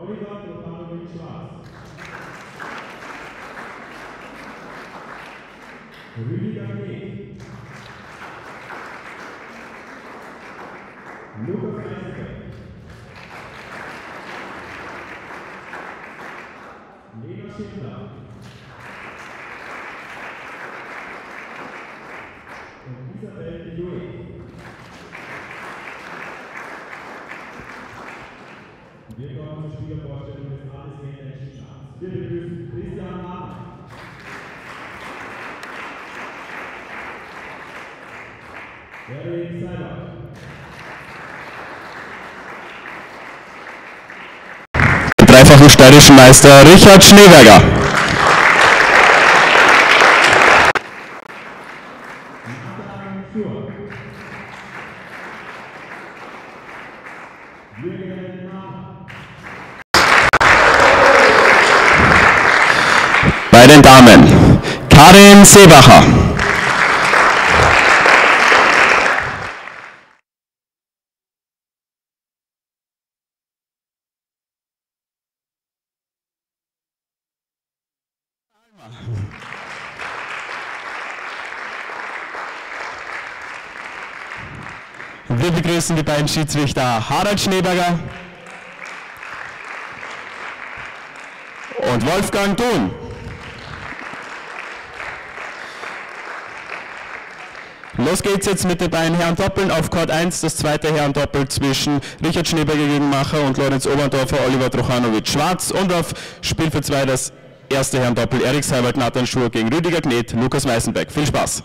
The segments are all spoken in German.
Oliver Trofanovic Schwarz. Rüdiger Knet. Lukas Eisenberg. Lena Schindler. Und Isabel Jouet. Wir kommen zur Spielervorstellung des ASG Staats. Wir begrüßen Christian Hahn. Erik Seibert. Dreifachen steirischen Meister Richard Schneeberger. Bei den Damen Karin Seebacher. Wir begrüßen die beiden Schiedsrichter Harald Schneeberger und Wolfgang Thun. Los geht's jetzt mit den beiden Herren-Doppeln auf Court 1, das zweite Herren-Doppel zwischen Richard Schneeberger gegen Macher und Lorenz Oberndorfer, Oliver Trofanovic Schwarz, und auf Spielfeld 2 das erste Herren-Doppel Erik Seibert, Nathan Schur gegen Rüdiger Knet, Lukas Weißenbeck. Viel Spaß!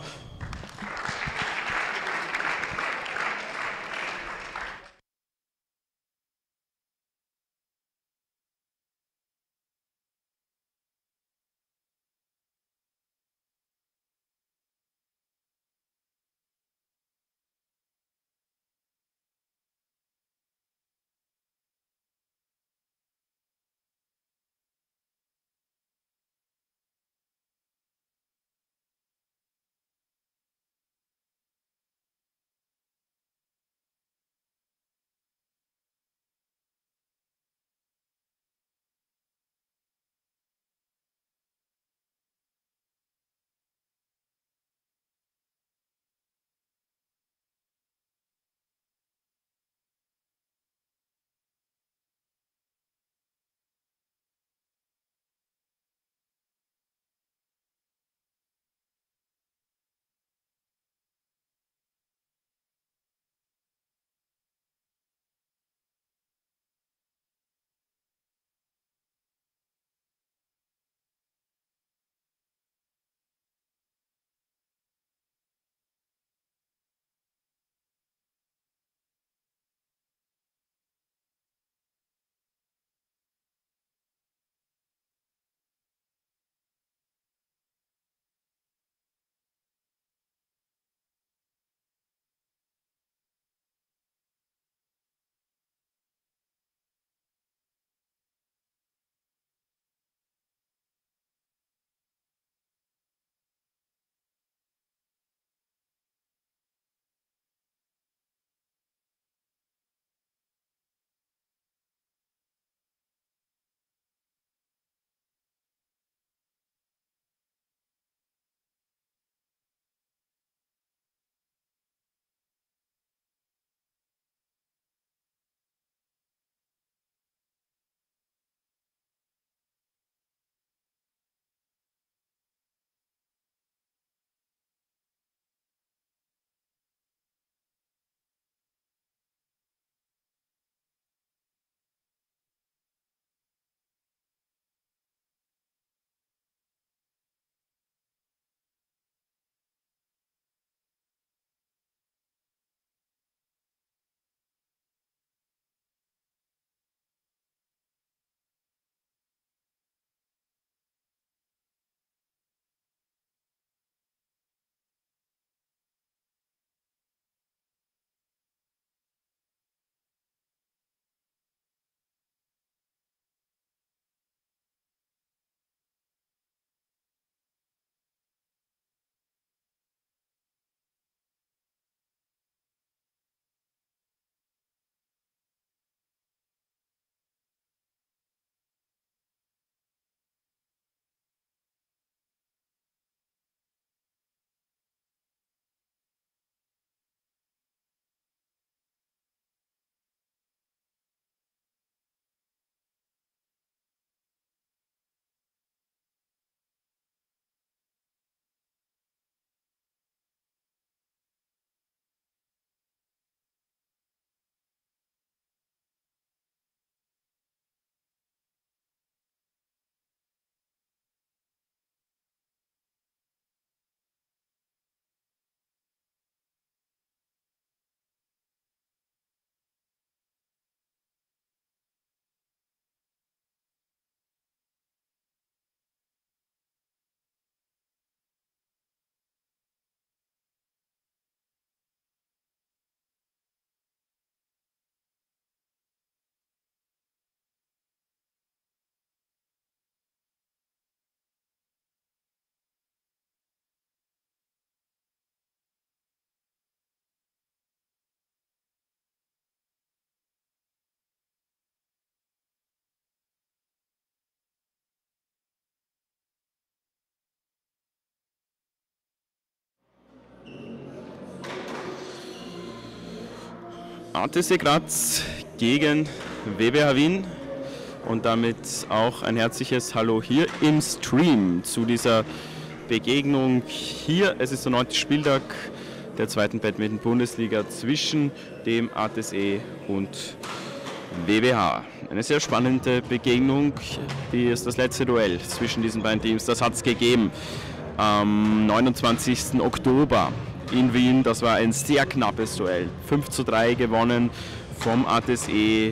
ATC Graz gegen WWH Wien und damit auch ein herzliches Hallo hier im Stream zu dieser Begegnung hier. Es ist der 9. Spieltag der 2. Badminton-Bundesliga zwischen dem ATC und WWH. Eine sehr spannende Begegnung, die ist das letzte Duell zwischen diesen beiden Teams. Das hat es gegeben am 29. Oktober in Wien. Das war ein sehr knappes Duell. 5:3 gewonnen vom ATC.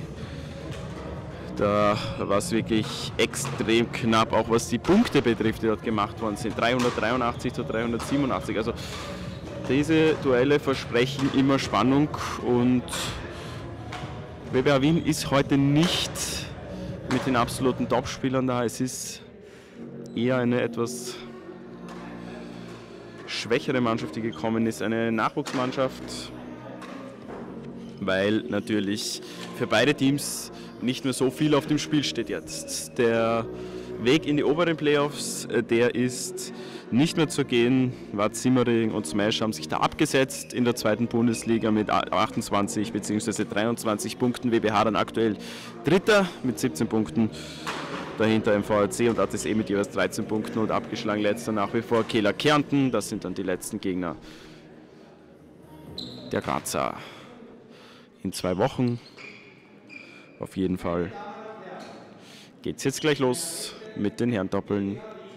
Da war es wirklich extrem knapp, auch was die Punkte betrifft, die dort gemacht worden sind. 383:387. Also diese Duelle versprechen immer Spannung und WWH Wien ist heute nicht mit den absoluten Topspielern da. Es ist eher eine etwas schwächere Mannschaft, die gekommen ist, eine Nachwuchsmannschaft, weil natürlich für beide Teams nicht mehr so viel auf dem Spiel steht jetzt. Der Weg in die oberen Playoffs, der ist nicht mehr zu gehen. Wad Simmering und Smash haben sich da abgesetzt in der 2. Bundesliga mit 28 bzw. 23 Punkten. WWH dann aktuell Dritter mit 17 Punkten. Dahinter MVRC und ATC mit jeweils 13 Punkten und abgeschlagen letzter nach wie vor Kehler Kärnten. Das sind dann die letzten Gegner der Grazer. In 2 Wochen auf jeden Fall geht es jetzt gleich los mit den Herrendoppeln.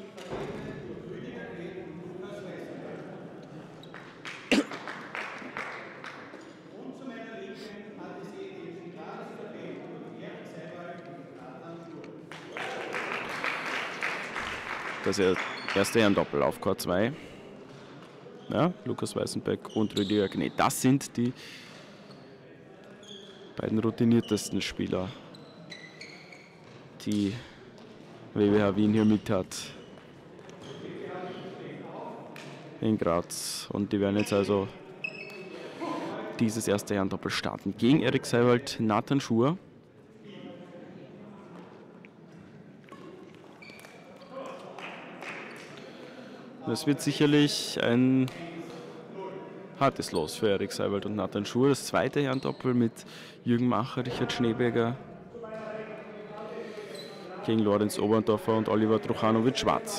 Das erste Herrendoppel auf Court 2. Ja, Lukas Weißenbeck und Rüdiger Knet. Das sind die beiden routiniertesten Spieler, die WWH Wien hier mit hat in Graz. Und die werden jetzt also dieses erste Herrendoppel starten gegen Erik Seiwald, Nathan Schur. Das wird sicherlich ein hartes Los für Erik Seiwald und Nathan Schur. Das zweite Herrendoppel mit Jürgen Macher, Richard Schneeberger gegen Lorenz Oberndorfer und Oliver Truchanovic-Schwarz.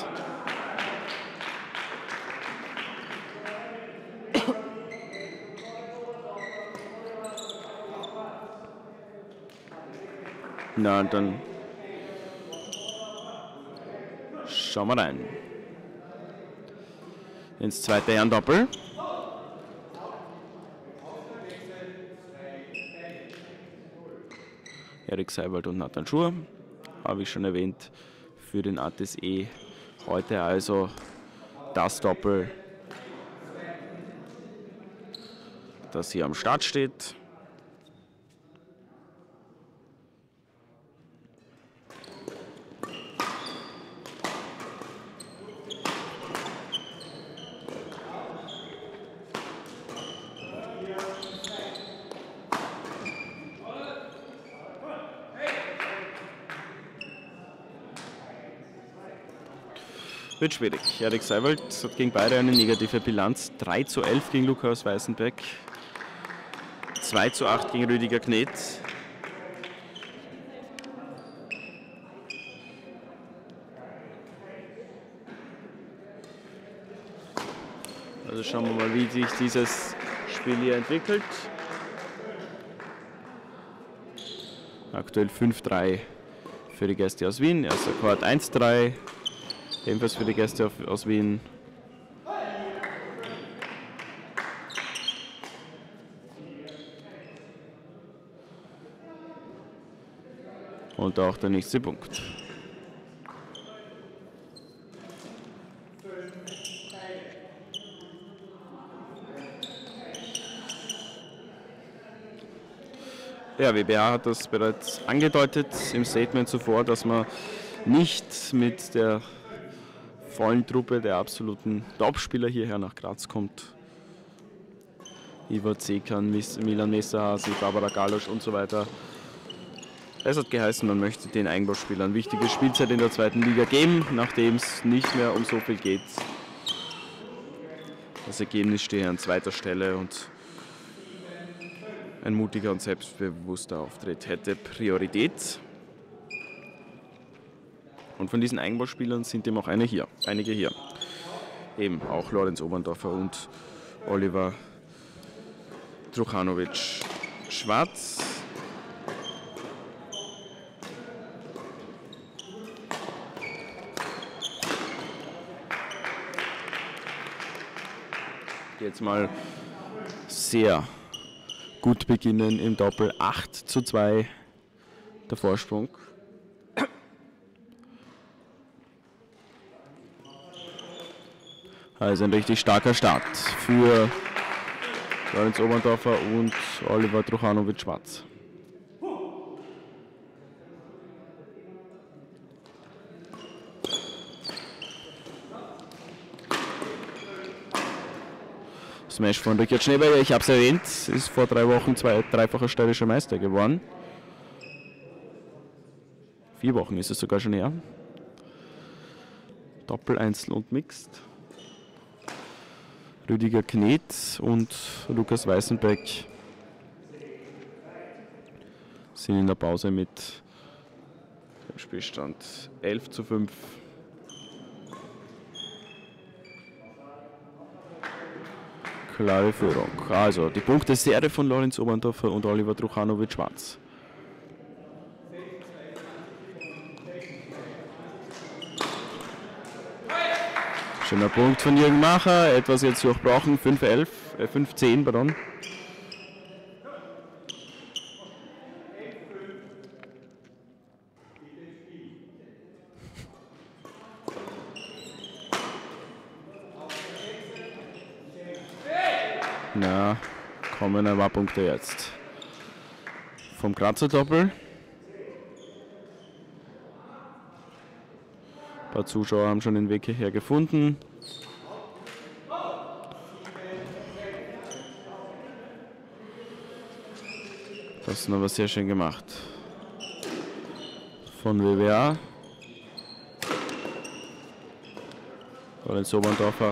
Na, und dann schauen wir rein ins zweite Herrendoppel. Erik Seiwald und Nathan Schur, habe ich schon erwähnt, für den ATC heute also das Doppel, das hier am Start steht. Wird schwierig. Erik Seiwald hat gegen beide eine negative Bilanz. 3:11 gegen Lukas Weißenbeck. 2:8 gegen Rüdiger Knet. Also schauen wir mal, wie sich dieses Spiel hier entwickelt. Aktuell 5:3 für die Gäste aus Wien. Erster Court 1:3. Ebenfalls für die Gäste aus Wien. Und auch der nächste Punkt. Ja, WBA hat das bereits angedeutet im Statement zuvor, dass man nicht mit der vollen Truppe der absoluten Topspieler hierher nach Graz kommt. Ivar Zekan, Milan Mesahasi, Barbara Galosch und so weiter. Es hat geheißen, man möchte den Einbauspielern wichtige Spielzeit in der 2. Liga geben, nachdem es nicht mehr um so viel geht. Das Ergebnis steht an 2. Stelle und Ein mutiger und selbstbewusster Auftritt hätte Priorität. Und von diesen Eigenballspielern sind eben auch einige hier. Eben auch Lorenz Oberndorfer und Oliver Truchanovic-Schwarz. Jetzt mal sehr gut beginnen im Doppel. 8:2 der Vorsprung. Also ein richtig starker Start für Lorenz Oberndorfer und Oliver Truchanovic-Schwarz. Smash von Richard Schneeberger, ich habe es erwähnt, ist vor 3 Wochen dreifacher steirischer Meister geworden. 4 Wochen ist es sogar schon her. Doppel, Einzel und Mixed. Rüdiger Knet und Lukas Weißenbeck sind in der Pause mit dem Spielstand 11:5. Klare Führung. Also die Punkteserie von Lorenz Oberndorfer und Oliver Truchanovic-Schwarz. Schöner Punkt von Jürgen Macher, etwas jetzt noch brauchen, 5:10, pardon. Na, kommen ein paar Punkte jetzt. Vom Grazer Doppel. Ein paar Zuschauer haben schon den Weg hierher gefunden. Das ist aber sehr schön gemacht. Von WWA. Lorenz Oberndorfer.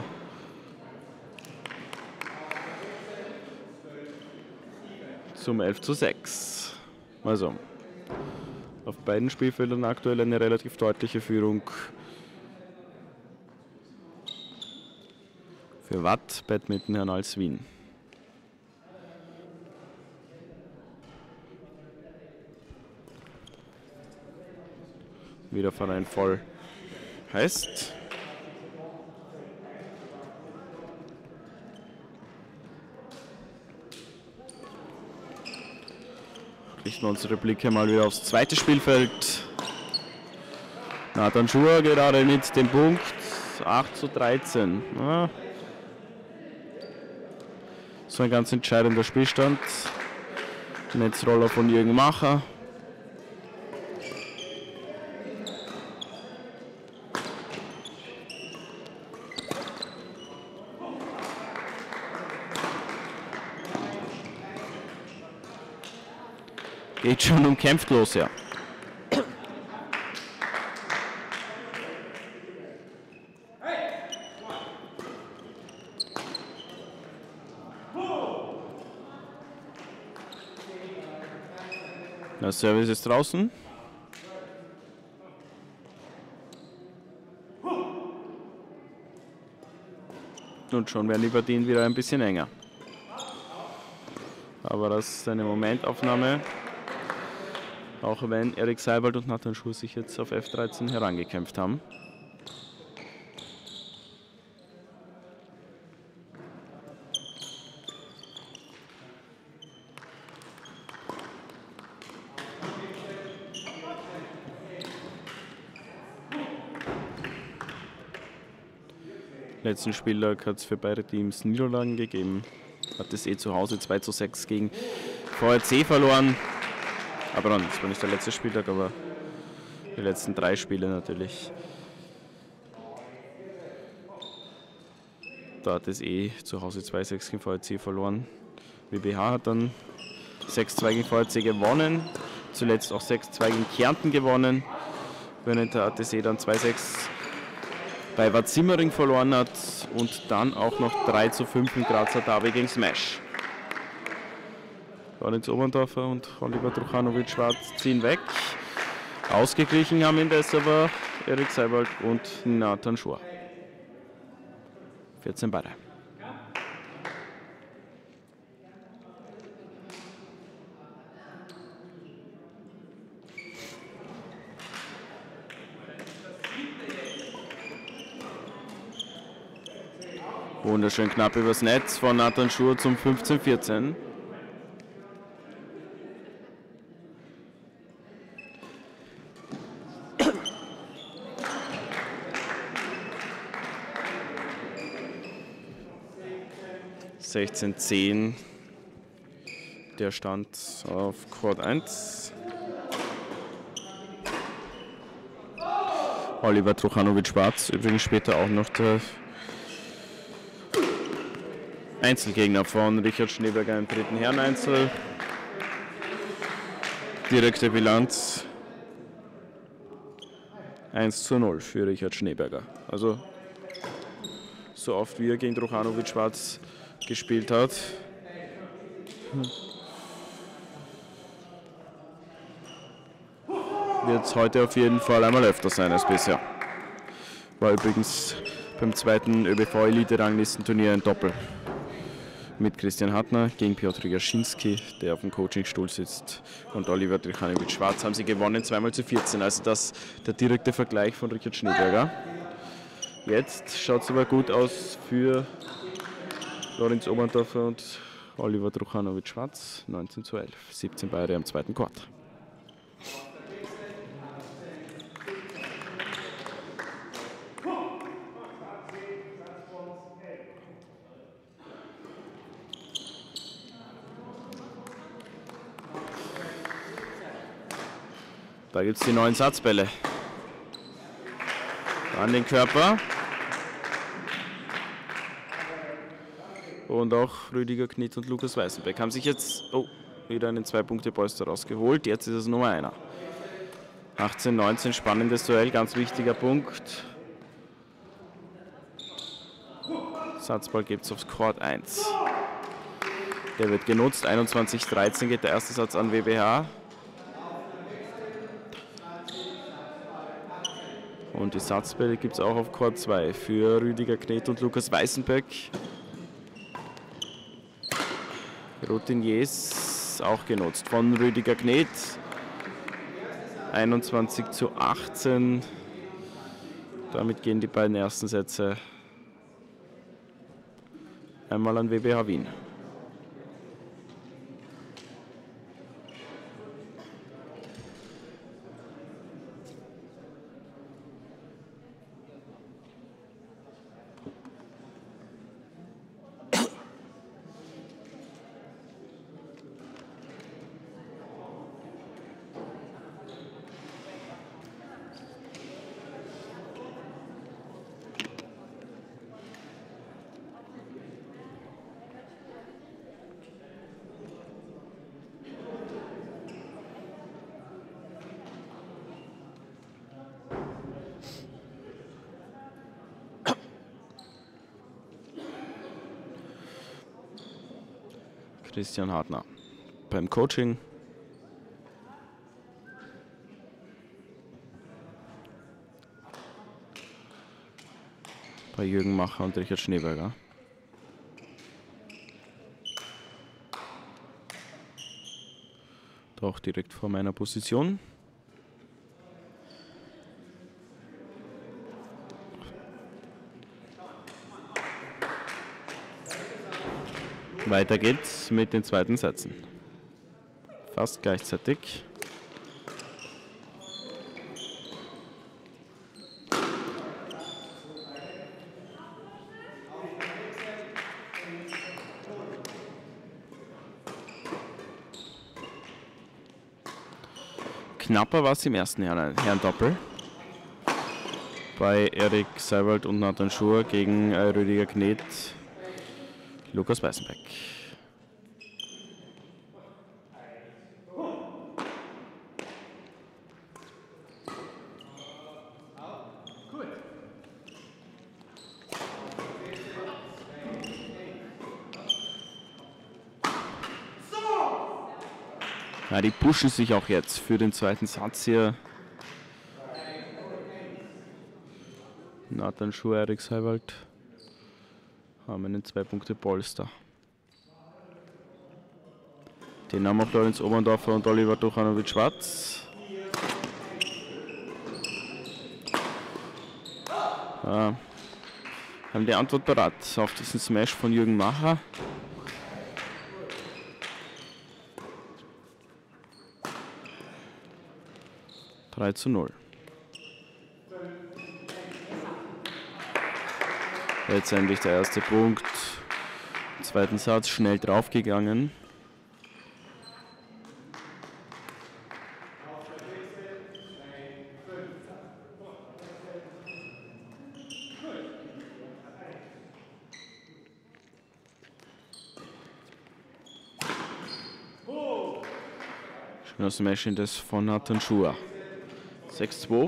Zum 11:6. Also, auf beiden Spielfeldern aktuell eine relativ deutliche Führung für Watt Badminton Hernals Wien. Wieder Verein voll heißt. Richten wir unsere Blicke mal wieder aufs zweite Spielfeld. Nathan Schur gerade mit dem Punkt 8:13. Ja. So ein ganz entscheidender Spielstand. Netzroller von Jürgen Macher. Geht schon umkämpft los, ja. Der Service ist draußen. Und schon werden die Partien wieder ein bisschen enger. Aber das ist eine Momentaufnahme. Auch wenn Erik Seiwald und Nathan Schur sich jetzt auf F13 herangekämpft haben. Letzten Spieltag hat es für beide Teams Niederlagen gegeben. Hat es zu Hause 2:6 gegen VRC verloren. Aber dann, das war nicht der letzte Spieltag, aber die letzten 3 Spiele natürlich. Da hat es zu Hause 2:6 gegen VRC verloren. WBH hat dann 6:2 gegen VRC gewonnen. Zuletzt auch 6:2 gegen Kärnten gewonnen. Während der ATC dann 2:6 bei Bad Simmering verloren hat und dann auch noch 3:5 im Grazer Derby gegen Smash. Lorenz Oberndorfer und Oliver Truchanovic-Schwarz ziehen weg. Ausgeglichen haben indes aber Erik Seiwald und Nathan Schur. 14 beide. Wunderschön knapp übers Netz von Nathan Schur zum 15-14. (16:10) der Stand auf Quad 1. Oliver Truchanovic-Schwarz, übrigens später auch noch der Einzelgegner von Richard Schneeberger im dritten Herreneinzel. Direkte Bilanz 1:0 für Richard Schneeberger. Also so oft wie er gegen Truchanovic-Schwarz gespielt hat. Wird es heute auf jeden Fall einmal öfter sein als bisher. War übrigens beim zweiten ÖBV-Elite-Ranglistenturnier ein Doppel mit Christian Hartner gegen Piotr Jaschinski, der auf dem Coachingstuhl sitzt, und Oliver Truchanovic-Schwarz haben sie gewonnen, 2:14. Also das der direkte Vergleich von Richard Schneeberger. Jetzt schaut es aber gut aus für Lorenz Oberndorfer und Oliver Truchanovic-Schwarz. 19:11, 17 beide am zweiten Quad. Da gibt es die neuen Satzbälle. An den Körper. Und auch Rüdiger Knitt und Lukas Weißenbeck haben sich jetzt wieder einen 2-Punkte-Polster rausgeholt. Jetzt ist es Nummer 1. 18:19, spannendes Duell, ganz wichtiger Punkt. Satzball gibt es aufs Quad 1. Der wird genutzt. 21:13 geht der erste Satz an WBH. Und die Satzbälle gibt es auch auf Quad 2 für Rüdiger Knet und Lukas Weißenbeck. Routiniers auch genutzt von Rüdiger Knet. 21:18. Damit gehen die beiden ersten Sätze einmal an WBH Wien. Christian Hartner beim Coaching. Bei Jürgen Macher und Richard Schneeberger. Doch direkt vor meiner Position. Weiter geht's mit den zweiten Sätzen. Fast gleichzeitig. Knapper war es im ersten Herren-Doppel. Bei Erik Seiwald und Nathan Schur gegen Rüdiger Knet, Lukas Weißenbeck. Ja, die pushen sich auch jetzt für den zweiten Satz hier. Nathan Schuh, Erik Seiwald haben einen 2-Punkte-Polster. Den haben auch Lorenz Oberndorfer und Oliver Duchanovic-Schwarz. Ja, haben die Antwort parat auf diesen Smash von Jürgen Macher. (3:0). Letztendlich der erste Punkt. Im zweiten Satz schnell draufgegangen. Schöner Smash in das von Nathan Schuh. 6:2.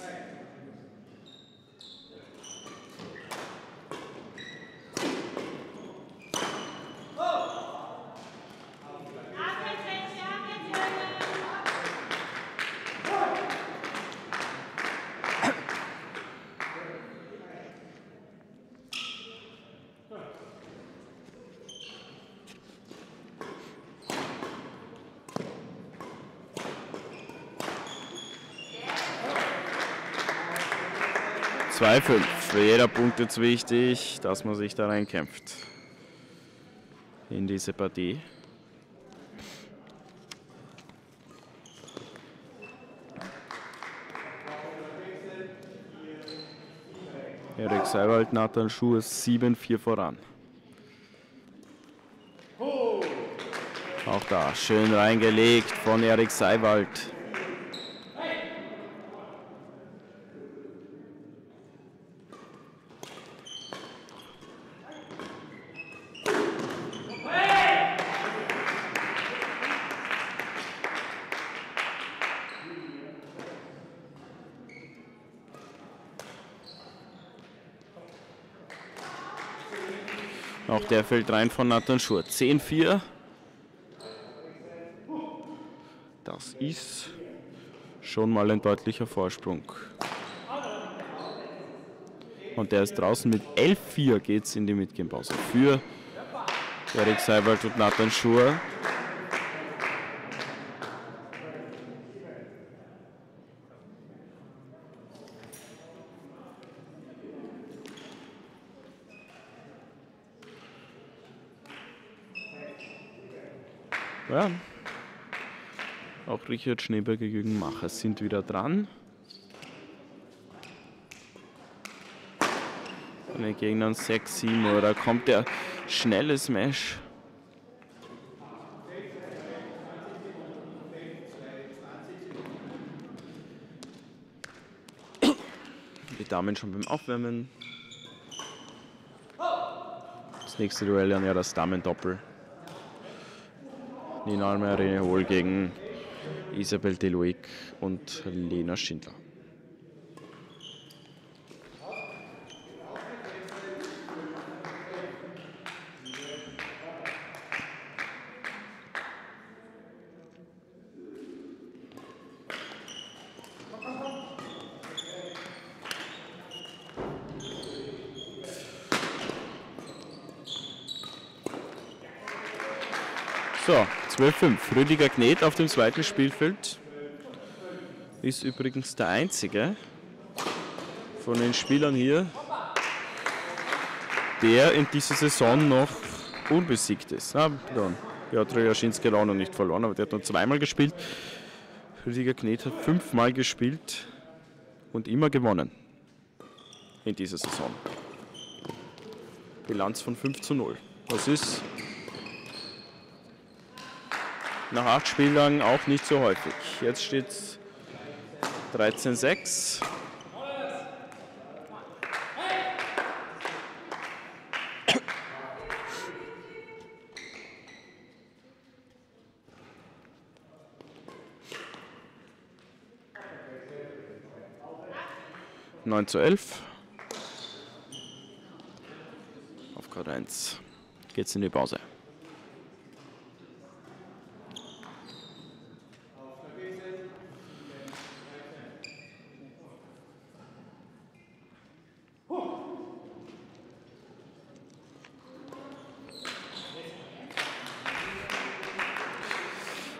Für jeder Punkt jetzt wichtig, dass man sich da reinkämpft in diese Partie. Erik Seiwald, Nathan Schuh 7:4 voran. Auch da schön reingelegt von Erik Seiwald. Auch der fällt rein von Nathan Schuh. 10:4. Das ist schon mal ein deutlicher Vorsprung. Und der ist draußen mit 11:4 geht es in die Midgame-Pause für Erik Seiwald und Nathan Schuh. Ja. Auch Richard Schneeberger gegen Macher sind wieder dran. Von den Gegnern 6:7, da kommt der schnelle Smash. Die Damen schon beim Aufwärmen. Das nächste Duell dann ja das Damen-Doppel. Nina Almer, Rene Hohl gegen Isabel Deloic und Lena Schindler. So, 12:5. Rüdiger Knet auf dem zweiten Spielfeld. Ist übrigens der einzige von den Spielern hier, der in dieser Saison noch unbesiegt ist. Piotr Jaschinski hat auch noch nicht verloren, aber der hat nur zweimal gespielt. Rüdiger Knet hat 5-mal gespielt und immer gewonnen in dieser Saison. Bilanz von 5:0. Das ist nach 8 Spieltagen auch nicht so häufig. Jetzt steht es 13:6. (9:11). Auf Court 1 geht's in die Pause.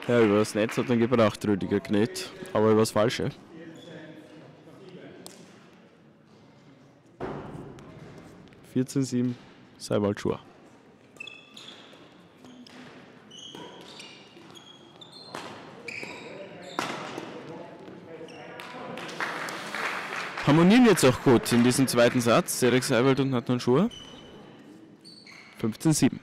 Ja, über das Netz hat dann gebracht Rüdiger Knet, aber über das Falsche. (14:7) Seiwald Schur. Harmonieren jetzt auch gut in diesem zweiten Satz, Erik Seiwald und Nathan Schur. 15:7.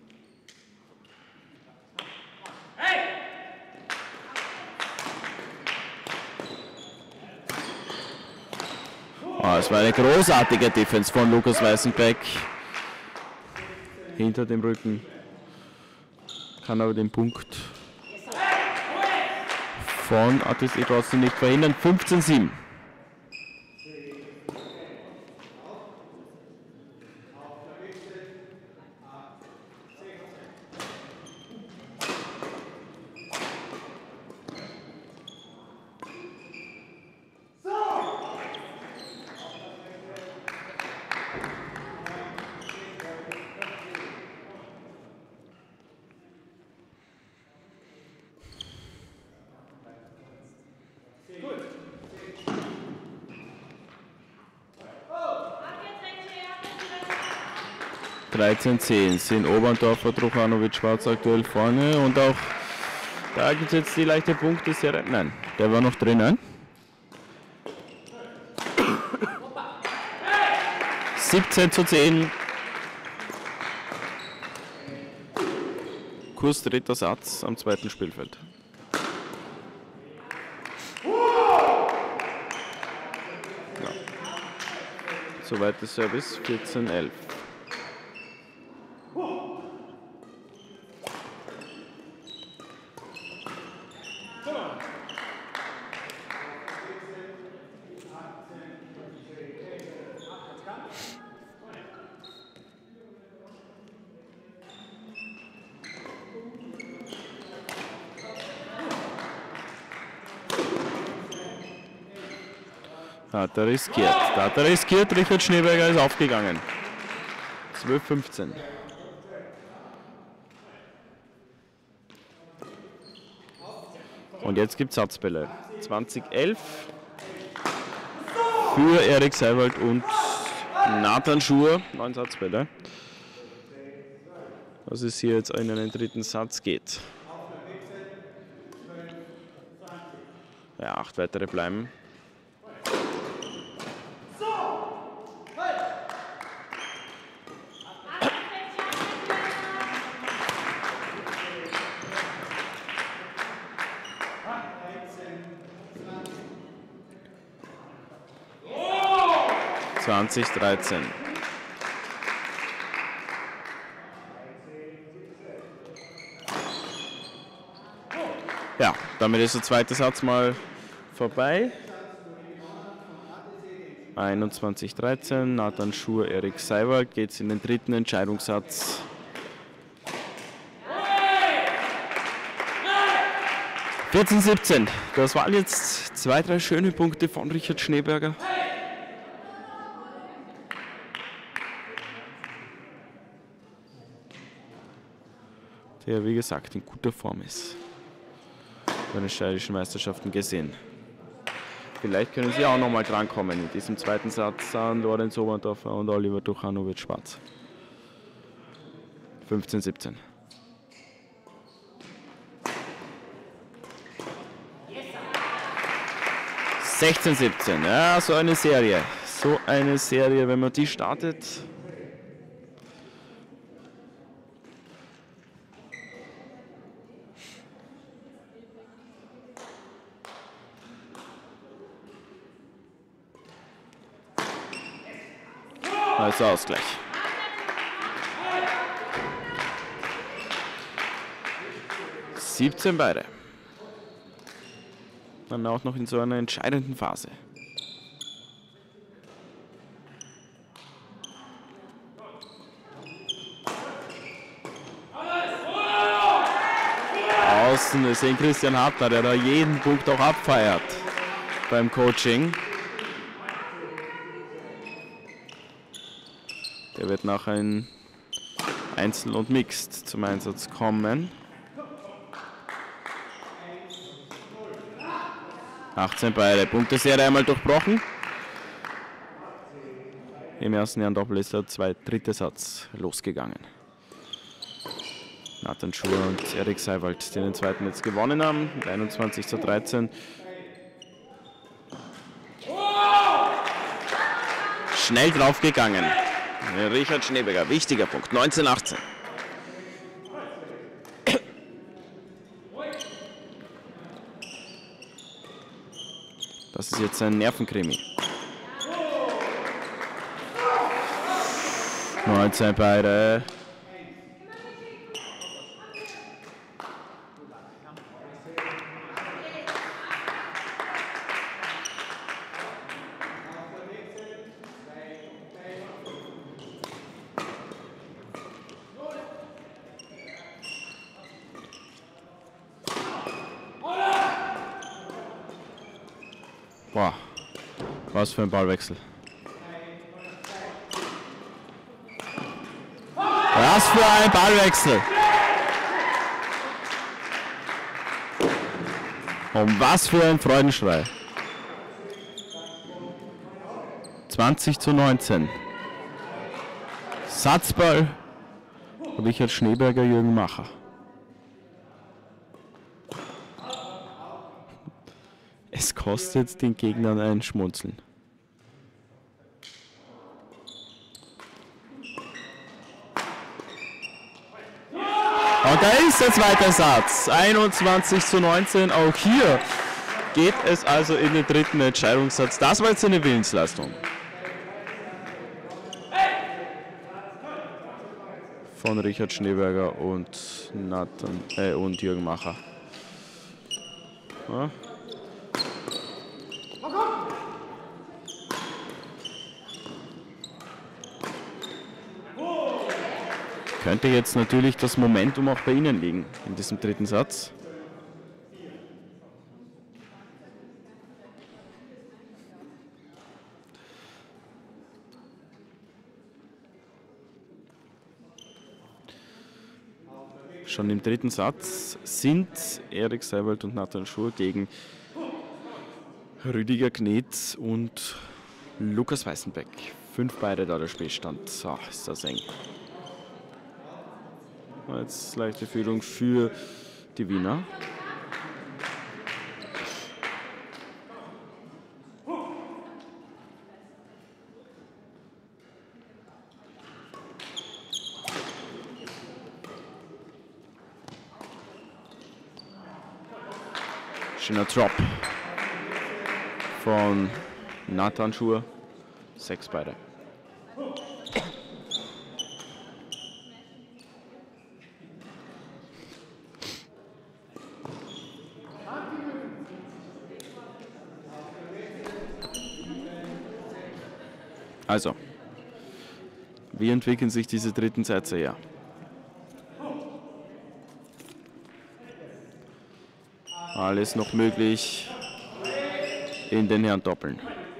Es war eine großartige Defense von Lukas Weißenbeck. Hinter dem Rücken. Kann aber den Punkt von ATC trotzdem nicht verhindern. 15:7. (13:10) sind Oberndorfer, Truchanovic, Schwarz aktuell vorne und auch da gibt es jetzt die leichte Punkteserie. Nein, der war noch drinnen. 17:10. Kurs dritter Satz am zweiten Spielfeld. Ja. Soweit der Service. 14:11. Da hat er riskiert, Richard Schneeberger ist aufgegangen. 12:15. Und jetzt gibt es Satzbälle. 20:11 für Erik Seiwald und Nathan Schur. 9 Satzbälle. Dass es hier jetzt in einen dritten Satz geht. Ja, 8 weitere bleiben. (20:13). Ja, damit ist der zweite Satz mal vorbei. 21:13, Nathan Schur, Erik Seiwald, geht es in den dritten Entscheidungssatz. (14:17). Das waren jetzt 2, 3 schöne Punkte von Richard Schneeberger. Der, wie gesagt, in guter Form ist. Bei den steirischen Meisterschaften gesehen. Vielleicht können sie auch noch mal drankommen in diesem zweiten Satz an Lorenz Oberndorfer und Oliver Truchanovic Schwarz. 15:17. (16:17). Ja, so eine Serie. So eine Serie, wenn man die startet. Also Ausgleich. (17 beide). Dann auch noch in so einer entscheidenden Phase. Außen, wir sehen Christian Hartner, der da jeden Punkt auch abfeiert beim Coaching. Der wird nachher in Einzel und Mixed zum Einsatz kommen. 18 beide. Punkteserie einmal durchbrochen. Im ersten Herren-Doppel ist der dritte Satz losgegangen. Nathan Schur und Erik Seiwald, die den zweiten jetzt gewonnen haben. 21:13. Schnell draufgegangen. Richard Schneeberger, wichtiger Punkt. 19:18. Das ist jetzt ein Nervenkrimi. 19 beide. Boah, was für ein Ballwechsel. Was für ein Ballwechsel. Und was für ein Freudenschrei. 20:19. Satzball. Richard Schneeberger, Jürgen Macher. Es kostet den Gegnern ein Schmunzeln. Und da ist der zweite Satz. 21:19. Auch hier geht es also in den dritten Entscheidungssatz. Das war jetzt eine Willensleistung von Richard Schneeberger und und Jürgen Macher. Ja. Könnte jetzt natürlich das Momentum auch bei Ihnen liegen in diesem dritten Satz. Schon im dritten Satz sind Erik Seiwald und Nathan Schur gegen Rüdiger Knet und Lukas Weißenbeck. 5 beide da der Spielstand. So, ist das eng. Jetzt leichte Führung für die Wiener. Schöner Drop von Nathan Schur. 6 beide. Also, wie entwickeln sich diese dritten Sätze her? Alles noch möglich in den Herren-Doppeln.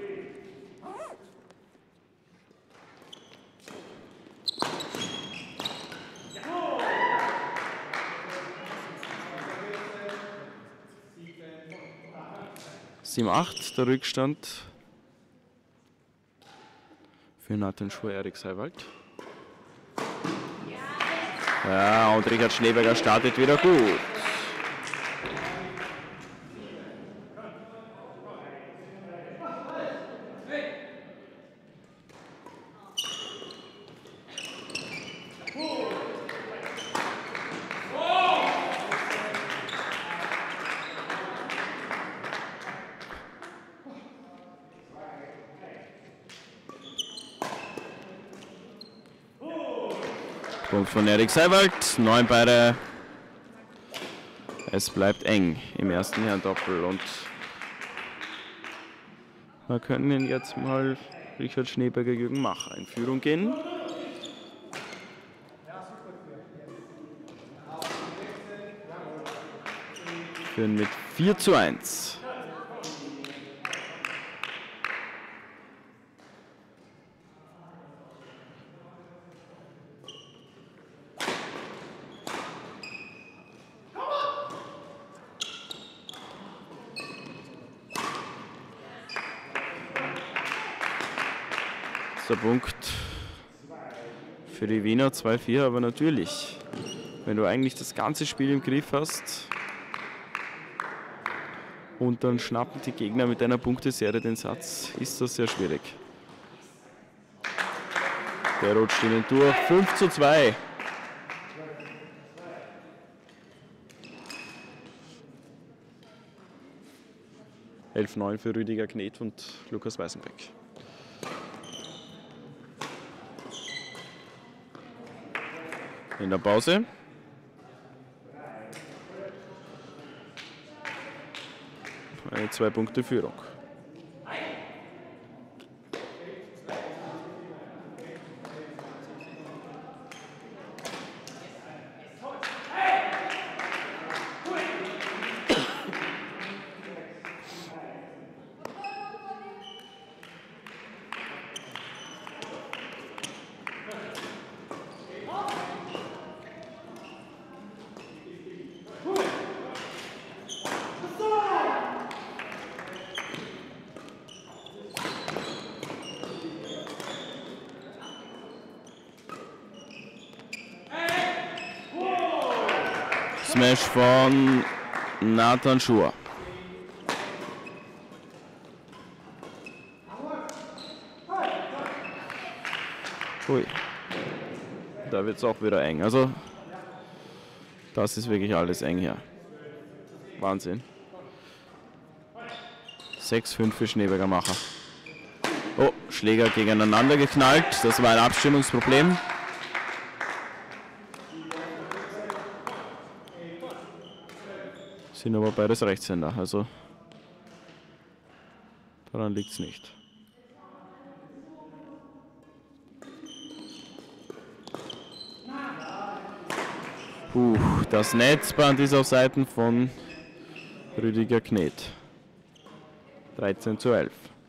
Sieben, 8 der Rückstand für Nathan Schur, Erik Seiwald. Ja, und Richard Schneeberger startet wieder gut. Punkt von Erik Seiwald, 9 beide. Es bleibt eng im ersten Herren-Doppel und wir können jetzt mal Richard Schneeberger, Jürgen Macher in Führung gehen. Führen mit 4:1. Letzter Punkt für die Wiener, 2-4, aber natürlich, wenn du eigentlich das ganze Spiel im Griff hast und dann schnappen die Gegner mit einer Punkteserie den Satz, ist das sehr schwierig. Der rutscht ihnen durch, 5:2. (11:9) für Rüdiger Knet und Lukas Weißenbeck. In der Pause. Eine 2-Punkte-Führung. Smash von Nathan Schur. Ui. Da wird es auch wieder eng. Also, das ist wirklich alles eng hier. Wahnsinn. 6:5 für Schneeberger Macher. Oh, Schläger gegeneinander geknallt. Das war ein Abstimmungsproblem. Sind aber beides Rechtshänder, also daran liegt es nicht. Das Netzband ist auf Seiten von Rüdiger Knet. 13:11.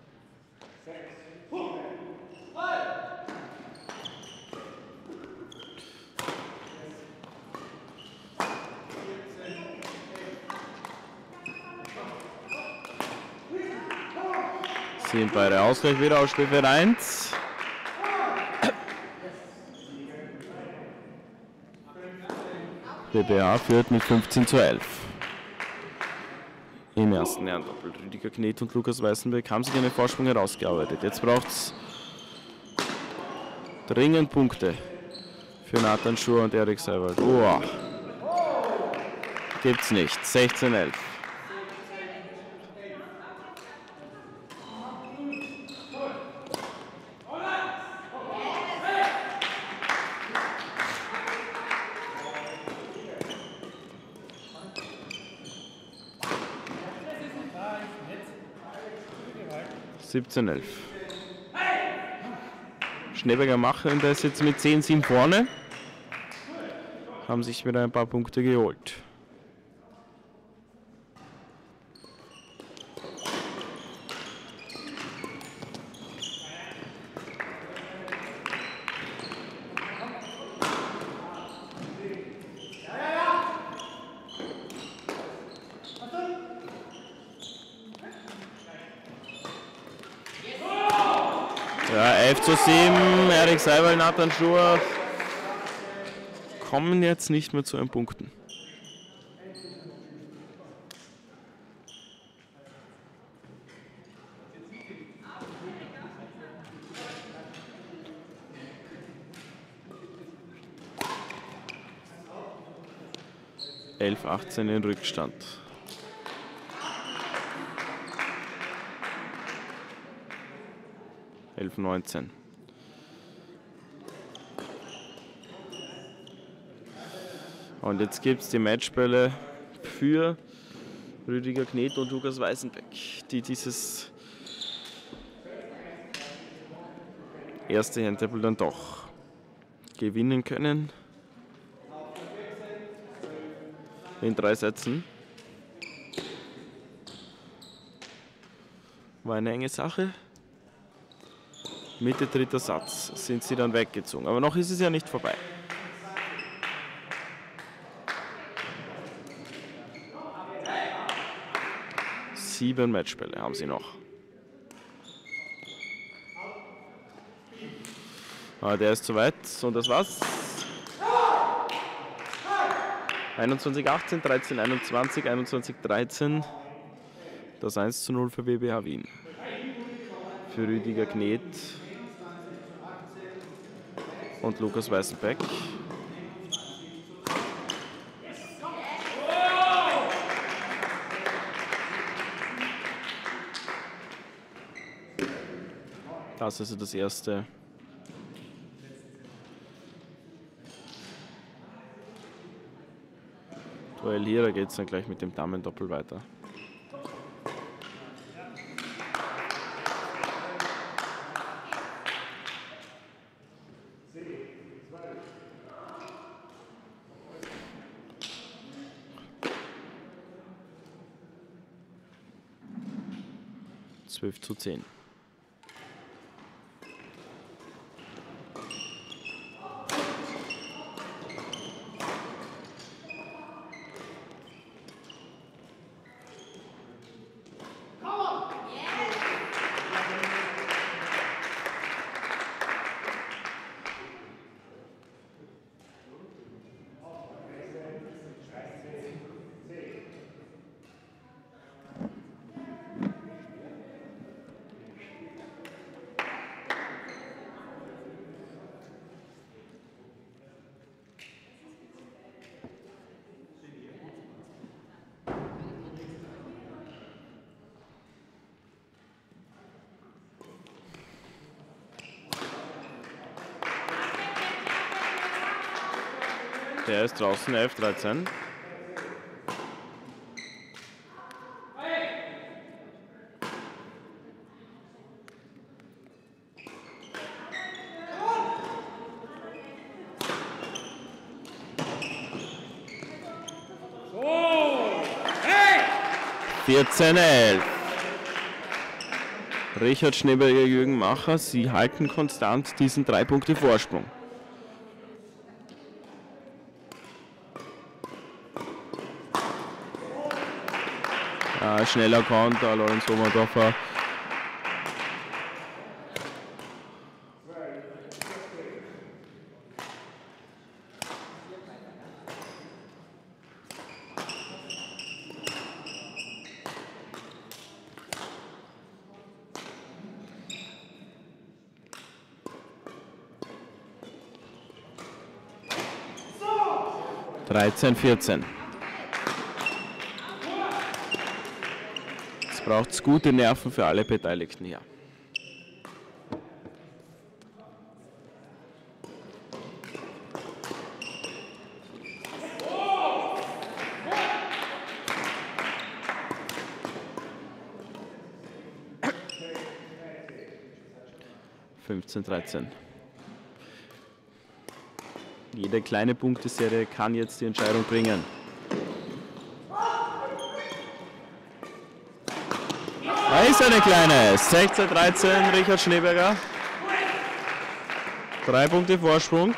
Sind beide Ausgleich wieder auf Spielfeld 1. BBA führt mit 15:11. Im ersten Herrendoppel. Rüdiger Knet und Lukas Weißenbeck haben sich einen Vorsprung herausgearbeitet. Jetzt braucht es dringend Punkte für Nathan Schur und Erik Seiwald. Oh. Gibt's nicht. 16:11. Schneeberger Macher, und der ist jetzt mit 10:7 vorne. Haben sich wieder ein paar Punkte geholt. Ja, 11:7, Erik Seiwald, Nathan Schur kommen jetzt nicht mehr zu den Punkten. (11:18) in Rückstand. (11:19). Und jetzt gibt es die Matchbälle für Rüdiger Knet und Lukas Weißenbeck, die dieses erste Handball dann doch gewinnen können. In 3 Sätzen. War eine enge Sache. Mitte 3. Satz sind sie dann weggezogen. Aber noch ist es ja nicht vorbei. Sieben Matchbälle haben sie noch. Aber der ist zu weit und das war's. 21-18, 13-21, 21-13. Das 1:0 für WBH Wien. Für Rüdiger Knet und Lukas Weißenbeck. Das ist also das erste Duell hier. Da geht es dann gleich mit dem Damendoppel weiter. Zwölf zu 10. Der ist draußen, 11-13. Hey! 14-11. Richard Schneeberger, Jürgen Macher, sie halten konstant diesen 3 Punkte Vorsprung. Schneller Konter, Lorenz Oberndorfer. So. 13-14. Braucht es gute Nerven für alle Beteiligten hier. (15-13). Jede kleine Punkteserie kann jetzt die Entscheidung bringen. Da ist eine kleine. 16-13, Richard Schneeberger. 3 Punkte Vorsprung.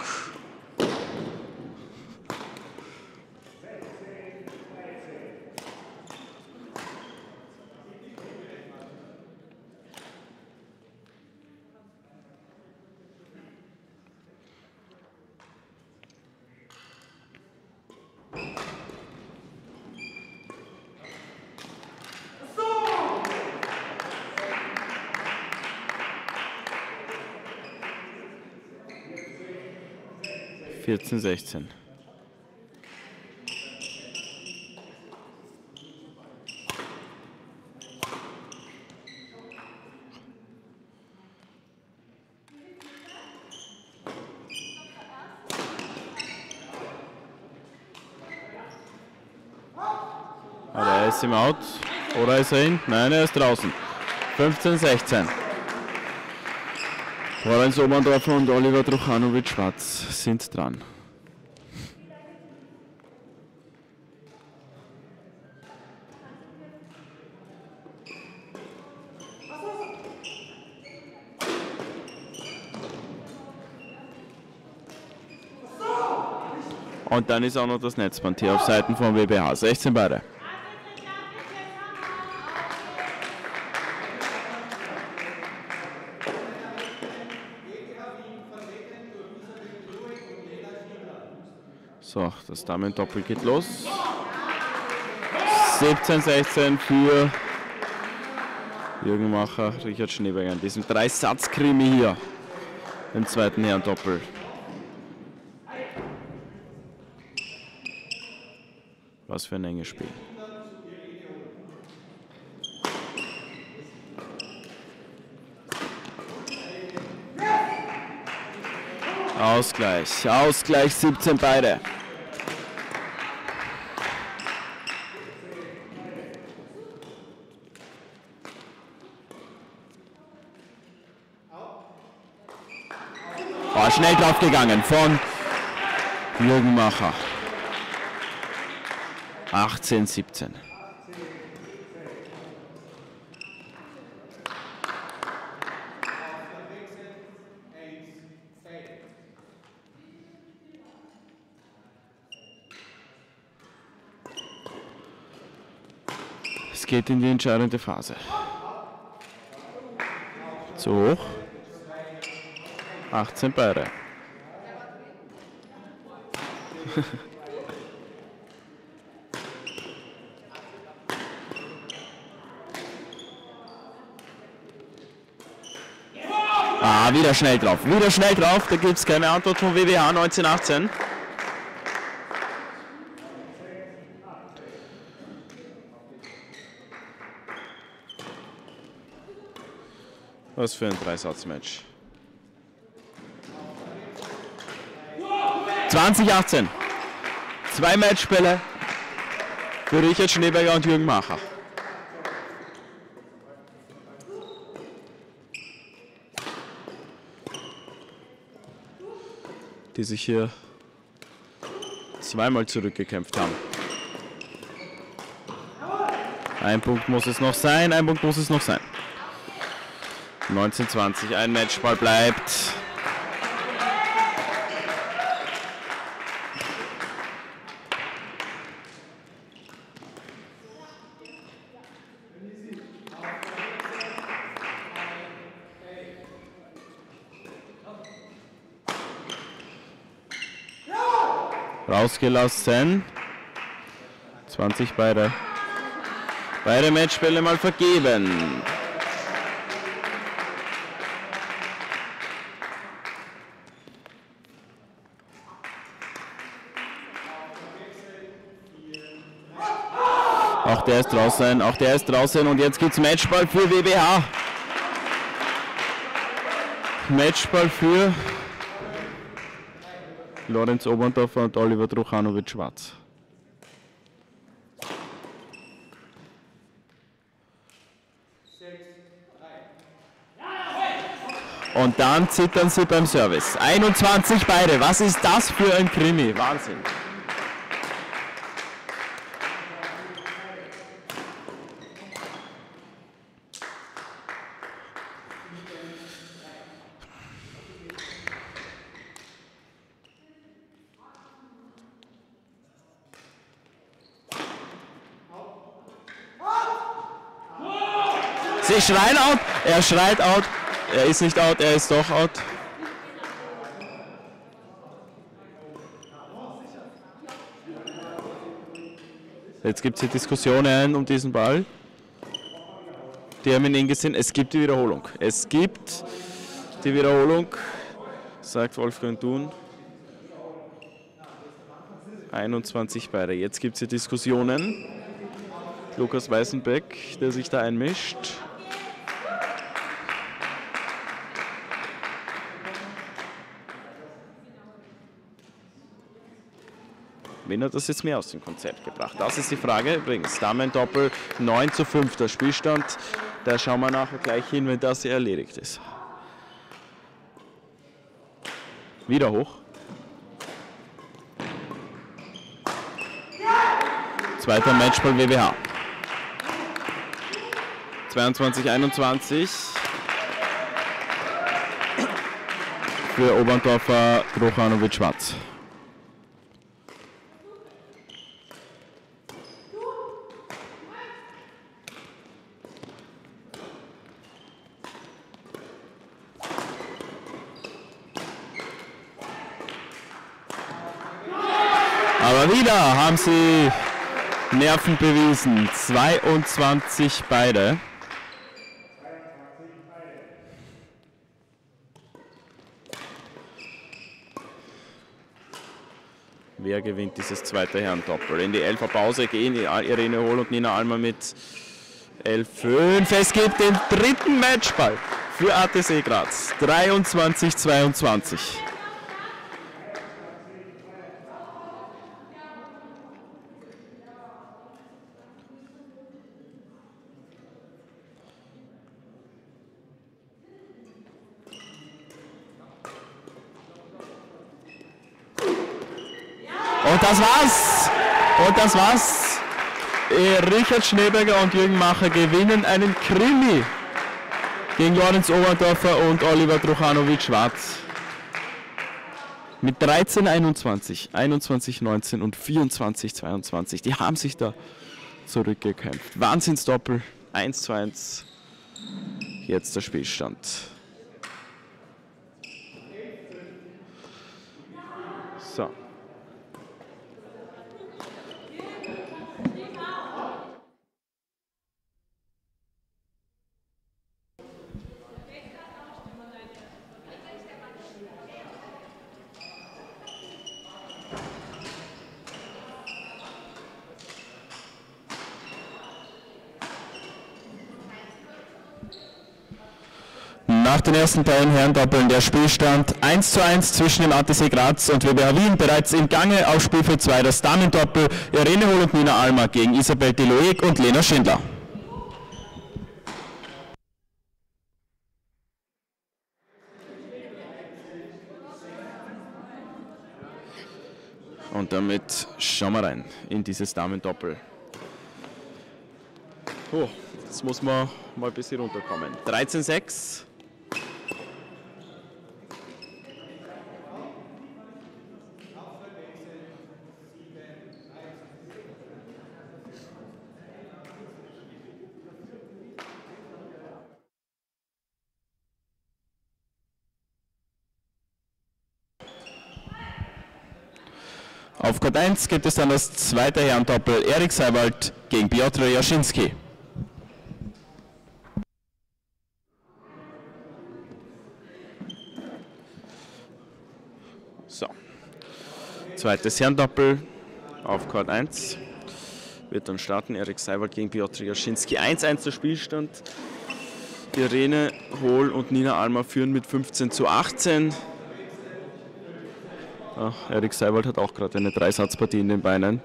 (14, 16). Er ist im Out. Oder ist er in? Nein, er ist draußen. 15, 16. Lorenz Oberndorfer und Oliver Truchanovic-Schwarz sind dran. Und dann ist auch noch das Netzband hier auf Seiten von WBH. 16 beide. So, das Damen-Doppel geht los. 17-16 für Jürgen Macher, Richard Schneeberger in diesem Dreisatz-Krimi hier im zweiten Herren-Doppel. Was für ein enges Spiel. Ausgleich, Ausgleich 17 beide. Oh, schnell draufgegangen von Jürgen Macher. 18-17. Es geht in die entscheidende Phase. Zu hoch. 18 beide. Wieder schnell drauf. Wieder schnell drauf. Da gibt es keine Antwort von WWH 1918. Was für ein Dreisatzmatch. 2018. 2 Matchbälle für Richard Schneeberger und Jürgen Macher. Die sich hier zweimal zurückgekämpft haben. Ein Punkt muss es noch sein, ein Punkt muss es noch sein. 19-20, ein Matchball bleibt. Rausgelassen. 20 beide. Beide Matchbälle mal vergeben. Auch der ist draußen, auch der ist draußen und jetzt gibt's Matchball für WWH. Matchball für Lorenz Oberndorfer und Oliver Truchanovic-Schwarz. Und dann zittern sie beim Service. 21 beide. Was ist das für ein Krimi? Wahnsinn. Sie schreien out, er schreit out, er ist nicht out, er ist doch out. Jetzt gibt es hier Diskussionen um diesen Ball. Die haben ihn gesehen, es gibt die Wiederholung. Es gibt die Wiederholung, sagt Wolfgang Thun. 21 beide. Jetzt gibt es hier Diskussionen. Lukas Weißenbeck, der sich da einmischt. Wen hat das jetzt mehr aus dem Konzept gebracht? Das ist die Frage. Übrigens, Damen-Doppel 9:5 der Spielstand. Da schauen wir nachher gleich hin, wenn das hier erledigt ist. Wieder hoch. Zweiter Matchball WWH. 22:21 für Oberndorfer, Truchanovic-Schwarz. Wieder haben sie Nerven bewiesen. 22 beide. Wer gewinnt dieses zweite Herrendoppel? In die 11er Pause gehen Irene Hohl und Nina Almer mit 11:5. Es gibt den dritten Matchball für ATC Graz. 23:22. Und das war's! Und das war's! Richard Schneeberger und Jürgen Macher gewinnen einen Krimi gegen Lorenz Oberndorfer und Oliver Truchanovic-Schwarz. Mit 13:21, 21:19 und 24:22. Die haben sich da zurückgekämpft. Wahnsinnsdoppel, 1:1. Jetzt der Spielstand. So. Nach den ersten beiden Herrendoppeln der Spielstand 1:1 zwischen dem ATC Graz und WBA Wien. Bereits im Gange auf Spielfeld 2 das Damendoppel Irene Hohl und Nina Almer gegen Isabel Deloic und Lena Schindler. Und damit schauen wir rein in dieses Damendoppel. Oh, jetzt muss man mal ein bisschen runterkommen. 13:6. Auf Court 1 gibt es dann das zweite Herrendoppel Erik Seiwald gegen Piotr Jaschinski. So, zweites Herrendoppel auf Court 1 wird dann starten. Erik Seiwald gegen Piotr Jaschinski. 1:1 der Spielstand. Irene Hohl und Nina Almer führen mit 15:18. Erik Seiwald hat auch gerade eine Dreisatzpartie in den Beinen.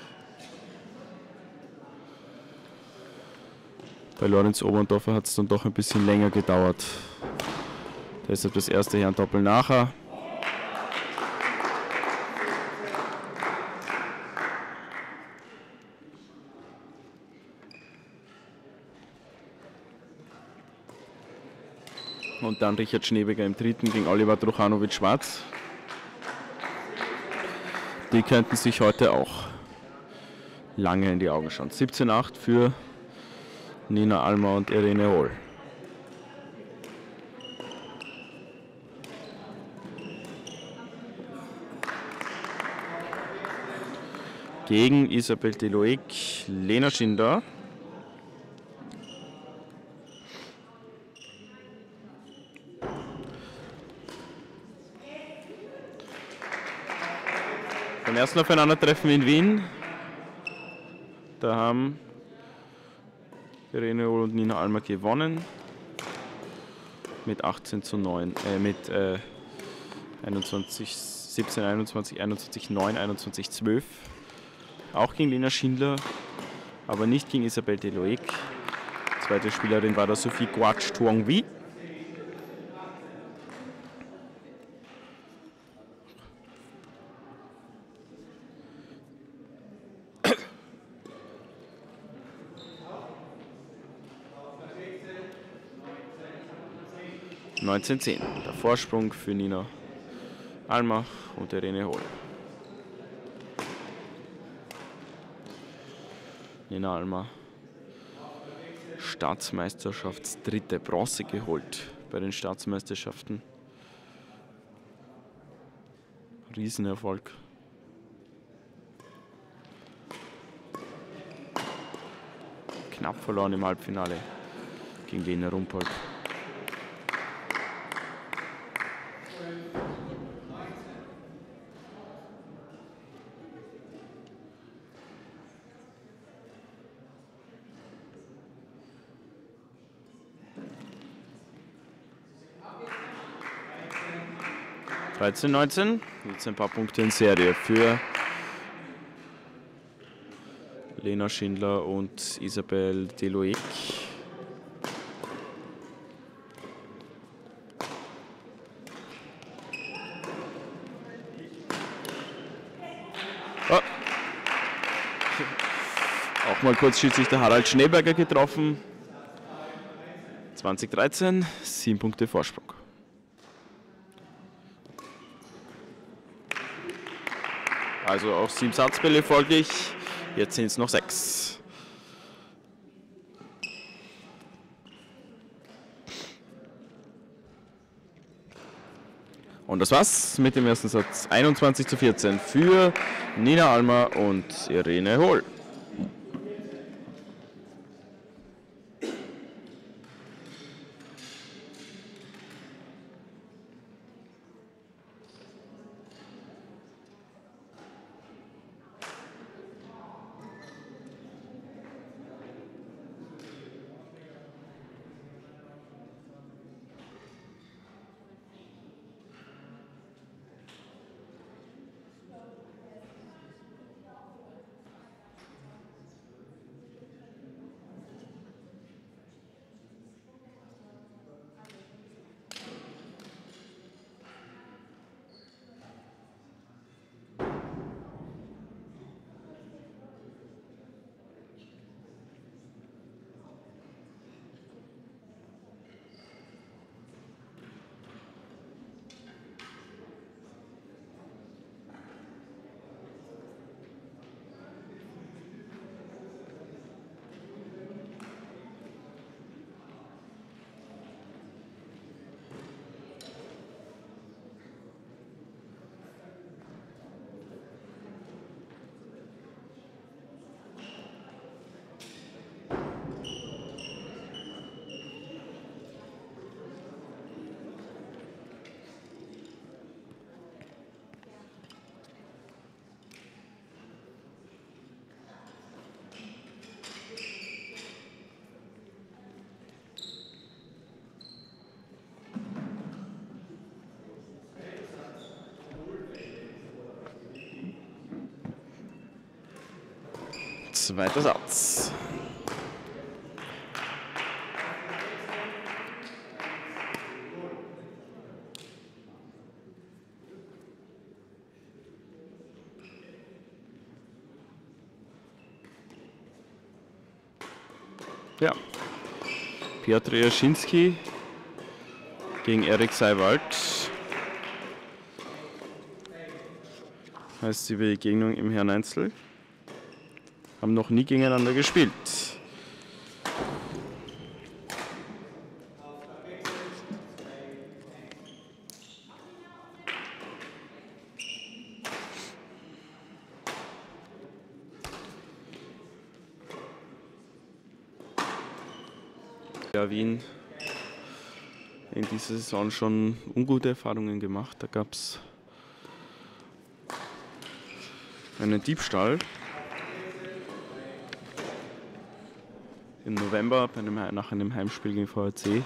Bei Lorenz Oberndorfer hat es dann doch ein bisschen länger gedauert. Deshalb das erste Herrendoppel nachher. Und dann Richard Schneeberger im dritten gegen Oliver Truchanovic-Schwarz. Die könnten sich heute auch lange in die Augen schauen. 17:8 für Nina Almer und Irene Hohl. Gegen Isabel Deloic, Lena Schindler. Beim ersten Aufeinandertreffen in Wien, da haben Irene Hohl und Nina Almer gewonnen mit 18:9, mit 17, 21, 21, 9, 21, 12. Auch gegen Lena Schindler, aber nicht gegen Isabel Deloic. Die zweite Spielerin war da Sophie Guach Tuongvi. (19:10). Der Vorsprung für Nina Almer und Irene Hohl. Nina Almer, Staatsmeisterschaftsdritte, Bronze geholt bei den Staatsmeisterschaften. Riesenerfolg. knapp verloren im Halbfinale gegen Lena Rumpold. (13:19), jetzt ein paar Punkte in Serie für Lena Schindler und Isabelle Deloic. Oh. Auch mal kurz Schiedsrichter Harald Schneeberger getroffen. 20:13, 7 Punkte Vorsprung. Also auch 7 Satzbälle folglich, jetzt sind es noch 6. Und das war's mit dem ersten Satz. 21:14 für Nina Almer und Irene Hohl. Zweiter Satz. Ja. Piotr Jaschinski gegen Erik Seiwald. Heißt die Begegnung im Herreneinzel. Haben noch nie gegeneinander gespielt. Ja, Wien in dieser Saison schon ungute Erfahrungen gemacht. Da gab es einen Diebstahl im November nach einem Heimspiel gegen VRC.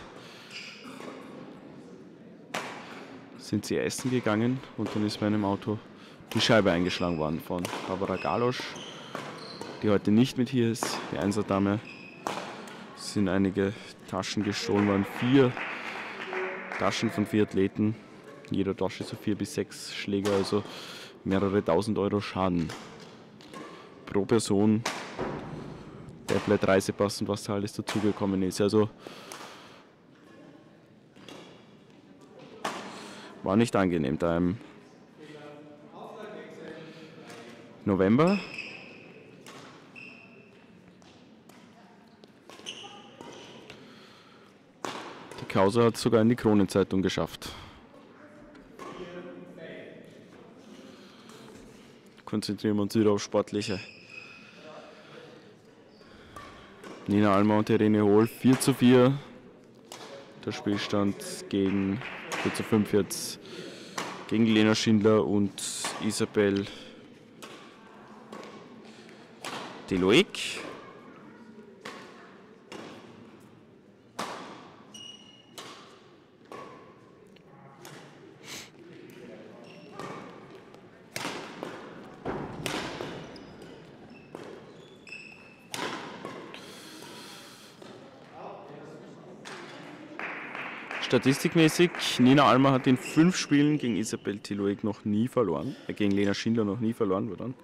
Sind sie essen gegangen und dann ist bei einem Auto die Scheibe eingeschlagen worden von Barbara Galosch, die heute nicht mit hier ist, die Einserdame. Es sind einige Taschen gestohlen worden, 4 Taschen von 4 Athleten, jeder Tasche so 4 bis 6 Schläger, also mehrere tausend Euro Schaden pro Person. Tablet, Reisepass und was da alles dazugekommen ist. Also war nicht angenehm da im November. Die Causa hat es sogar in die Kronenzeitung geschafft. Konzentrieren wir uns wieder auf Sportliche. Nina Alma und Irene Hohl 4:4. Der Spielstand gegen 4:5 jetzt gegen Lena Schindler und Isabel Deloic. Statistikmäßig, Nina Alma hat in 5 Spielen gegen Isabel Deloic noch nie verloren, gegen Lena Schindler noch nie verloren, pardon.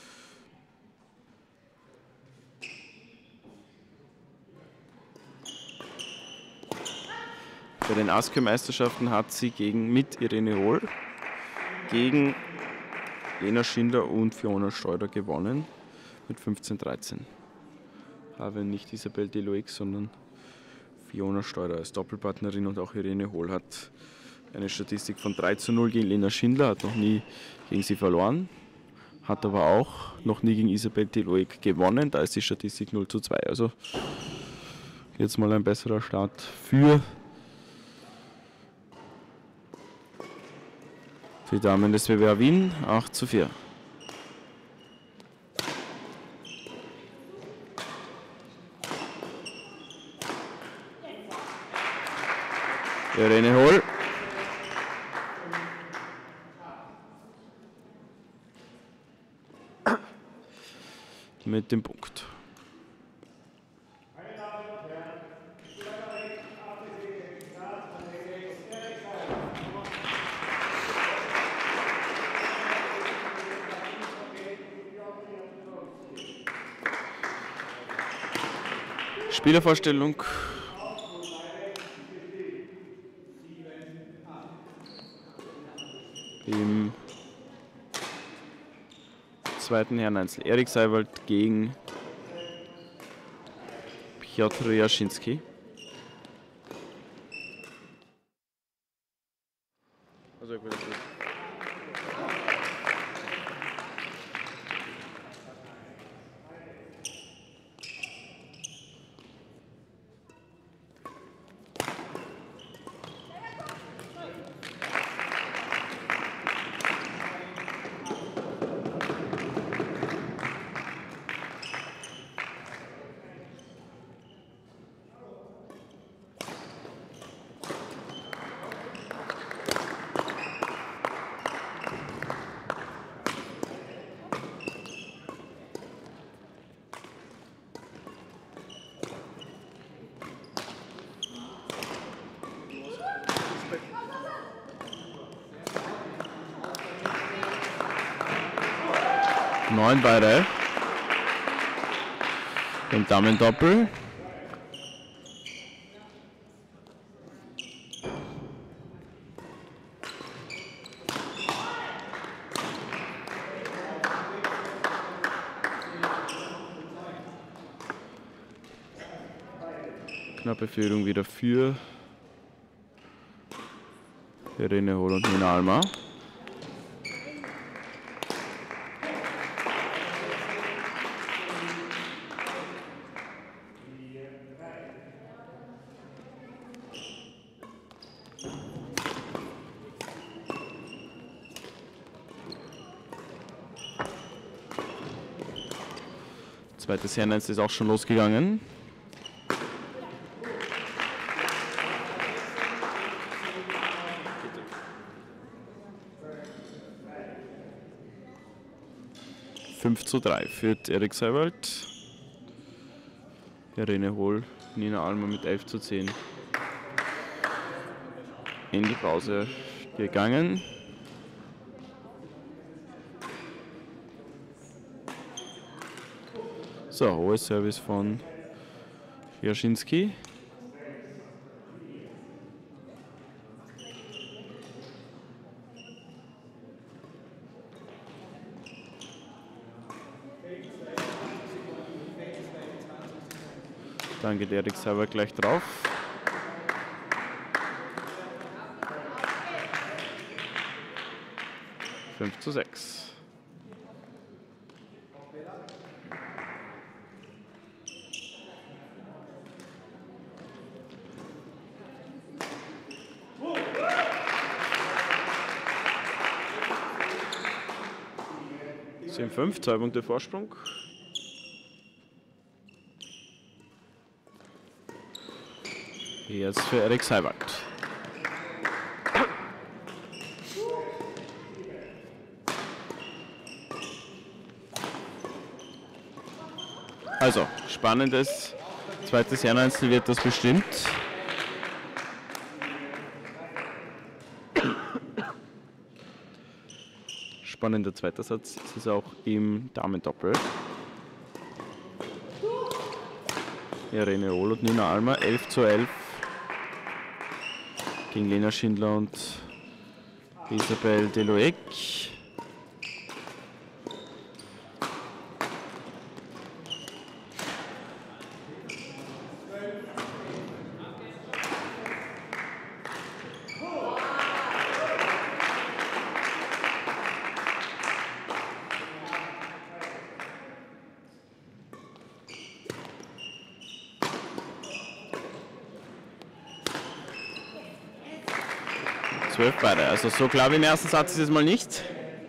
Bei den ASCII-Meisterschaften hat sie mit Irene Hohl gegen Lena Schindler und Fiona Steuder gewonnen mit 15:13. Aber nicht Isabel Deloic, sondern Fiona Steuder als Doppelpartnerin, und auch Irene Hohl hat eine Statistik von 3:0 gegen Lena Schindler, hat noch nie gegen sie verloren, hat aber auch noch nie gegen Isabel Deloic gewonnen, da ist die Statistik 0:2. Also jetzt mal ein besserer Start für die Damen des WWA Wien, 8:4. Irene Hohl. Mit dem Punkt. Spielervorstellung. Im zweiten Herreneinzel. Erik Seiwald gegen Piotr Jaschinski. Also neun Beide im Damendoppel. Knappe Führung wieder für Irene Hohl und Nina Alma. Zweites Herreneinzel ist auch schon losgegangen. Fünf zu 3 führt Erik Seiwald. Irene Hohl, Nina Alma mit 11:10 in die Pause gegangen. So, hohes Service von Jaschinski. Dann geht Erik Seiwald gleich drauf. Fünf zu 6. 10-5, 2 Punkte Vorsprung. Jetzt für Erik Seiwald. Also, spannendes zweites Herreneinzel wird das bestimmt. Spannender zweiter Satz ist es auch im Damendoppel. Irene Ohl und Nina Almer, 11:11 gegen Lena Schindler und Isabelle Deloic. Beide. Also so klar wie im ersten Satz ist es mal nicht.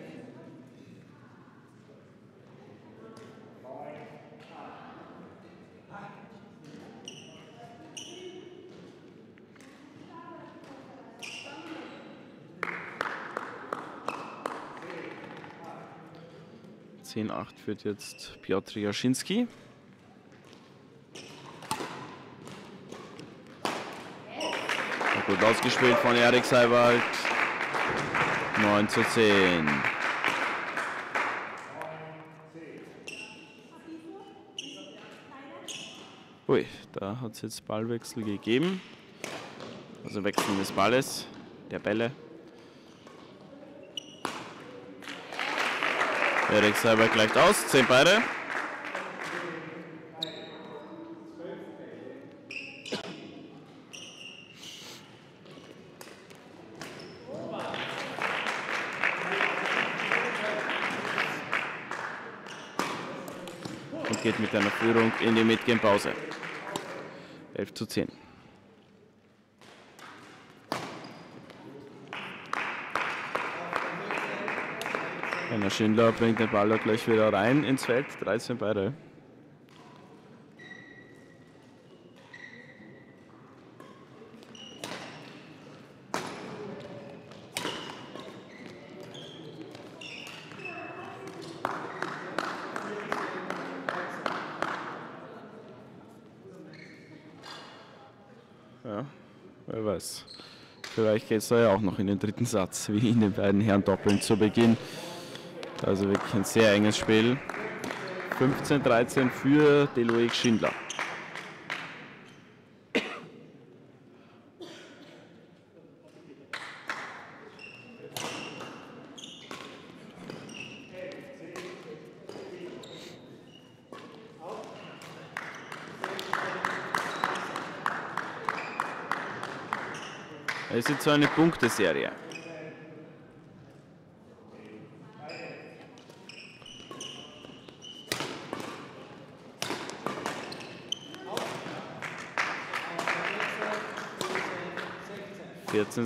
(10:8) führt jetzt Piotr Jaschinski. Gut ausgespielt von Erik Seiwald. 9:10. Ui, da hat es jetzt Ballwechsel gegeben. Also Wechseln des Balles, der Bälle. Erik Seiwald gleicht aus, 10 beide. Geht mit einer Führung in die Mitgame-Pause. 11:10. Lena Schindler bringt den Ball gleich wieder rein ins Feld. 13 beide. Ja, wer weiß. Vielleicht geht es da ja auch noch in den dritten Satz, wie in den beiden Herren-Doppeln zu Beginn. Also wirklich ein sehr enges Spiel. 15:13 für Deloic Schindler. Es ist jetzt so eine Punkteserie. (14:16).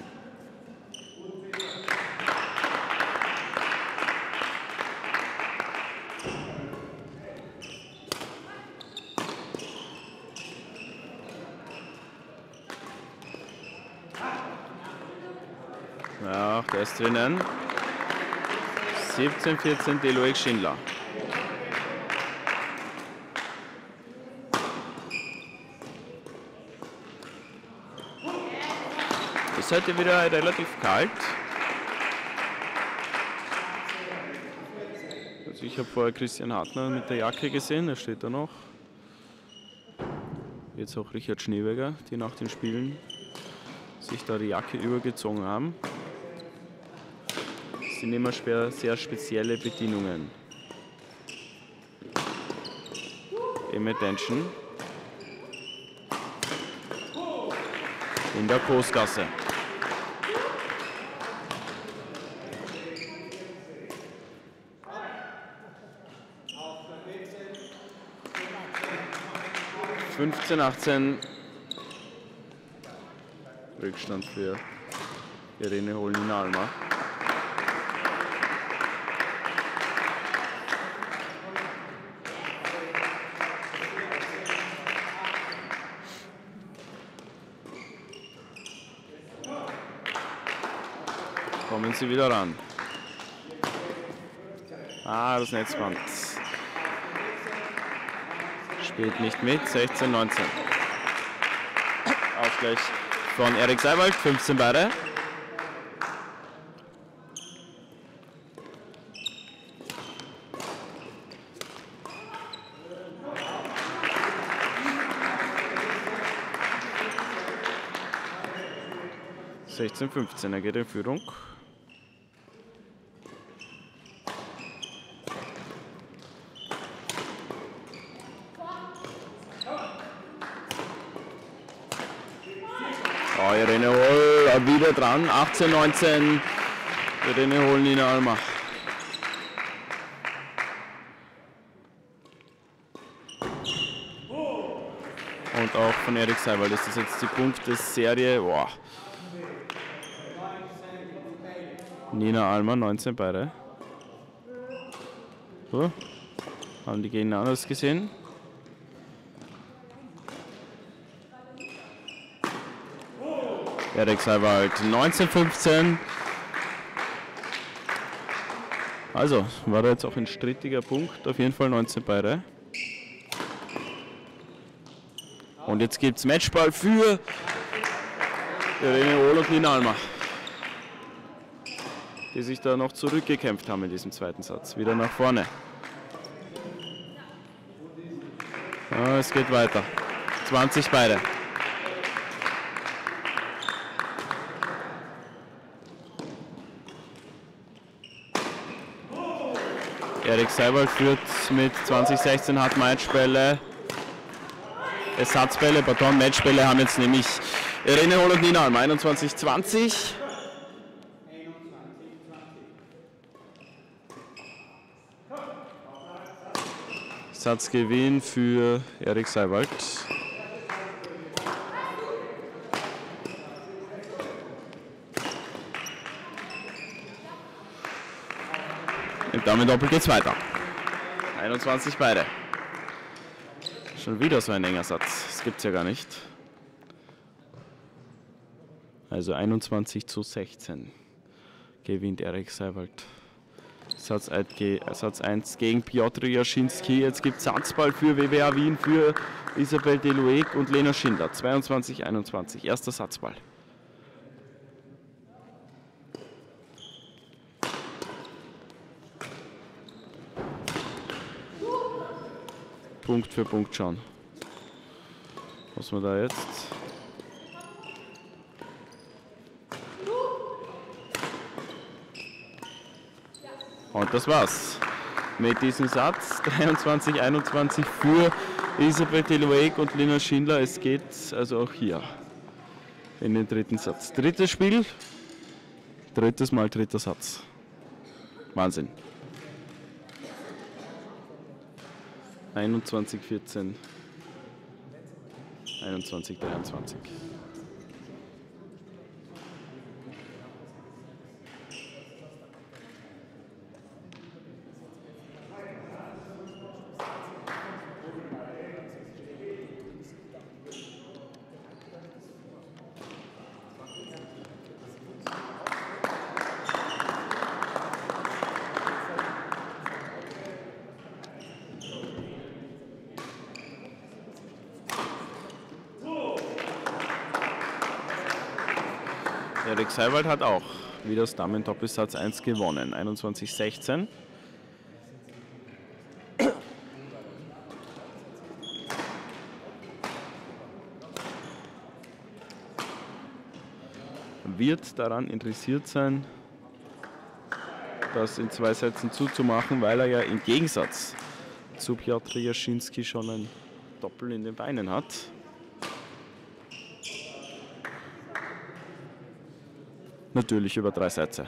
Ja, auch der ist drinnen. 17:14 Deloic Schindler. Ist heute wieder relativ kalt. Also ich habe vorher Christian Hartner mit der Jacke gesehen, der steht da noch. Jetzt auch Richard Schneeberger, die nach den Spielen sich da die Jacke übergezogen haben. Das sind immer sehr spezielle Bedingungen. Im Attention. In der Postgasse. (15:18) Rückstand für Irene Ohl, Nina Almer. Kommen sie wieder ran. Ah, das Netzband. Spielt nicht mit, 16-19. Ausgleich von Erik Seiwald, 15 beide. Er geht in Führung. Oh, Irene Holl wieder dran, 18-19. Irene Holl, Nina Alma. Und auch von Erik Seiwald ist das jetzt die Punkteserie. Wow. Nina Alma, 19 beide. So. Haben die Gegner anders gesehen? Erik Seiwald, 19-15. Also, war da jetzt auch ein strittiger Punkt. Auf jeden Fall 19 beide. Und jetzt gibt es Matchball für Irene Holl und Nina Alma, die sich da noch zurückgekämpft haben in diesem zweiten Satz. Wieder nach vorne. Ja, es geht weiter. 20 beide. Erik Seiwald führt mit 20-16, hat Matchbälle. Ersatzbälle, pardon, Matchbälle haben jetzt nämlich Irene Holl und Nina Alma, 21-20. Satzgewinn für Erik Seiwald. Im Damen-Doppel geht's weiter. 21 beide. Schon wieder so ein enger Satz. Das gibt's ja gar nicht. Also 21-16 gewinnt Erik Seiwald. Satz 1 gegen Piotr Jaschinski. Jetzt gibt es Satzball für WWA Wien für Isabel Delueg und Lena Schindler. 22-21. Erster Satzball. Punkt für Punkt schauen. Was wir da jetzt? Und das war's mit diesem Satz. 23-21 für Isabel Delueg und Lena Schindler. Es geht also auch hier in den dritten Satz. Drittes Spiel, drittes Mal dritter Satz. Wahnsinn. 21-14, 21-23. Erik Seiwald hat auch wieder das Damen-Doppelsatz 1 gewonnen, 21-16. Wird daran interessiert sein, das in 2 Sätzen zuzumachen, weil er ja im Gegensatz zu Piotr Jaschinski schon ein Doppel in den Beinen hat. Natürlich über 3 Sätze.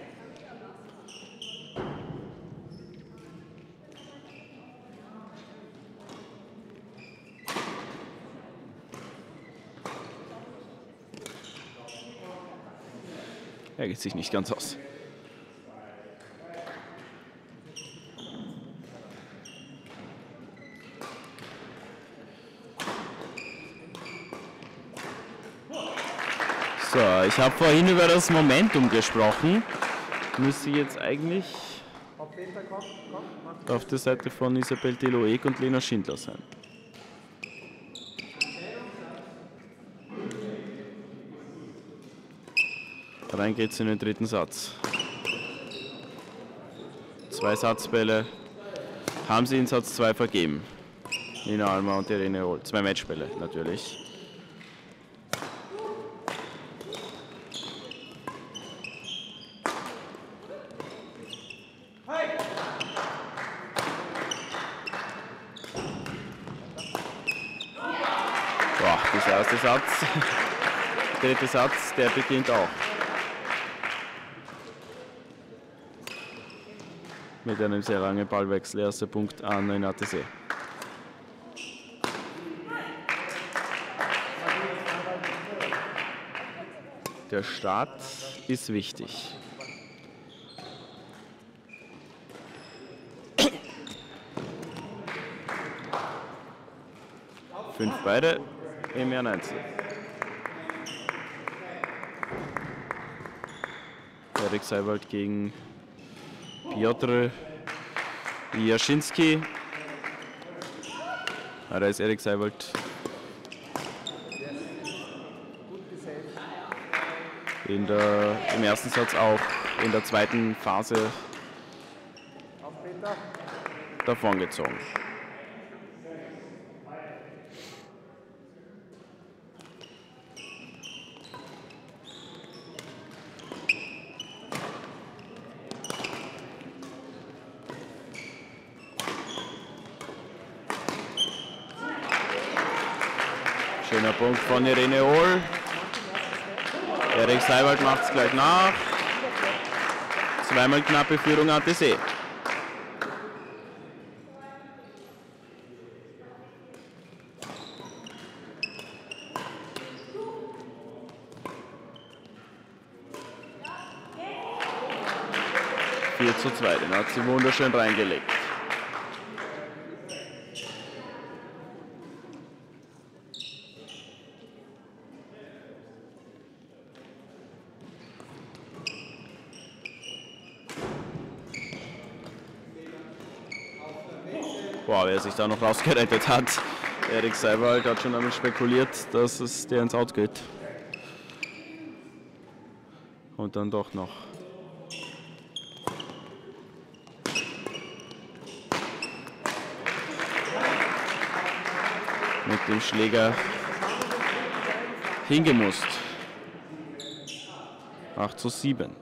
Er geht sich nicht ganz aus. So, ich habe vorhin über das Momentum gesprochen. Müsste jetzt eigentlich auf der Seite von Isabel Deloeg und Lena Schindler sein. Rein geht's in den dritten Satz. 2 Satzbälle haben sie in Satz 2 vergeben. Nina Alma und Irene Hohl. 2 Matchbälle natürlich. Boah, dieser erste Satz. Der dritte Satz, der beginnt auch. Mit einem sehr langen Ballwechsel. Erster Punkt an Renate See. Der Start ist wichtig. Fünf beide im Einzel. Erik Seiwald gegen Piotr Jaschinski. Da ist Erik Seiwald im ersten Satz auch in der zweiten Phase davongezogen. Schöner Punkt von Irene Hohl. Erik Seiwald macht es gleich nach. Zweimal knappe Führung ATC. Vier zu 2, den hat sie wunderschön reingelegt. Wow, wer sich da noch rausgerettet hat. Erik Seiwald hat schon damit spekuliert, dass es der ins Out geht. Und dann doch noch. Mit dem Schläger hingemusst. 8 zu 7.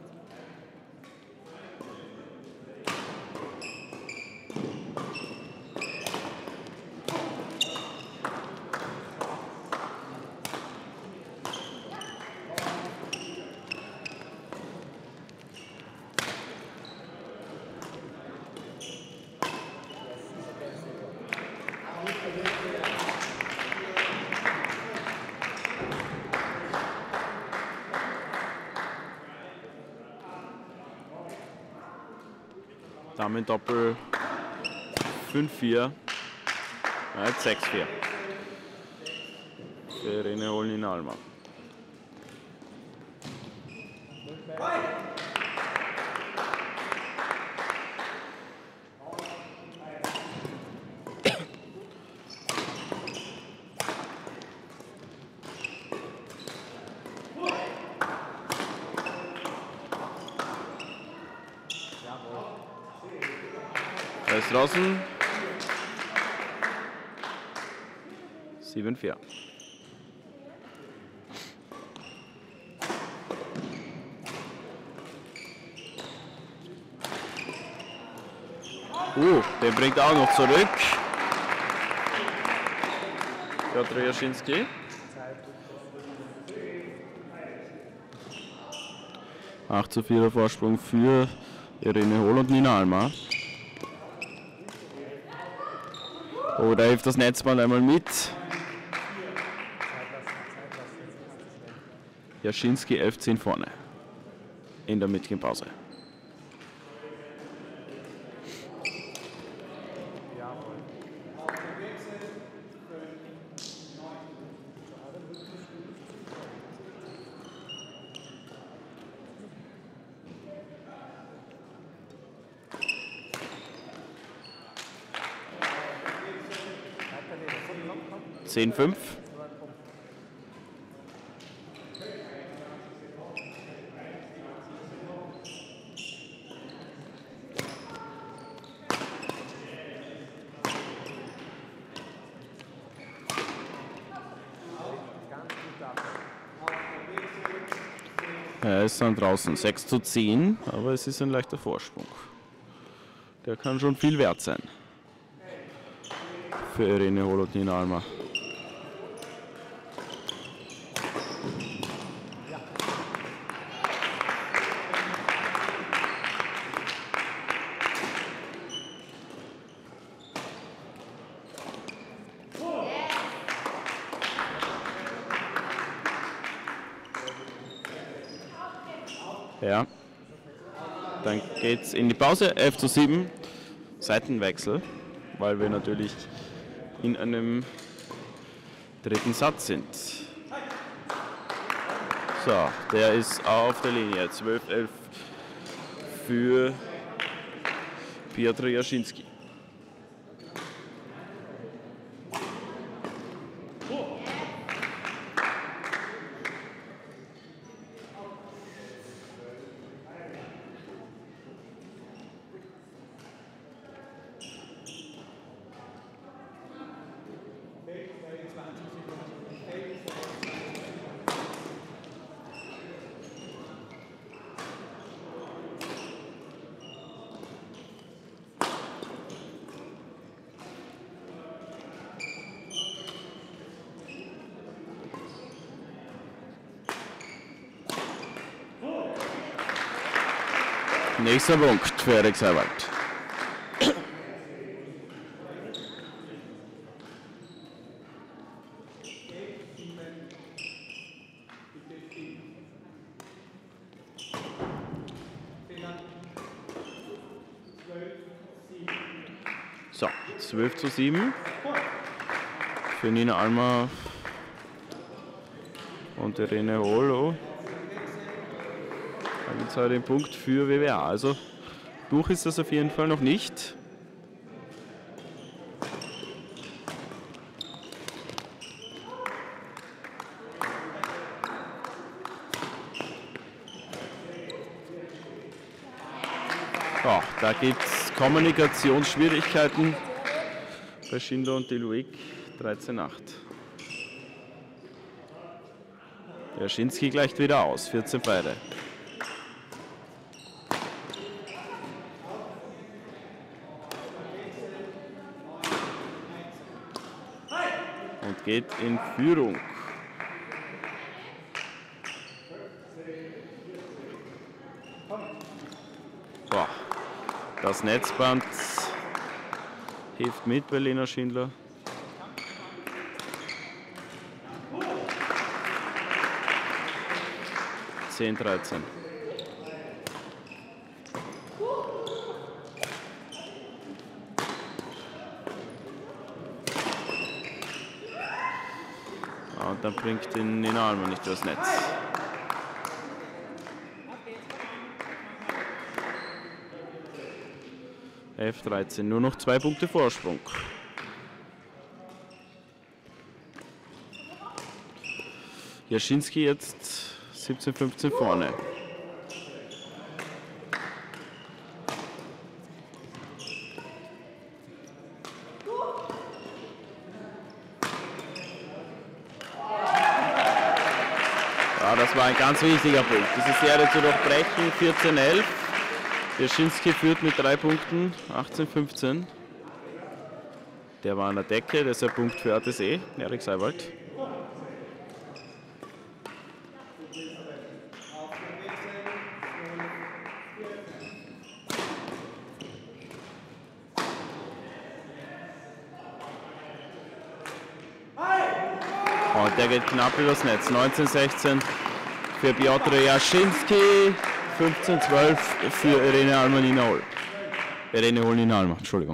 Damen-Doppel 5-4, jetzt 6-4 für Irene Hohl, Nina Alma. Er ist draußen. 7-4. Den bringt auch noch zurück. Piotr Jaschinski. Acht zu 4 Vorsprung für Irene Hohl und Nina Alma. Oh, da hilft das Netzband einmal mit. Jaschinski 11-10 vorne in der Mittelpause. 10-5. Er ist dann draußen 6:10, aber es ist ein leichter Vorsprung. Der kann schon viel wert sein für Irene Hol und Nina Alma. Ja, dann geht's in die Pause, 11:7, Seitenwechsel, weil wir natürlich in einem dritten Satz sind. So, der ist auf der Linie, 12:11 für Piotr Jaschinski. Nächster Punkt für Erik Seiwald. So, 12:7 für Nina Alma und Irene Hol. Da gibt es heute den Punkt für WWA. Also durch ist das auf jeden Fall noch nicht. So, da gibt es Kommunikationsschwierigkeiten bei Schindler und Deluig. 13:8. Jaschinski gleicht wieder aus. 14 beide. Und geht in Führung. So, das Netzband hilft mit bei Lena Schindler. – 10:13. Und dann bringt den Nina Alma nicht übers Netz. F13, nur noch 2 Punkte Vorsprung. Jaschinski jetzt 17:15 vorne. Ja, das war ein ganz wichtiger Punkt, diese Serie zu durchbrechen. 14:11. Jaschinski führt mit 3 Punkten, 18:15. Der war an der Decke, deshalb Punkt für ATC, Erik Seiwald. Und der geht knapp übers Netz, 19:16 für Piotr Jaschinski. 15:12 für Irene Alma, Nina Hol. Irene Hol, Nina Alma, Entschuldigung.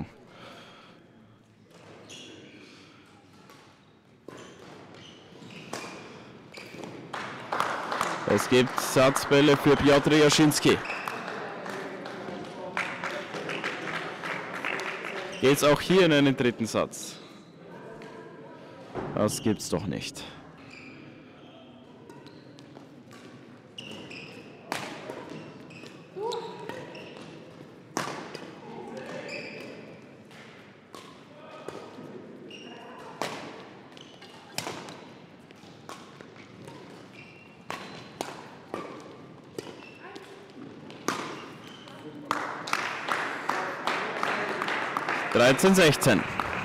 Es gibt Satzbälle für Piotr Jaschinski. Geht's auch hier in einen dritten Satz? Das gibt's doch nicht. Dreizehn, 16.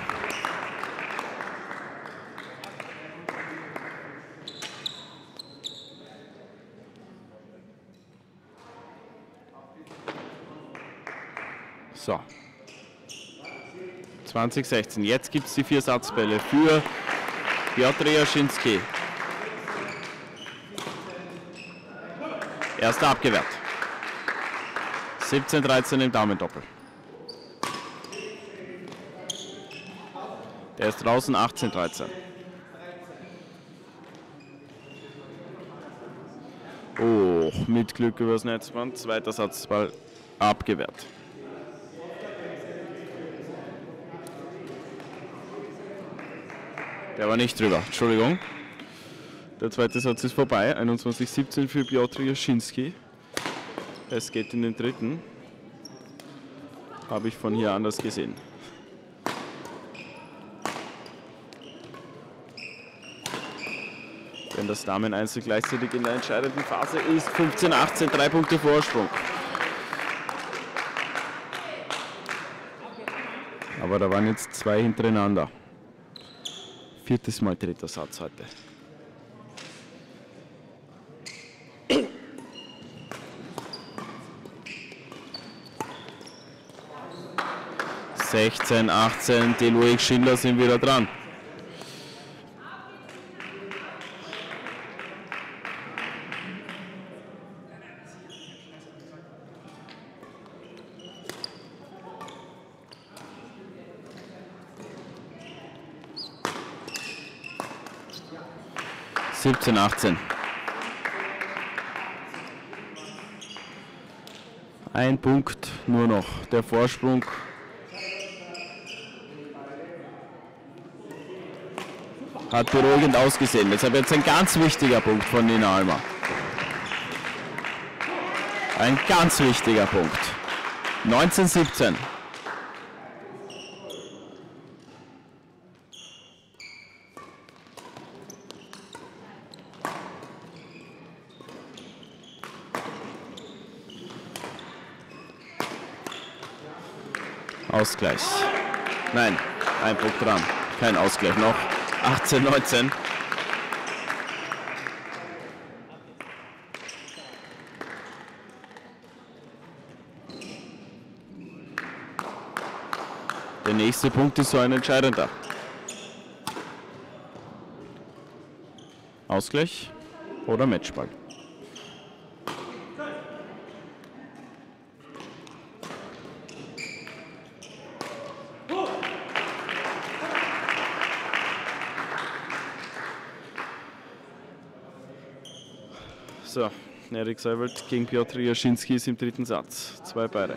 So. 2016. Jetzt gibt es die 4 Satzbälle für Piotr Jaschinski. Erster abgewehrt. 17-13 im Daumendoppel. Der ist draußen, 18-13. Oh, mit Glück übers Netzband. Zweiter Satzball abgewehrt. Der war nicht drüber, Entschuldigung. Der zweite Satz ist vorbei, 21-17 für Piotr Jaschinski. Es geht in den dritten. Habe ich von hier anders gesehen. Wenn das Damen-Einzel gleichzeitig in der entscheidenden Phase ist, 15-18, 3 Punkte Vorsprung. Aber da waren jetzt 2 hintereinander. Viertes Mal dritter Satz heute. (16, 18), die Loic Schindler sind wieder dran. (17, 18). Ein Punkt nur noch, der Vorsprung. Hat beruhigend ausgesehen. Deshalb jetzt ein ganz wichtiger Punkt von Nina Alma. Ein ganz wichtiger Punkt. 19-17. Ausgleich. Nein, ein Punkt dran. Kein Ausgleich noch. 18, 19. Der nächste Punkt ist so ein entscheidender. Ausgleich oder Matchball. So, Erik Seiwelt gegen Piotr Jaschinski ist im dritten Satz. 2 beide.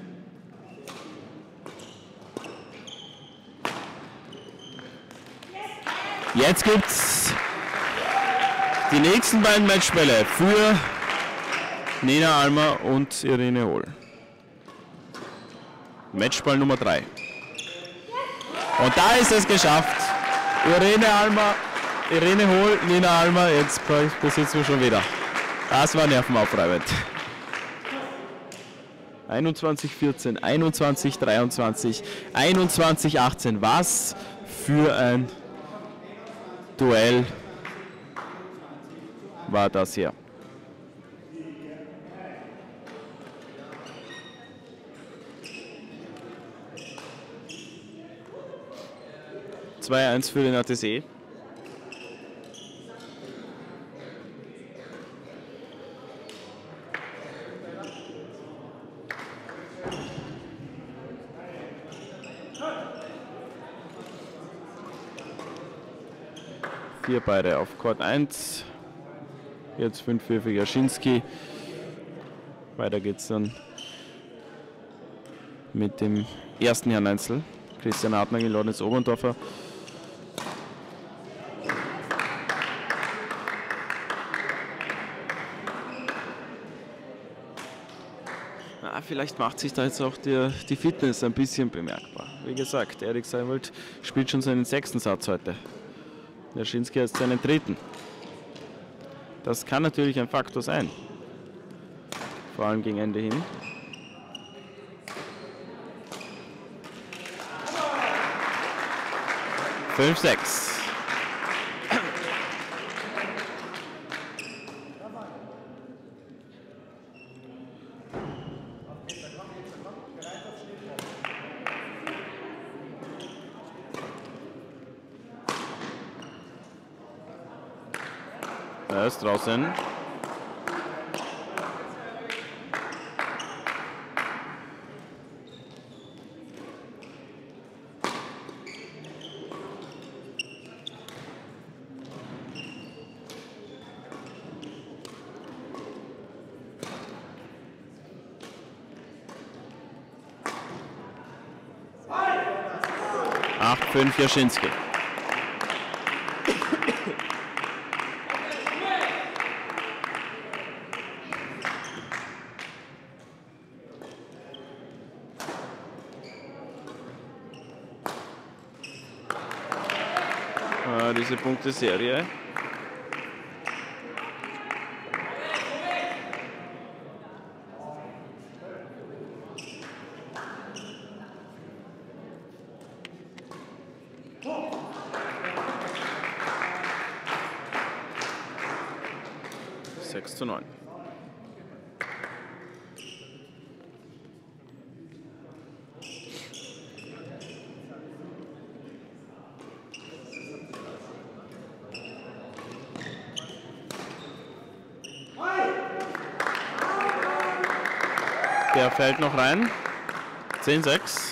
Jetzt gibt's die nächsten beiden Matchbälle für Nina Alma und Irene Hohl. Matchball Nummer 3. Und da ist es geschafft. Irene Hohl, Nina Alma, jetzt besitzen wir schon wieder. Das war nervenaufreibend. 21-14, 21-23, 21-18. Was für ein Duell war das hier. (2-1) für den ATC. Vier beide auf Court 1. Jetzt 5-4 für Jaschinski. Weiter geht's dann mit dem ersten Herrn Einzel. Christian Hartmann gegen Lorenz Oberndorfer. Ja, vielleicht macht sich da jetzt auch die Fitness ein bisschen bemerkbar. Wie gesagt, Erik Seiwald spielt schon seinen 6. Satz heute. Jaschinski hat seinen 3. Das kann natürlich ein Faktor sein. Vor allem gegen Ende hin. Fünf, 6. Er ist draußen. Acht, 5 Jaschinski. Diese Punkteserie. Sechs zu 9. Der fällt noch rein. 10-6.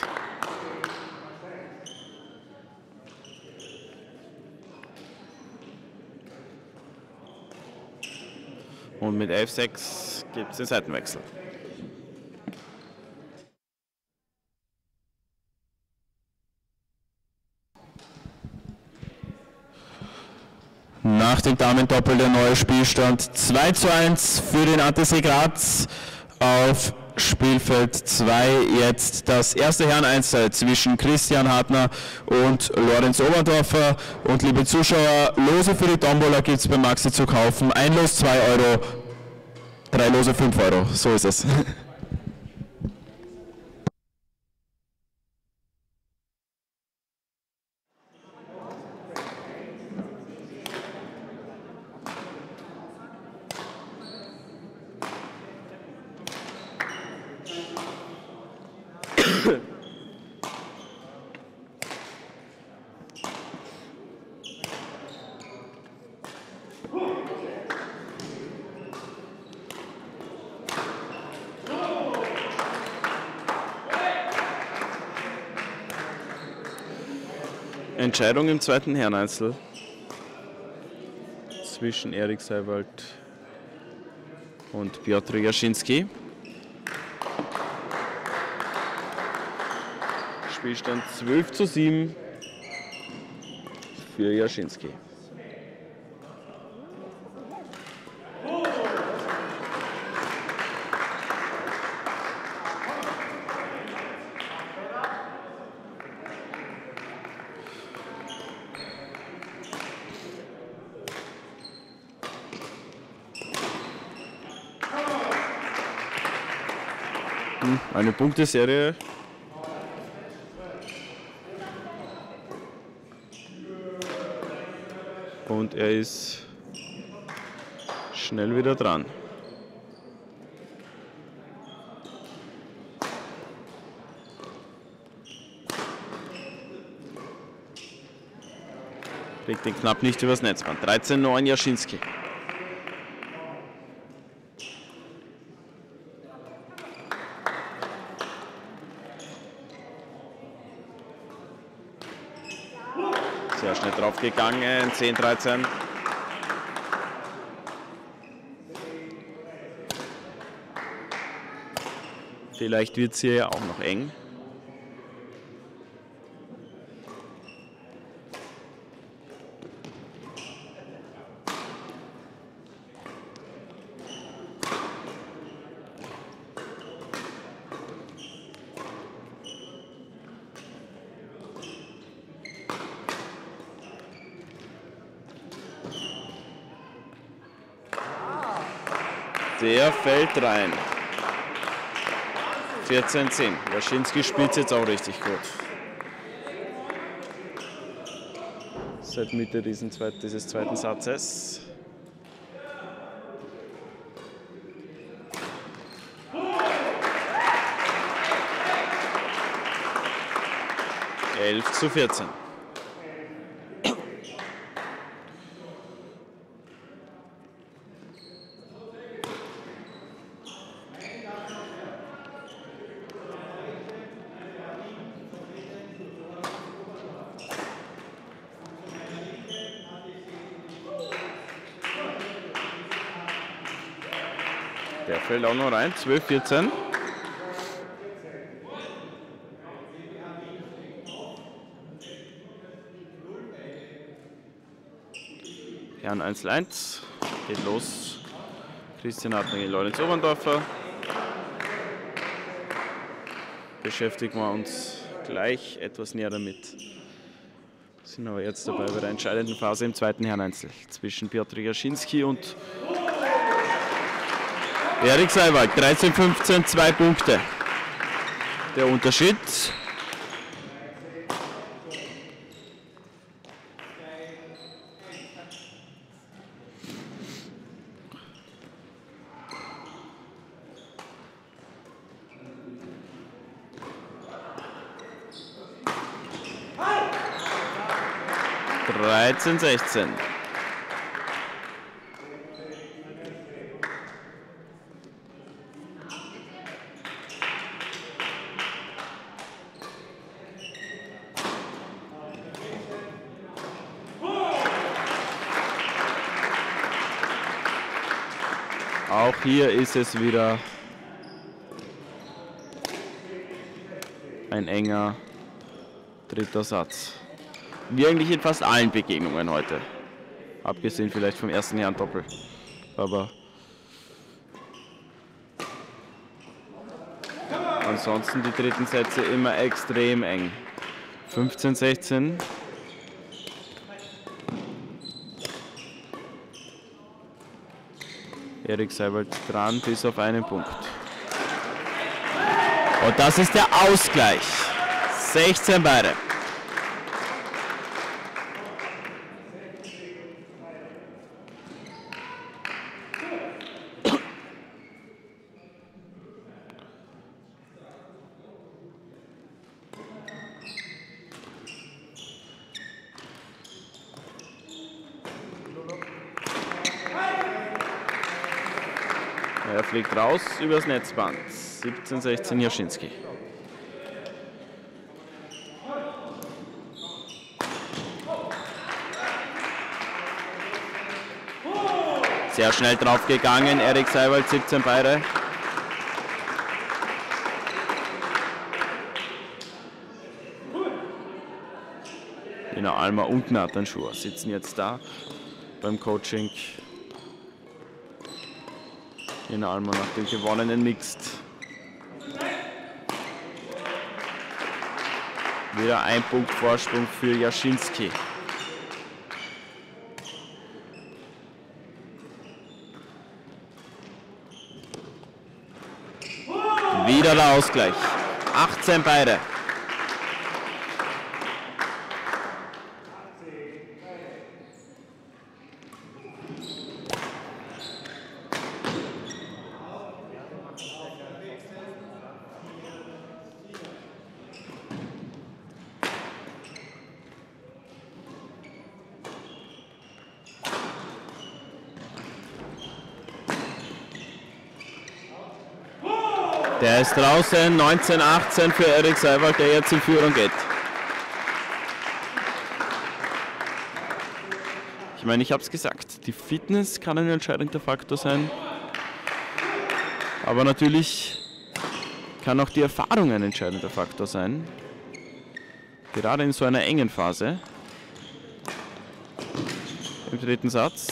Und mit 11-6 gibt es den Seitenwechsel. Nach dem Damendoppel der neue Spielstand 2:1 für den ATC Graz auf Spielfeld 2. Jetzt das erste Herren-Einzel zwischen Christian Hartner und Lorenz Oberndorfer. Und liebe Zuschauer, Lose für die Tombola gibt es bei Maxi zu kaufen. Ein Los 2 Euro, 3 Lose 5 Euro. So ist es. Entscheidung im zweiten Herreneinzel zwischen Erik Seiwald und Piotr Jaschinski. Spielstand 12:7 für Jaschinski. Eine Punkteserie. Und er ist schnell wieder dran. Kriegt den knapp nicht übers Netzband. 13:9 Jaschinski. Sehr schnell drauf gegangen, 10:13. Vielleicht wird es hier ja auch noch eng. Der fällt rein. 14-10. Jaschinski spielt jetzt auch richtig gut. Seit Mitte dieses zweiten Satzes. Elf zu 14. Der fällt auch noch rein, 12-14. Herren 1-1, geht los. Christian Hartner gegen Lorenz Oberndorfer. Beschäftigen wir uns gleich etwas näher damit. Sind aber jetzt dabei bei der entscheidenden Phase im zweiten Herreneinzel zwischen Piotr Jaschinski und Erik Seiwald. 13-15, 2 Punkte. Der Unterschied. Dreizehn, 16. Auch hier ist es wieder ein enger dritter Satz. Wie eigentlich in fast allen Begegnungen heute. Abgesehen vielleicht vom ersten Herrendoppel. Aber ansonsten die dritten Sätze immer extrem eng. 15, 16. Erik Seiwald dran bis auf einen Punkt. Und das ist der Ausgleich. 16 beide. Er fliegt raus übers Netzband. 17-16 Jaschinski. Sehr schnell drauf gegangen, Erik Seiwald, 17 beide. Nina Almer und Nathan Schur sitzen jetzt da beim Coaching. Nina Almer nach dem gewonnenen Mixed. Wieder ein Punkt Vorsprung für Jaschinski. Wieder der Ausgleich. 18 beide. Der ist draußen, 19-18 für Erik Seiwald, der jetzt in Führung geht. Ich meine, ich habe es gesagt, die Fitness kann ein entscheidender Faktor sein. Aber natürlich kann auch die Erfahrung ein entscheidender Faktor sein. Gerade in so einer engen Phase. Im dritten Satz.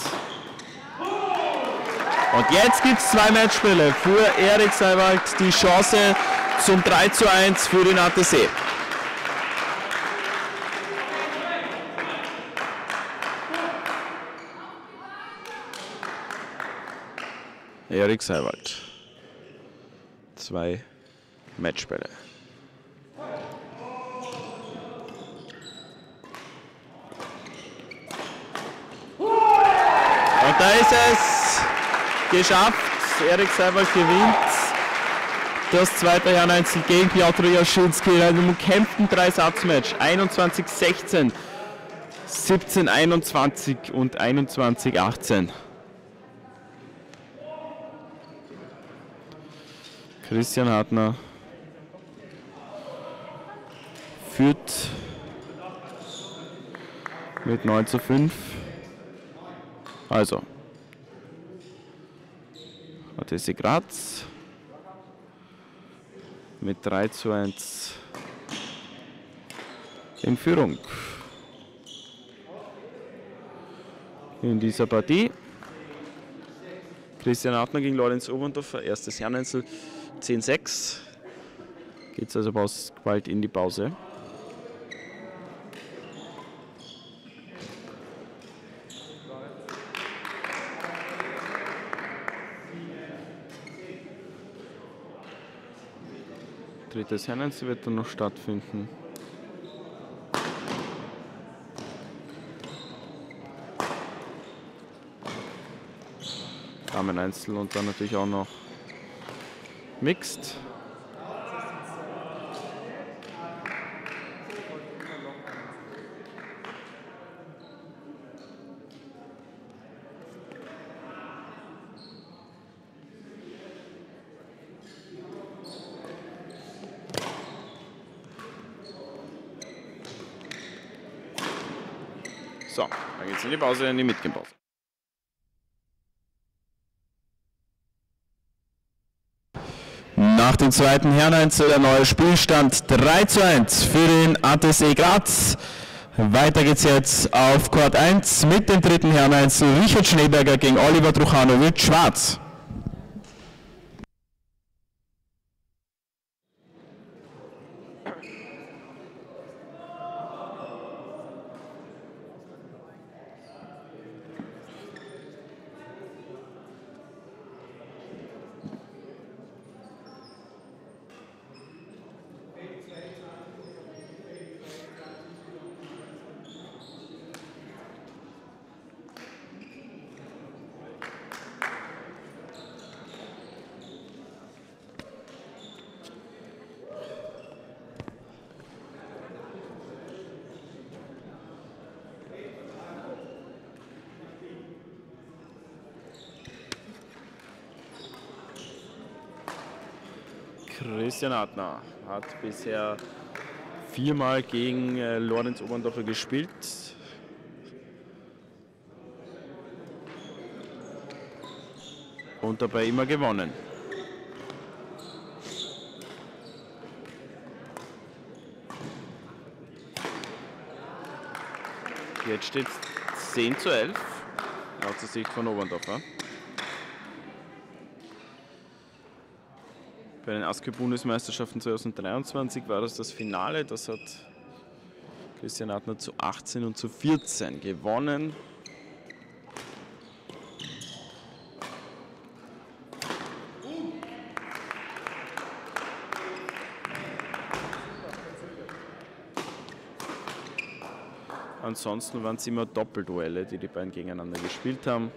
Und jetzt gibt es 2 Matchspiele für Erik Seiwald, die Chance zum 3:1 für den ATC. Erik Seiwald. 2 Matchbälle. Und da ist es geschafft. Erik Seiwald gewinnt das zweite Herreneinzel gegen Piotr Jaschinski in einem umkämpften 3-Satz-Match. 21-16, 17-21 und 21-18. Christian Hartner führt mit 9:5. Also, HTC Graz mit 3:1 in Führung in dieser Partie. Christian Hartner gegen Lorenz Oberndorfer, erstes Herreneinzel, 10:6. Geht es also bald in die Pause. Drittes Herreneinzel wird dann noch stattfinden. Dameneinzel und dann natürlich auch noch Mixed. So, dann geht's in die Pause, in die Mitgehen-Pause. Nach dem zweiten Herreneinzel der neue Spielstand 3:1 für den ATC Graz. Weiter geht's jetzt auf Court 1 mit dem dritten Herreneinzel. Richard Schneeberger gegen Oliver Truchanovic, Schwarz. Christian Hartner hat bisher 4-mal gegen Lorenz Oberndorfer gespielt. Und dabei immer gewonnen. Jetzt steht es 10:11 aus der Sicht von Oberndorfer. Bei den ASCII-Bundesmeisterschaften 2023 war das Finale. Das hat Christian Hartner zu 18 und zu 14 gewonnen. Ansonsten waren es immer Doppelduelle, die beiden gegeneinander gespielt haben.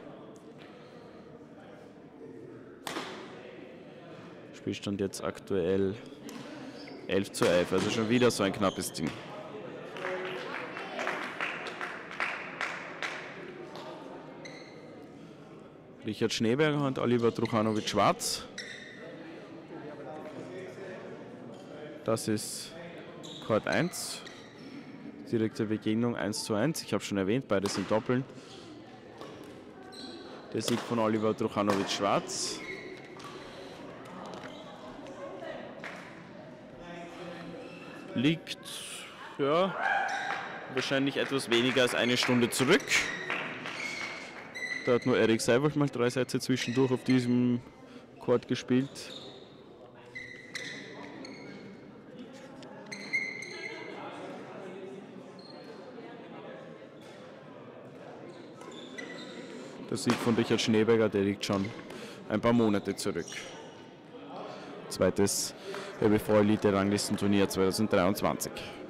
Spielstand jetzt aktuell 11:11, also schon wieder so ein knappes Ding. Richard Schneeberger und Oliver Truchanovic, Schwarz. Das ist Court 1. Direkte Begegnung 1:1. Ich habe schon erwähnt, beide sind Doppeln. Der Sieg von Oliver Truchanovic, Schwarz. Liegt ja, wahrscheinlich etwas weniger als eine Stunde zurück. Da hat nur Erik Seiwald mal 3 Sätze zwischendurch auf diesem Court gespielt. Der Sieg von Richard Schneeberger, der liegt schon ein paar Monate zurück. Zweites ÖBV Elite Ranglistenturnier 2023.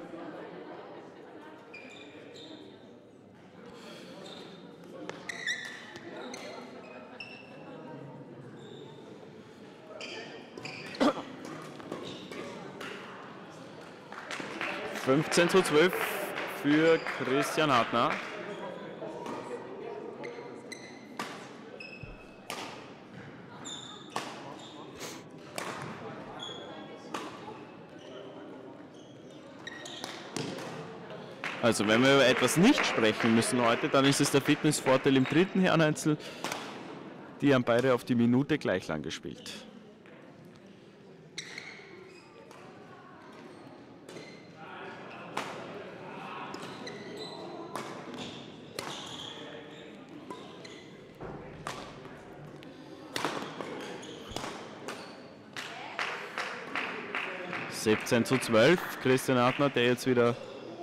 (15:12) für Christian Hartner. Also wenn wir über etwas nicht sprechen müssen heute, dann ist es der Fitnessvorteil im dritten Herreneinzel. Die haben beide auf die Minute gleich lang gespielt. (17:12) Christian Hartner, der jetzt wieder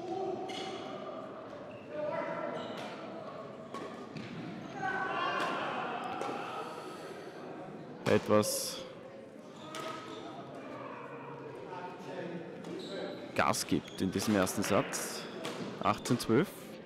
etwas Gas gibt in diesem ersten Satz. 18:12.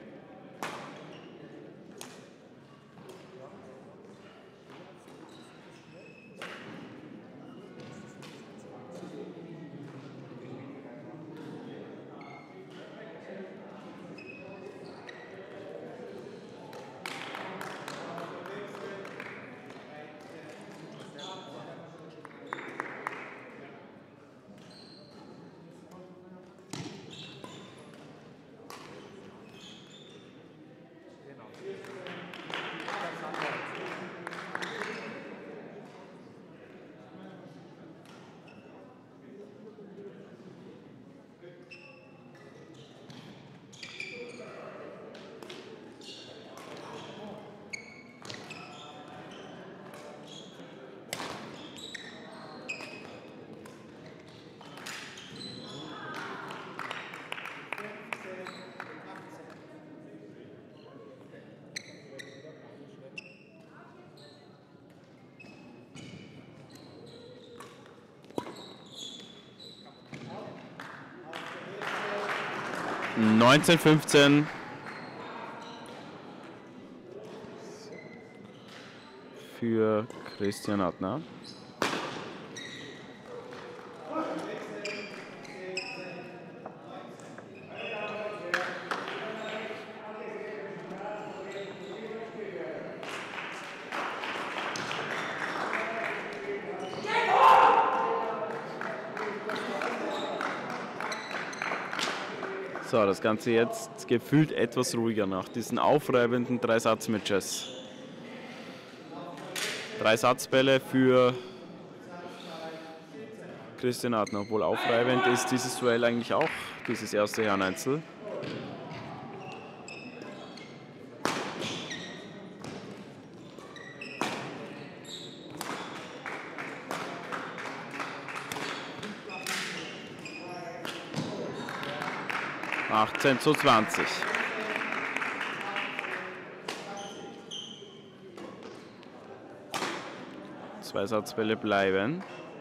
(19:15) für Christian Hartner. So, das Ganze jetzt gefühlt etwas ruhiger nach diesen aufreibenden 3-Satz-Matches. 3 Satzbälle für Christian Hartner, obwohl aufreibend ist dieses Duell eigentlich auch, dieses erste Herreneinzel. (18:20). Zwei Satzbälle bleiben.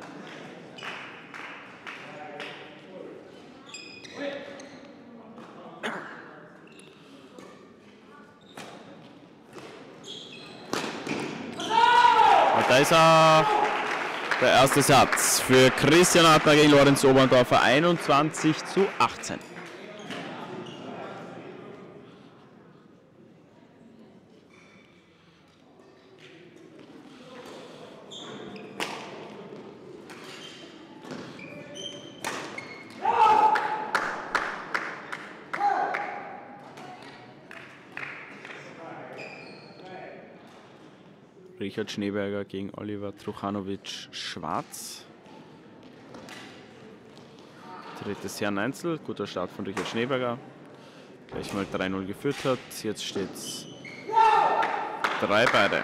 Und da ist er, der erste Satz für Christian Hartner gegen Lorenz Oberndorfer, 21:18. Richard Schneeberger gegen Oliver Truchanovic-Schwarz. Drittes Herreneinzel, guter Start von Richard Schneeberger. Gleich mal 3:0 geführt hat, jetzt steht es 3 beide.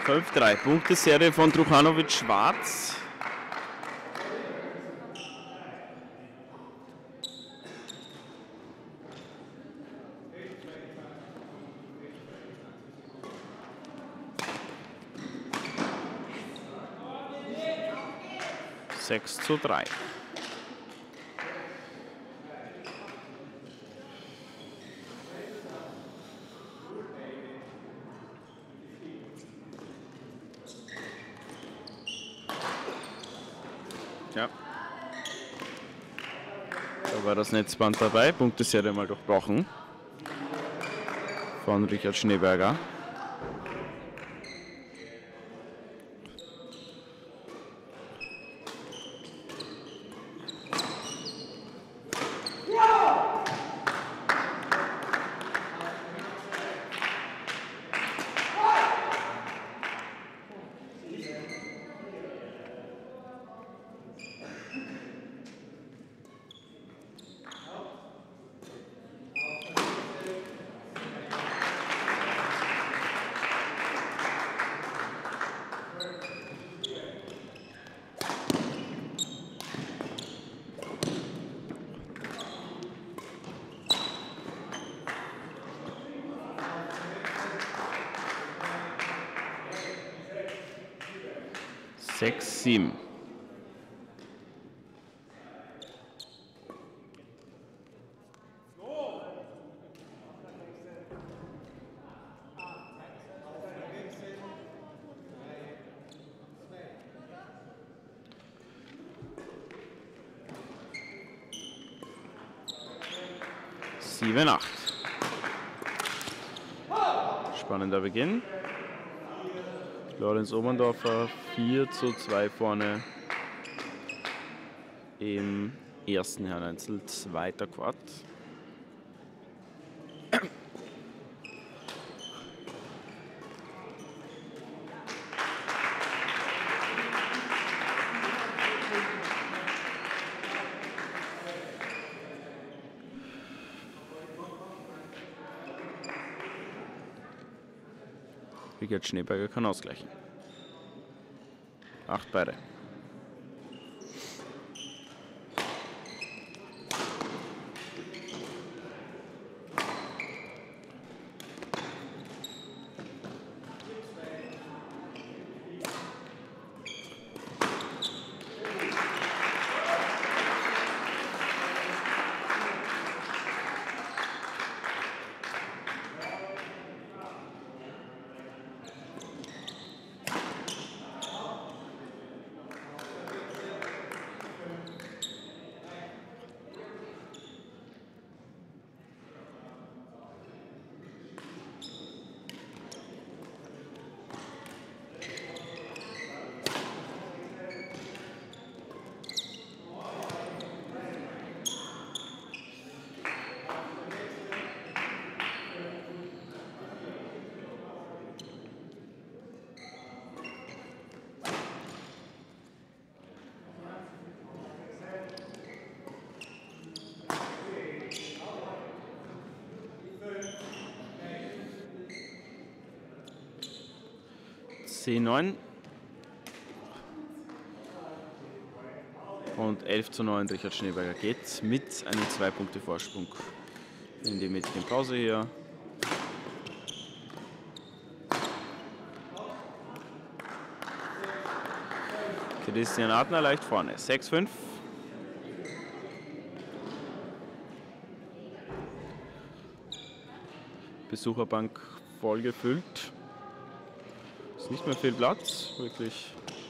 5-3. Punkteserie von Truchanovic-Schwarz. Sechs zu 3. Ja. Da war das Netzband dabei. Punkteserie mal durchbrochen von Richard Schneeberger. Sechs, 7. Sieben, 8. Spannender Beginn. Lorenz Oberndorfer 4:2 vorne im ersten Herreneinzel, zweiter Quad. Richard Schneeberger kann ausgleichen. 8 beide. C9 und 11:9. Richard Schneeberger geht mit einem 2-Punkte-Vorsprung in die Mädchenpause hier. Christian Adner leicht vorne, 6:5. Besucherbank voll gefüllt. Ist nicht mehr viel Platz, wirklich.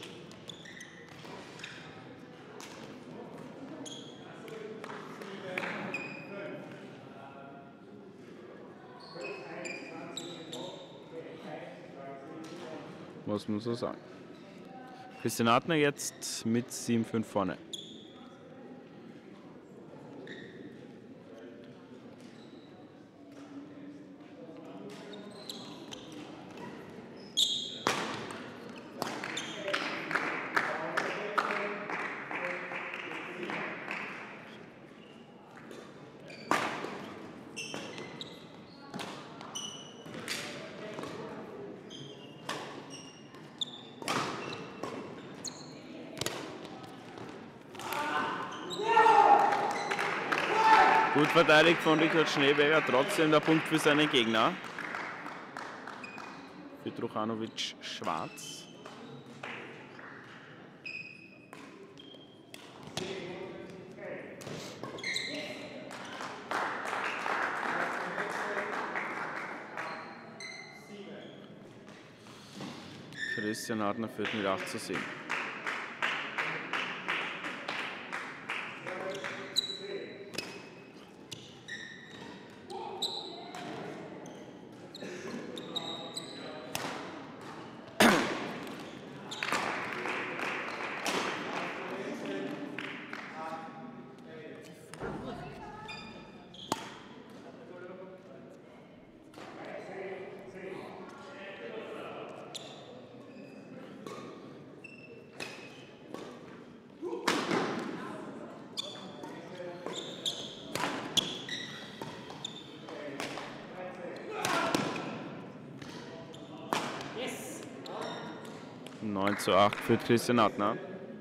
Was muss man sagen? Christian Adner jetzt mit 7:5 vorne. Gut verteidigt von Richard Schneeberger, trotzdem der Punkt für seinen Gegner. Für Truchanovic Schwarz. Christian Hartner führt mit 8:7. Yes. 9:8 für Christian Hartner.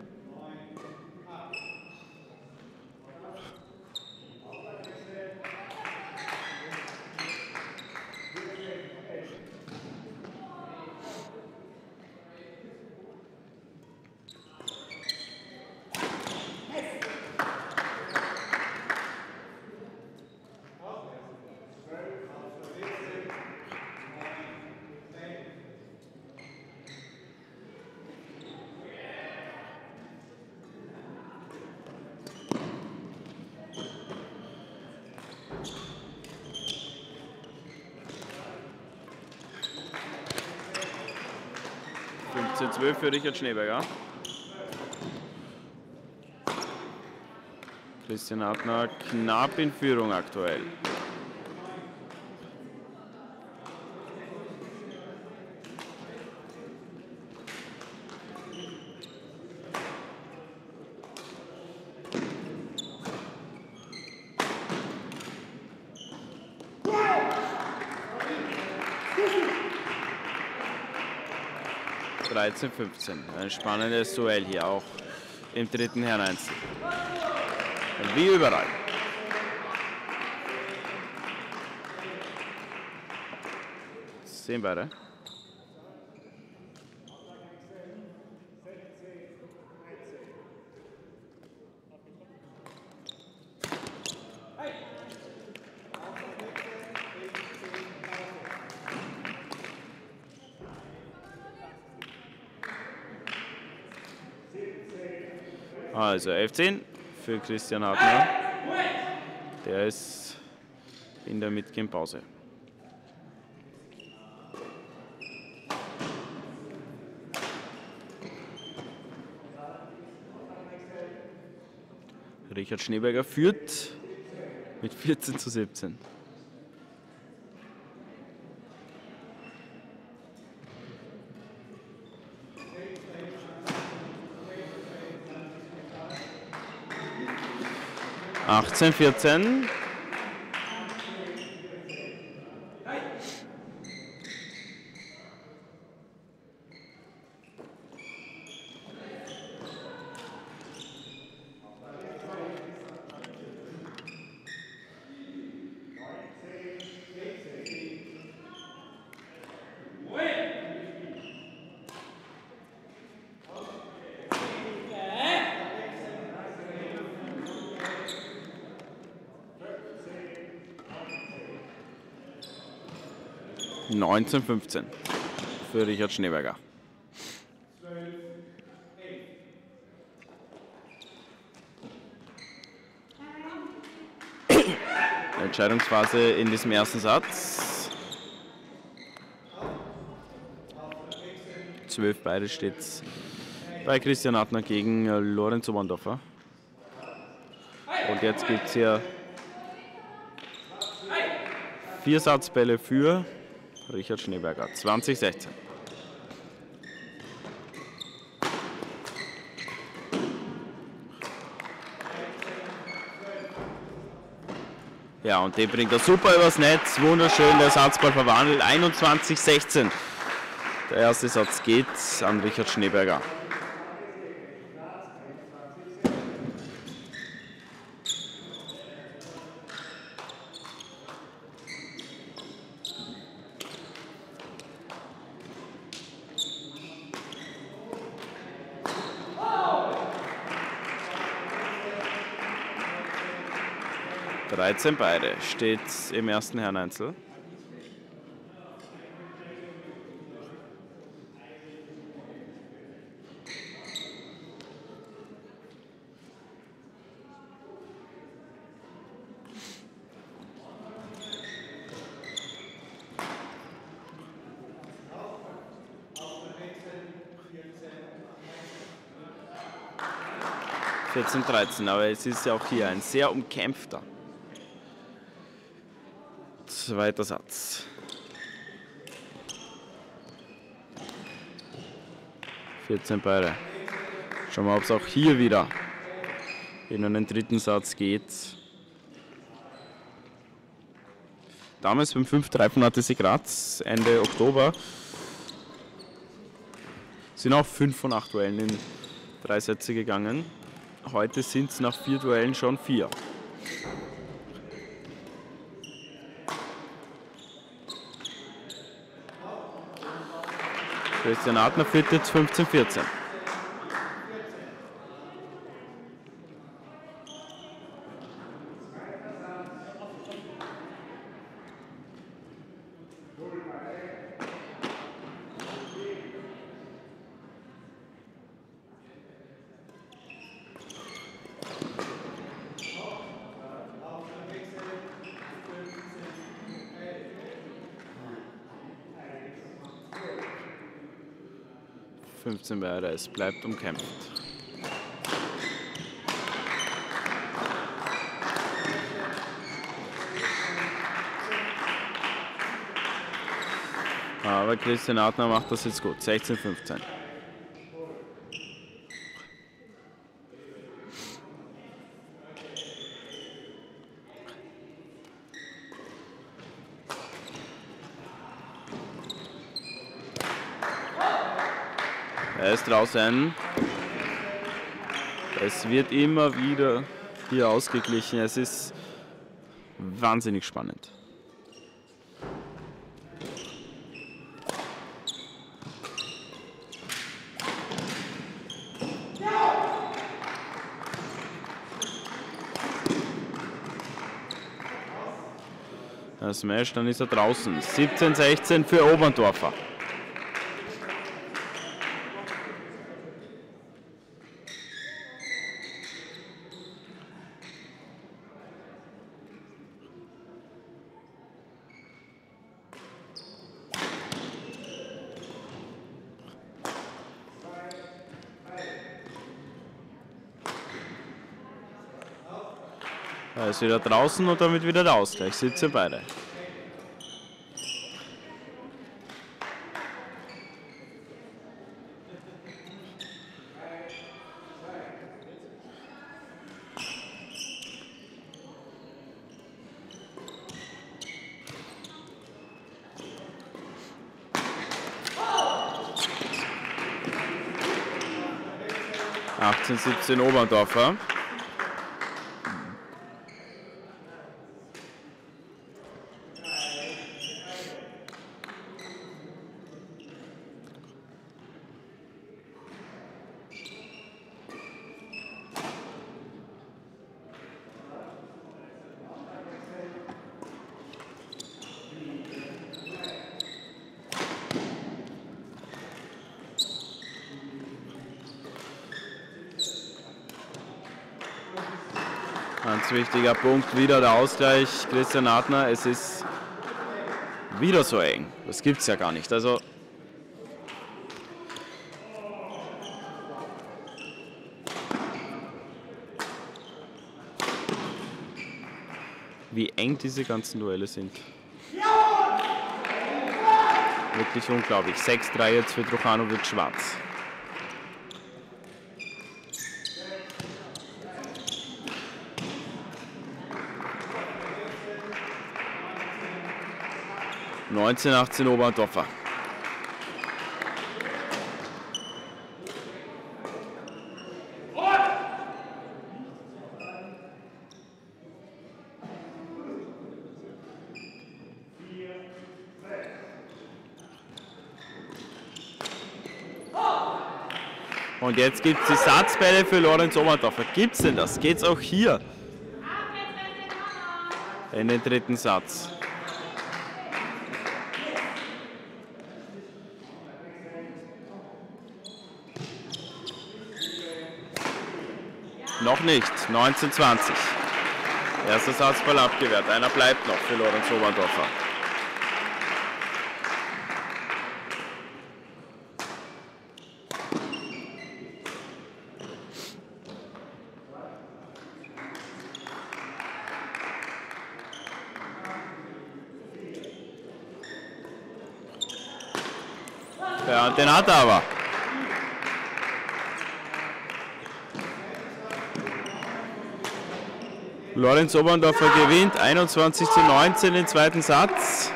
.12 für Richard Schneeberger. Christian Hartner knapp in Führung aktuell. .13:15. Ein spannendes Duell hier auch im dritten Herren-Einzel. Wie überall. Sehen beide. Also 11:10 für Christian Hartner. Der ist in der Midgame-Pause. Richard Schneeberger führt mit 14:17. .18:14. .19:15 für Richard Schneeberger. Entscheidungsphase in diesem ersten Satz. 12 beide steht bei Christian Hartner gegen Lorenz Oberndorfer. Und jetzt gibt es hier 4 Satzbälle für Richard Schneeberger, 20:16. Ja, und den bringt er super übers Netz, wunderschön, der Satzball verwandelt, 21:16. Der erste Satz geht an Richard Schneeberger. 13 beide. Steht im ersten Herreneinzel. (14:13), aber es ist ja auch hier ein sehr umkämpfter zweiter Satz. 14 beide. Schauen wir mal, ob es auch hier wieder in einen dritten Satz geht. Damals beim 5-3 von ATC Graz, Ende Oktober, sind auch 5 von 8 Duellen in 3 Sätze gegangen. Heute sind es nach 4 Duellen schon 4. Christian Adner führt jetzt 15:14. Beide, es bleibt umkämpft. Aber Christian Adner macht das jetzt gut, 16:15. Er ist draußen. Es wird immer wieder hier ausgeglichen. Es ist wahnsinnig spannend. Der Smash, dann ist er draußen. 17:16 für Oberndorfer. Er ist wieder draußen und damit wieder der Ausgleich. 17 beide. (18:17) Oberndorfer. Ganz wichtiger Punkt, wieder der Ausgleich, Christian Adner. Es ist wieder so eng. Das gibt es ja gar nicht. Also wie eng diese ganzen Duelle sind. Wirklich unglaublich. 6:3 jetzt für Truchanovic-Schwarz. (19:18) Oberndorfer. Und jetzt gibt es die Satzbälle für Lorenz Oberndorfer. Gibt es denn das? Geht's auch hier? in den dritten Satz. Noch nicht, 19:20. Erster Satzball abgewehrt, einer bleibt noch für Lorenz Oberndorfer. Ja, den hat er aber. Lorenz Oberndorfer gewinnt 21:19 den zweiten Satz.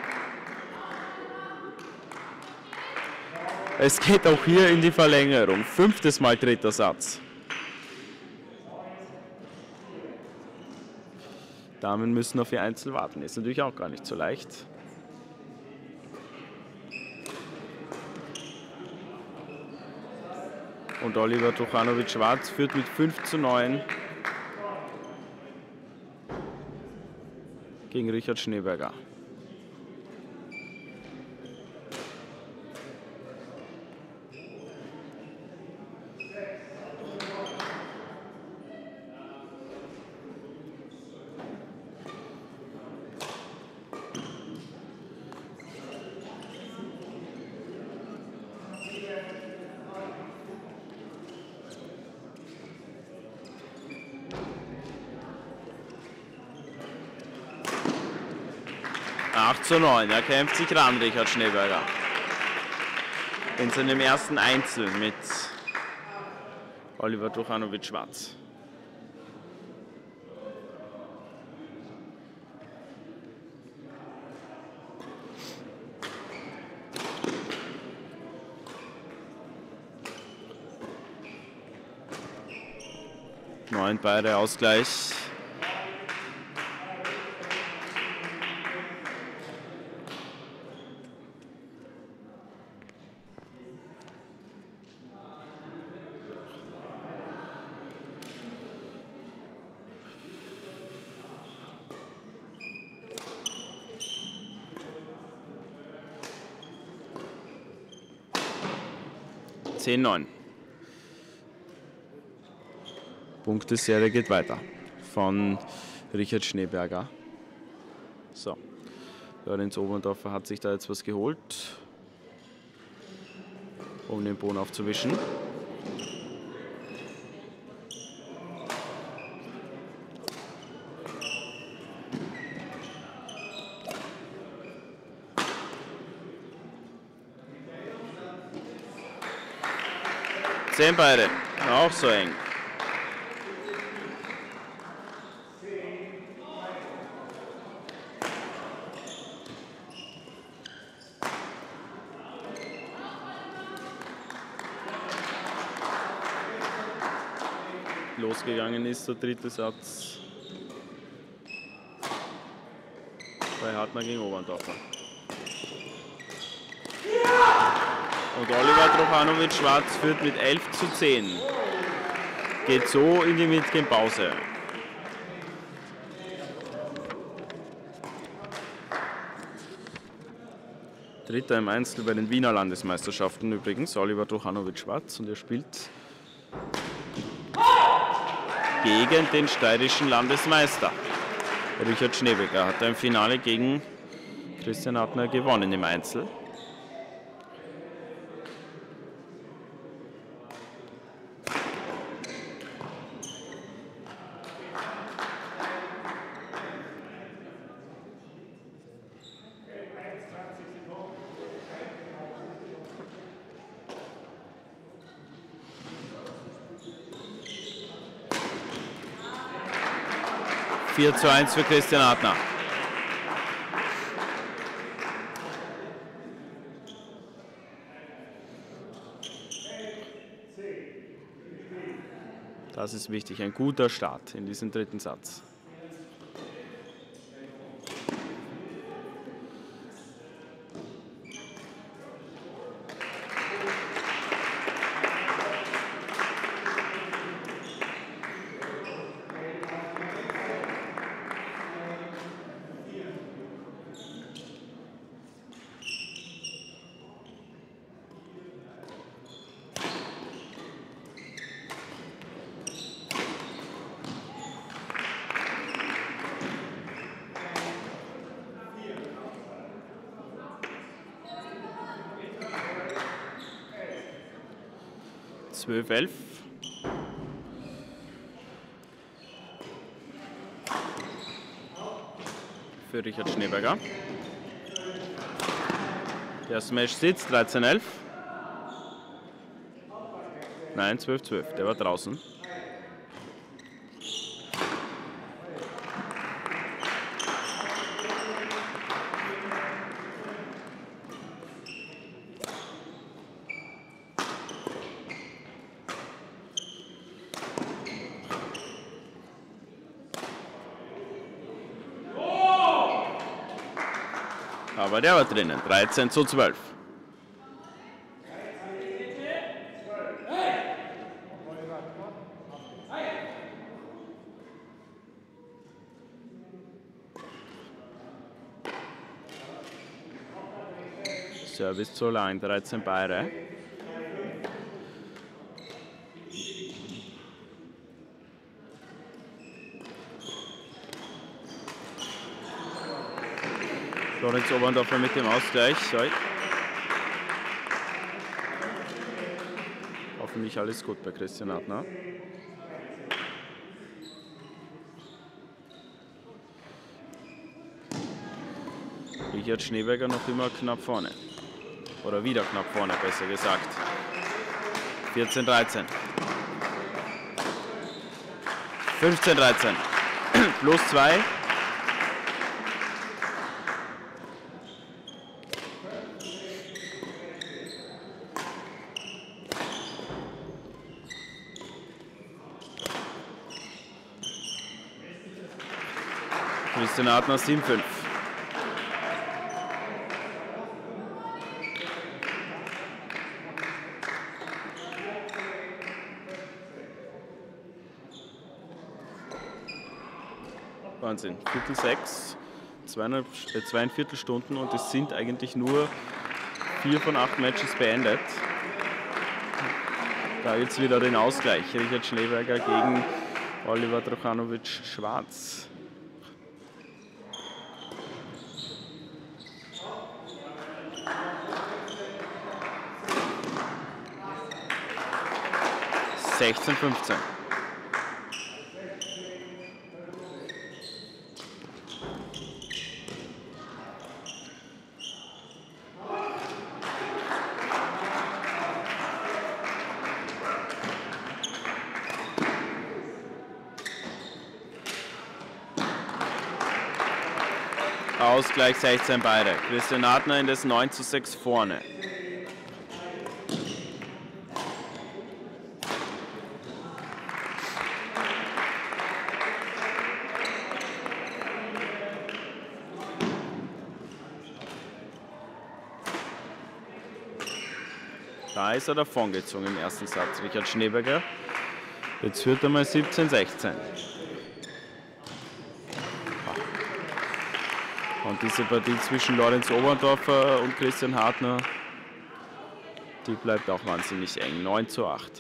Es geht auch hier in die Verlängerung. 5. Mal dritter Satz. Damen müssen auf ihr Einzel warten. Ist natürlich auch gar nicht so leicht. Und Oliver Truchanovic-Schwarz führt mit 5:9 gegen Richard Schneeberger. Zu 9. Er kämpft sich ran, Richard Schneeberger. In seinem ersten Einzel mit Oliver Truchanovic-Schwarz. Neun beide Ausgleich. Punkteserie geht weiter von Richard Schneeberger. So, Lorenz Oberndorfer hat sich da jetzt was geholt, um den Boden aufzuwischen. Sehen beide, auch so eng. Losgegangen ist der dritte Satz bei Hartmann gegen Oberndorfer. Und Oliver Truchanovic-Schwarz führt mit 11:10. Geht so in die Mittelpause. Dritter im Einzel bei den Wiener Landesmeisterschaften übrigens, Oliver Truchanovic-Schwarz. Und er spielt gegen den steirischen Landesmeister. Richard Schneeberger hat im Finale gegen Christian Hartmann gewonnen im Einzel. Vier zu 1 für Christian Hartmann. Das ist wichtig, ein guter Start in diesen dritten Satz. 12-11. Für Richard Schneeberger. Der Smash sitzt, 13-11. Nein, 12-12, der war draußen. Aber der war drinnen, 13-12. Service zu lang, 13 beide. Lorenz Oberndorfer mit dem Ausgleich. Sorry. Hoffentlich alles gut bei Christian Hartner. Richard Schneeberger noch immer knapp vorne. Oder wieder knapp vorne, besser gesagt. 14-13. 15-13. Plus 2. Christian Hartner 7-5. Wahnsinn, Viertel 6, 42 Stunden und es sind eigentlich nur 4 von 8 Matches beendet. Da gibt es wieder den Ausgleich. Richard Schneeberger gegen Oliver Trochanowicz-Schwarz. (16:15). Ausgleich 16 beide. Christian Hartner in das 9:6 vorne. Da ist er davongezogen im ersten Satz. Richard Schneeberger. Jetzt führt er mal 17:16. Und diese Partie zwischen Lorenz Oberndorfer und Christian Hartner, die bleibt auch wahnsinnig eng. 9:8.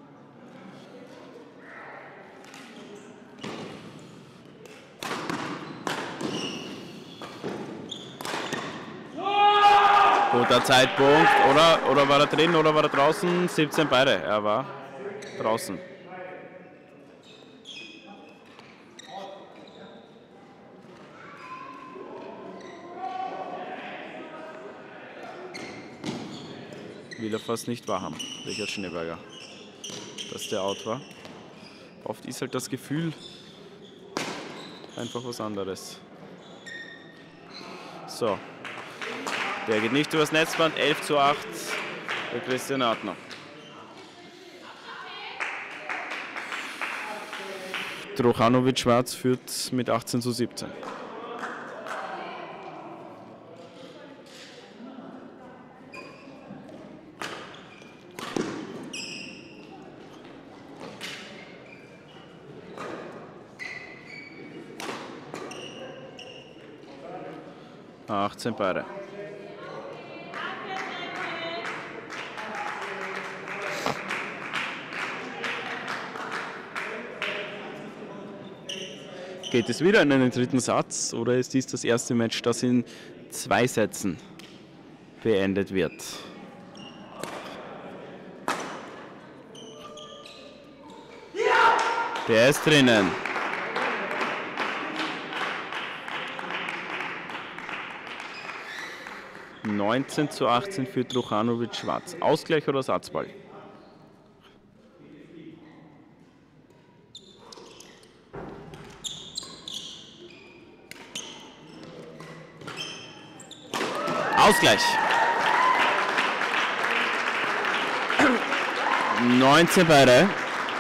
Guter Zeitpunkt, oder war er drin oder war er draußen? 17 beide, er war draußen. Will er fast nicht wahrhaben, Richard Schneeberger, dass der out war. Oft ist halt das Gefühl einfach was anderes. So. Der geht nicht übers Netzband, 11:8 für Christian Hartner. Trochanowicz-Schwarz führt mit 18:17. Beide. Geht es wieder in einen dritten Satz oder ist dies das erste Match, das in 2 Sätzen beendet wird? Der ist drinnen. (19:18) für Truchanovic-Schwarz. Ausgleich oder Satzball? Ausgleich. 19 beide.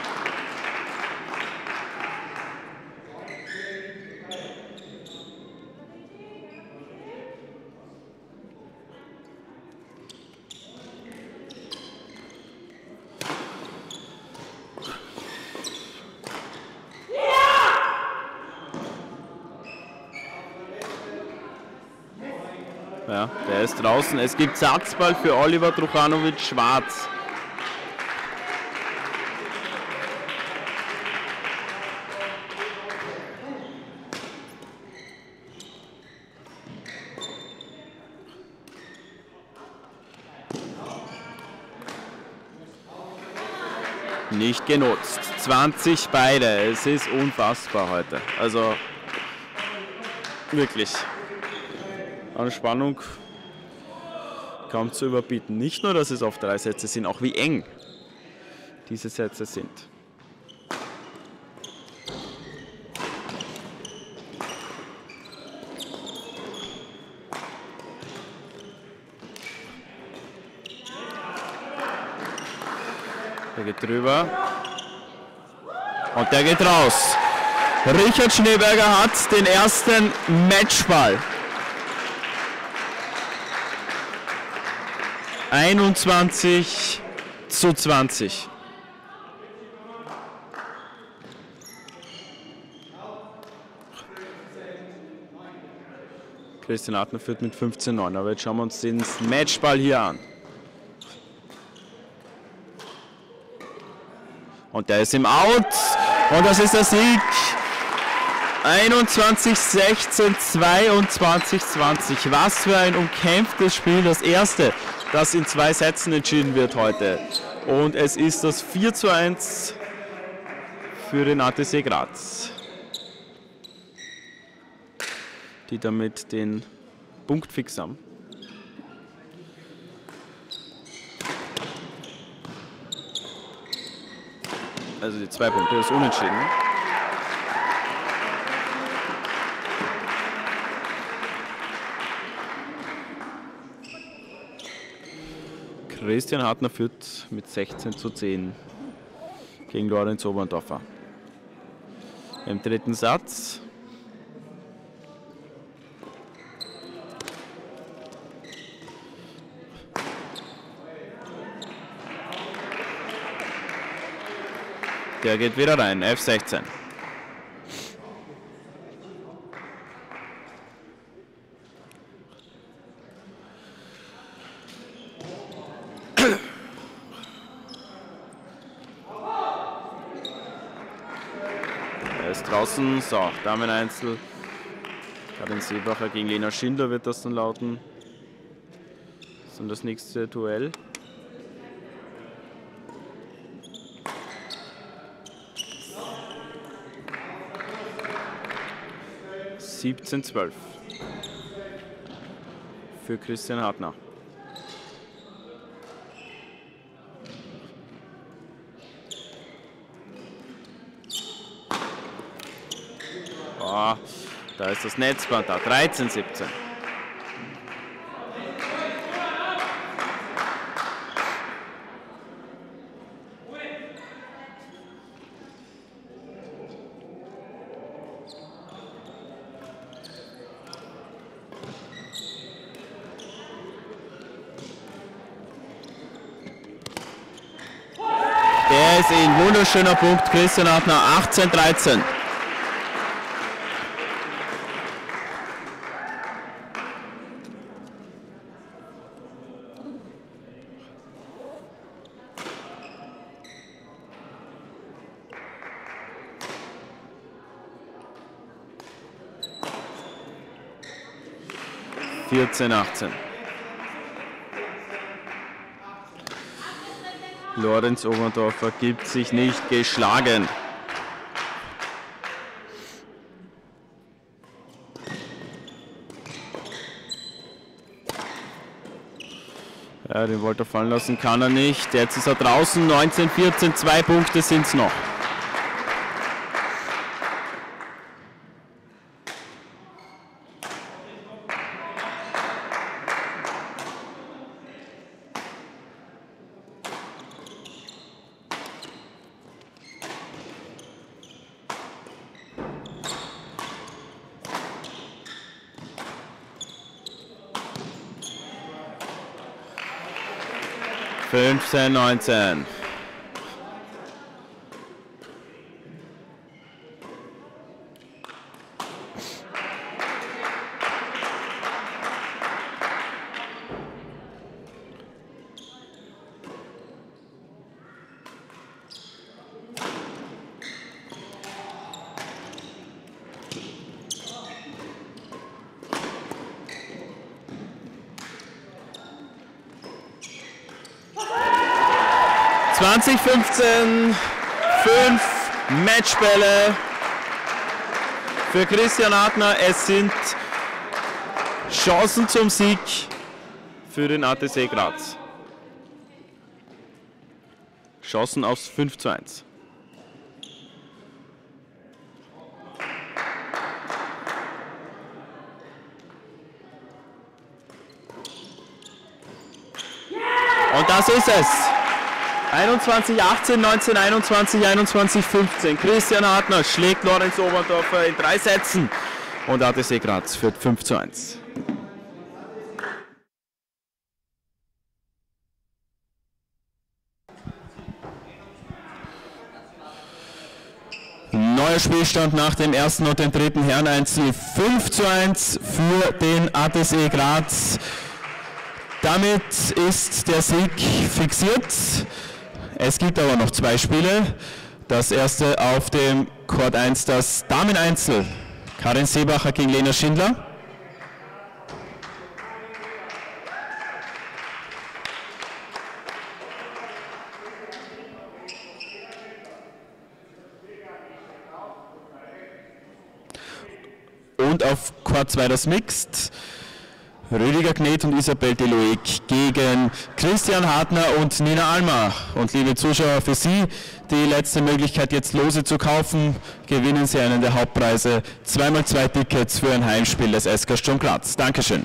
Ja, der ist draußen. Es gibt Satzball für Oliver Truchanovic-Schwarz. Nicht genutzt. 20 beide. Es ist unfassbar heute. Also wirklich. An Spannung kaum zu überbieten. Nicht nur, dass es auf 3 Sätze sind, auch wie eng diese Sätze sind. Der geht drüber und der geht raus. Richard Schneeberger hat den ersten Matchball. 21:20. Christian Hartner führt mit 15:9. Aber jetzt schauen wir uns den Matchball hier an. Und der ist im Out. Und das ist der Sieg. 21:16, 22:20. Was für ein umkämpftes Spiel. Das erste, das in 2 Sätzen entschieden wird heute. Und es ist das 4:1 für den ATC Graz, die damit den Punkt fix haben. Also die 2 Punkte ist unentschieden. Christian Hartner führt mit 16:10 gegen Lorenz Oberndorfer. Im dritten Satz. Der geht wieder rein, F16. Er ist draußen, so, Damen-Einzel. Karin Seebacher gegen Lena Schindler wird das dann lauten. Das ist dann das nächste Duell. 17:12 für Christian Hartner. Oh, da ist das Netzband da, 13:17. Der ist ein wunderschöner Punkt, Christian Hartner, 18:13. (14:18). Lorenz Oberndorfer gibt sich nicht geschlagen. Ja, den wollte er fallen lassen, kann er nicht. Jetzt ist er draußen, 19-14, 2 Punkte sind es noch. Fünfzehn, 19. (20:15), 5 Matchbälle für Christian Hartner. Es sind Chancen zum Sieg für den ATC Graz. Chancen aufs 5:1. Und das ist es. 21:18, 19:21, 21:15. Christian Hartner schlägt Lorenz Oberndorfer in 3 Sätzen und ATC Graz führt 5:1. Neuer Spielstand nach dem ersten und dem dritten Herreneinzel. 5:1 für den ATC Graz. Damit ist der Sieg fixiert. Es gibt aber noch 2 Spiele. Das erste auf dem Court 1, das Dameneinzel. Karin Seebacher gegen Lena Schindler. Und auf Court 2 das Mixed. Rüdiger Knet und Isabel Deloic gegen Christian Hartner und Nina Almach. Und liebe Zuschauer, für Sie die letzte Möglichkeit, jetzt Lose zu kaufen. Gewinnen Sie einen der Hauptpreise. 2x2 Tickets für ein Heimspiel des SK Sturm Graz. Dankeschön.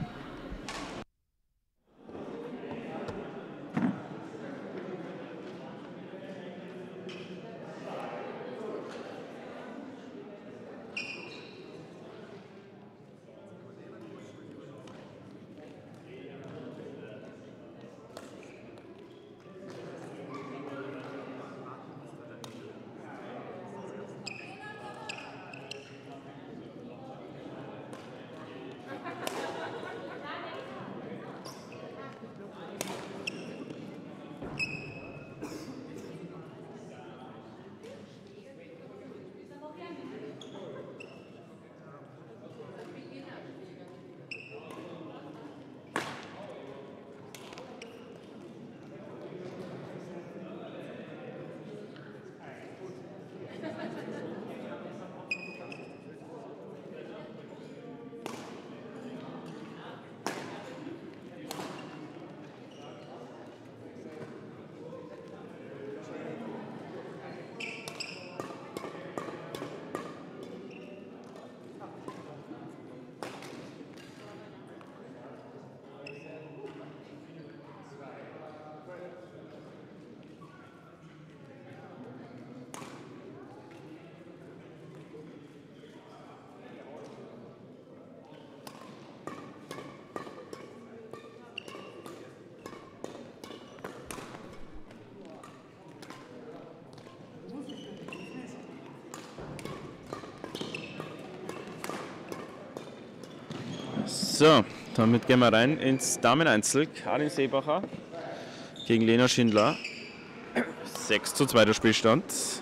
So, damit gehen wir rein ins Dameneinzel. Karin Seebacher gegen Lena Schindler. 6:2 der Spielstand.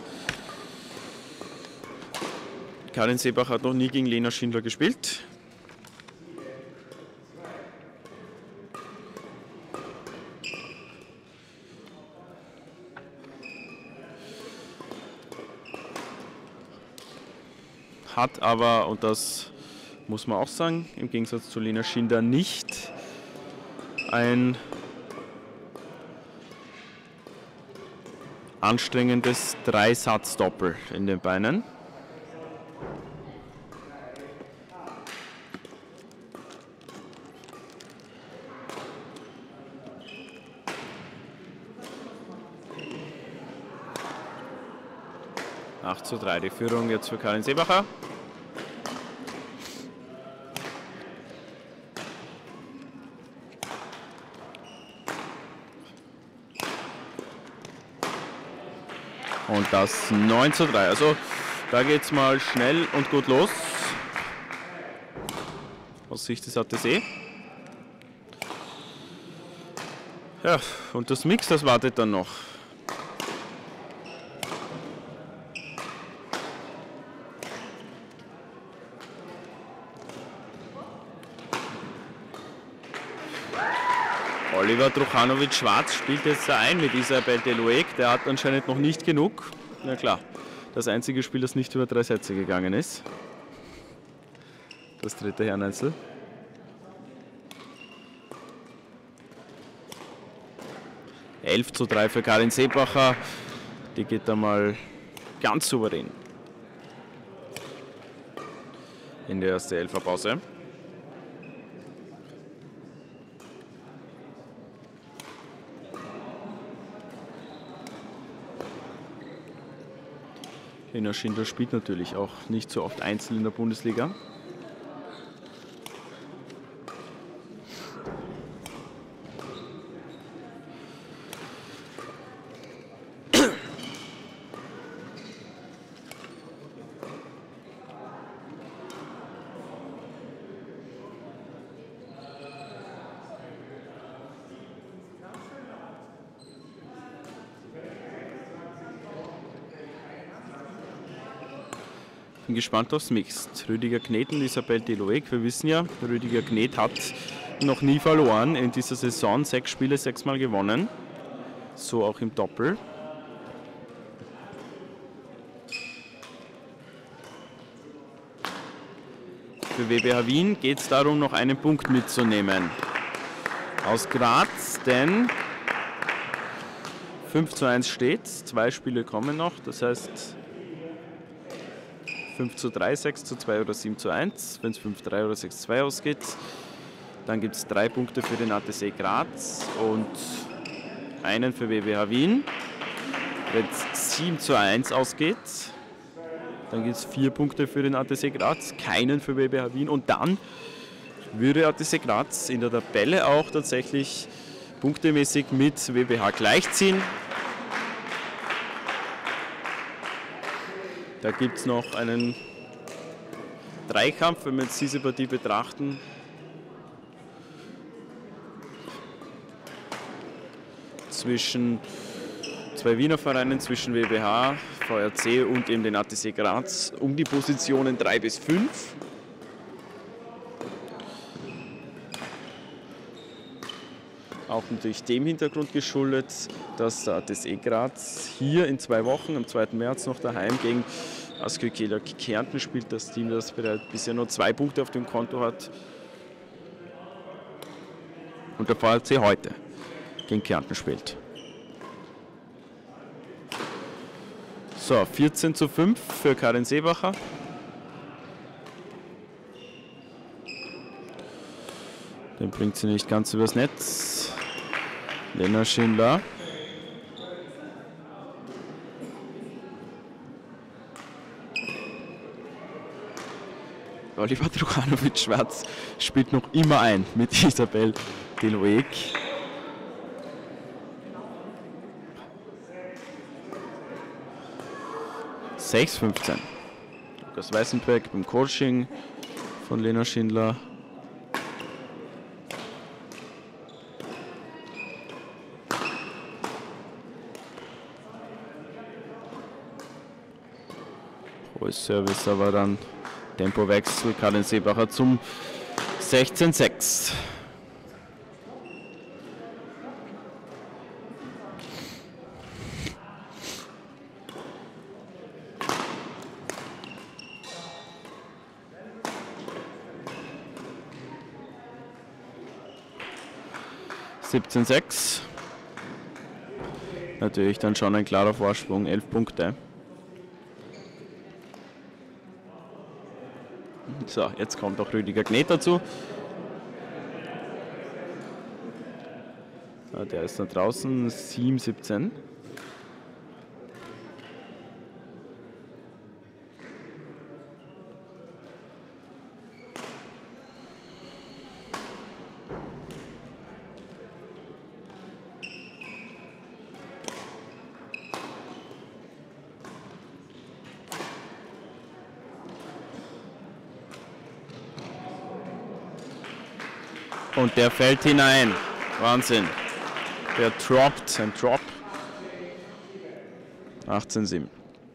Karin Seebacher hat noch nie gegen Lena Schindler gespielt. Hat aber, und das muss man auch sagen, im Gegensatz zu Lena Schindler nicht ein anstrengendes 3-Satz-Doppel in den Beinen. Zu 3 die Führung jetzt für Karin Seebacher. Und das 9:3. Also da geht es mal schnell und gut los. Aus Sicht des ATC. Ja, und das Mix, das wartet dann noch. Oliver Truchanovic-Schwarz spielt jetzt da ein mit Isabel Deloeg. Der hat anscheinend noch nicht genug. Na klar, das einzige Spiel, das nicht über 3 Sätze gegangen ist. Das dritte Herreneinzel. Elf zu 3 für Karin Seebacher. Die geht da mal ganz souverän in die erste Elferpause. Lena Schindler spielt natürlich auch nicht so oft Einzel in der Bundesliga. Bin gespannt aufs Mixed. Rüdiger Knet und Isabel Deloeg. Wir wissen ja, Rüdiger Knet hat noch nie verloren in dieser Saison. 6 Spiele, 6 Mal gewonnen. So auch im Doppel. Für WBH Wien geht es darum, noch einen Punkt mitzunehmen. Aus Graz, denn 5:1 steht. 2 Spiele kommen noch. Das heißt 5:3, 6:2 oder 7:1. Wenn es 5:3 oder 6:2 ausgeht, dann gibt es 3 Punkte für den ATC Graz und einen für WBH Wien. Wenn es 7:1 ausgeht, dann gibt es 4 Punkte für den ATC Graz, keinen für WBH Wien. Und dann würde ATC Graz in der Tabelle auch tatsächlich punktemäßig mit WBH gleichziehen. Da gibt es noch einen Dreikampf, wenn wir jetzt diese Partie betrachten. Zwischen 2 Wiener Vereinen, zwischen WBH, VRC und eben den ATC Graz um die Positionen 3 bis 5. Auch natürlich dem Hintergrund geschuldet, dass der ATC Graz hier in 2 Wochen, am 2. März, noch daheim gegen Askö Kärnten spielt. Das Team, das bisher nur 2 Punkte auf dem Konto hat. Und der VRC heute gegen Kärnten spielt. So, 14:5 für Karin Seebacher. Den bringt sie nicht ganz übers Netz. Lena Schindler. Oliver Truchanovic-Schwarz spielt noch immer ein mit Isabel Deloeg. (6:15). Lukas Weißenberg beim Coaching von Lena Schindler. Hohes Service, aber dann Tempowechsel. Karin Seebacher zum 16:6. natürlich dann schon ein klarer Vorsprung, 11 Punkte. So, jetzt kommt auch Rüdiger Gnet dazu. Der ist da draußen, 7:17. Und der fällt hinein. Wahnsinn. Der droppt, ein Drop. 18:7.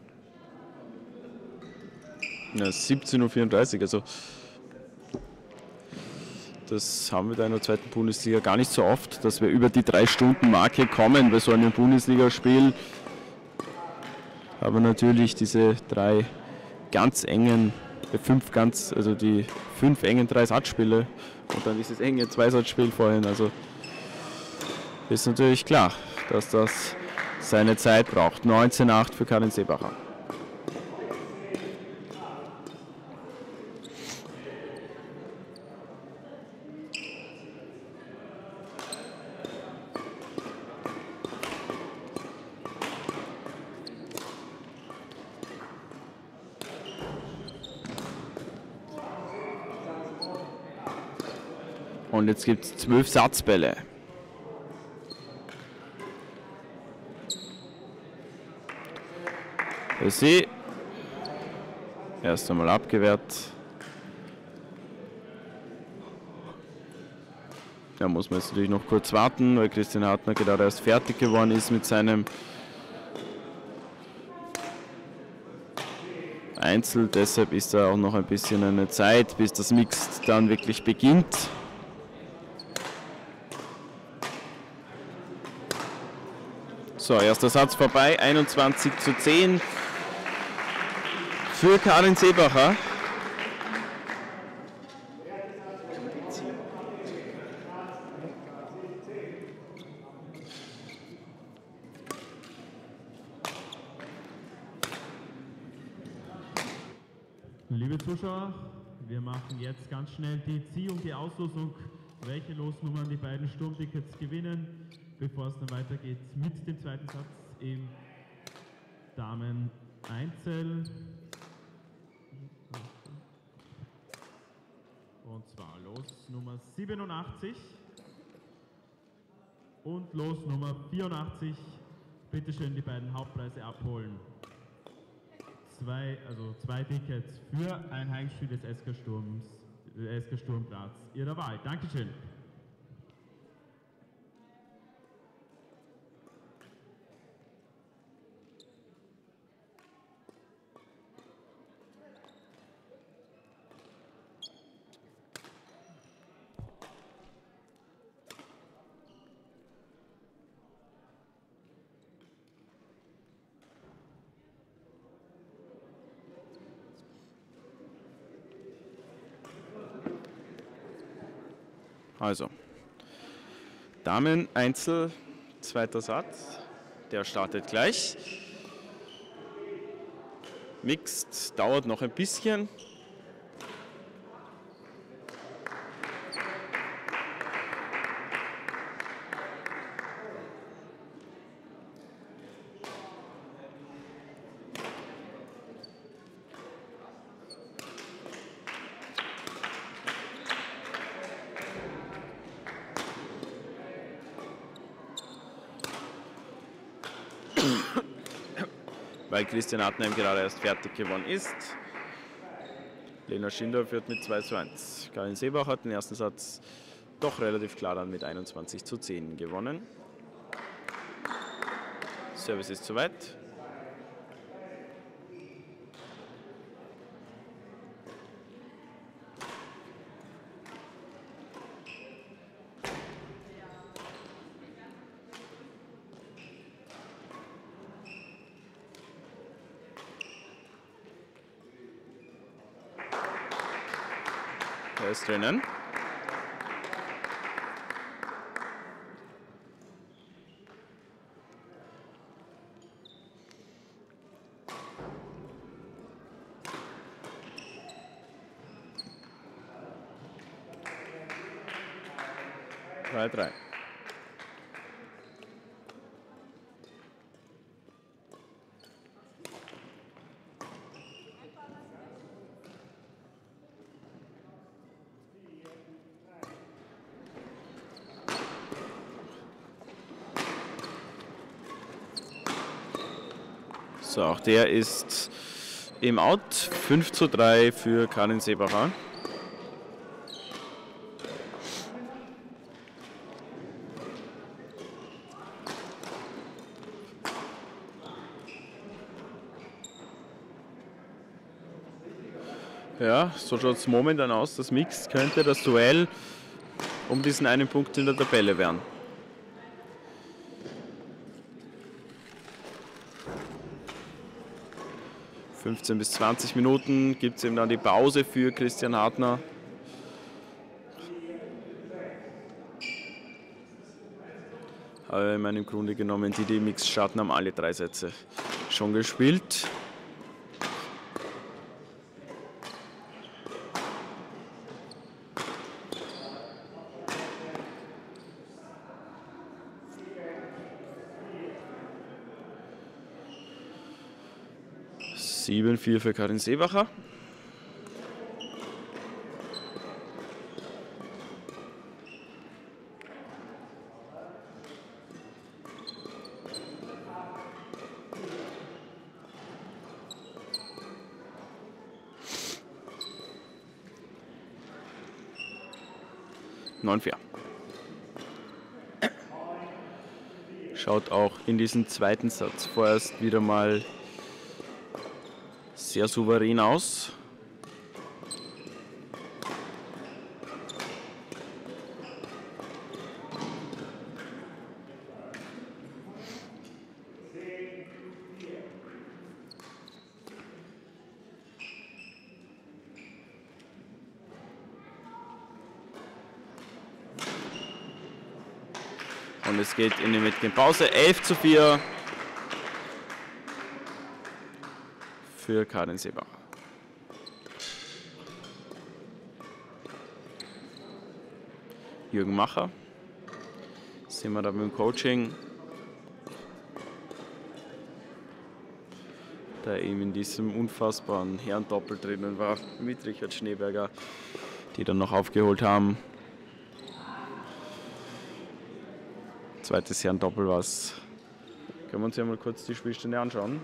Ja, 17:34 Uhr, also das haben wir da in der zweiten Bundesliga gar nicht so oft, dass wir über die 3-Stunden-Marke kommen bei so einem Bundesligaspiel. Aber natürlich diese drei ganz engen, also die 5 engen Dreisatzspiele und dann dieses enge Zweisatzspiel vorhin, also ist natürlich klar, dass das seine Zeit braucht. 19:8 für Karin Seebacher. Und jetzt gibt es 12 Satzbälle. Sie erst einmal abgewehrt. Da muss man jetzt natürlich noch kurz warten, weil Christian Hartner gerade erst fertig geworden ist mit seinem Einzel. Deshalb ist da auch noch ein bisschen eine Zeit, bis das Mixed dann wirklich beginnt. So, erster Satz vorbei, 21:10 für Karin Seebacher. Liebe Zuschauer, wir machen jetzt ganz schnell die Ziehung, die Auslosung, welche Losnummern die beiden Sturmtickets gewinnen, bevor es dann weitergeht mit dem zweiten Satz im Damen-Einzel. Und zwar Los Nummer 87 und Los Nummer 84. Bitte schön die beiden Hauptpreise abholen. Zwei Tickets für ein Heimspiel des SK Sturm Graz Ihrer Wahl. Dankeschön. Also, Damen-Einzel, zweiter Satz, der startet gleich. Mixed dauert noch ein bisschen. Weil Christian Hartner gerade erst fertig geworden ist. Lena Schindler führt mit 2:1. Karin Seebach hat den ersten Satz doch relativ klar dann mit 21:10 gewonnen. Service ist soweit. Er ist drinnen. 3-3. So, auch der ist im Out. 5:3 für Karin Seebacher. Ja, so schaut es momentan aus. Das Mix könnte das Duell um diesen einen Punkt in der Tabelle werden. (15 bis 20 Minuten) gibt es eben dann die Pause für Christian Hartner. Aber ich meine, im Grunde genommen, die Mix-Schatten haben alle 3 Sätze schon gespielt. (7:4) für Karin Seebacher. (9:4). Schaut auch in diesem zweiten Satz vorerst wieder mal sehr souverän aus. Und es geht in die Wettkampfpause. 11:4 für Karin Seebacher. Jürgen Macher. Sehen wir da beim Coaching. Der eben in diesem unfassbaren Herrendoppel drinnen war mit Richard Schneeberger, die dann noch aufgeholt haben. Zweites Herrendoppel war es. Können wir uns ja mal kurz die Spielstände anschauen.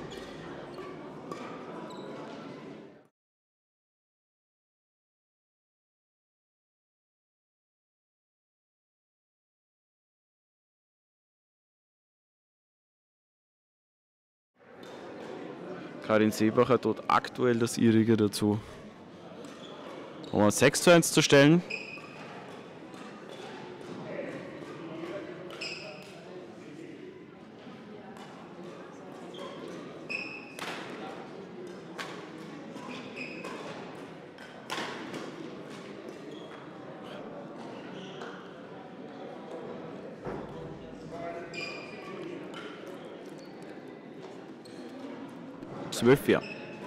Karin Seebacher tut aktuell das ihrige dazu, um 6:1 zu stellen. (12:4).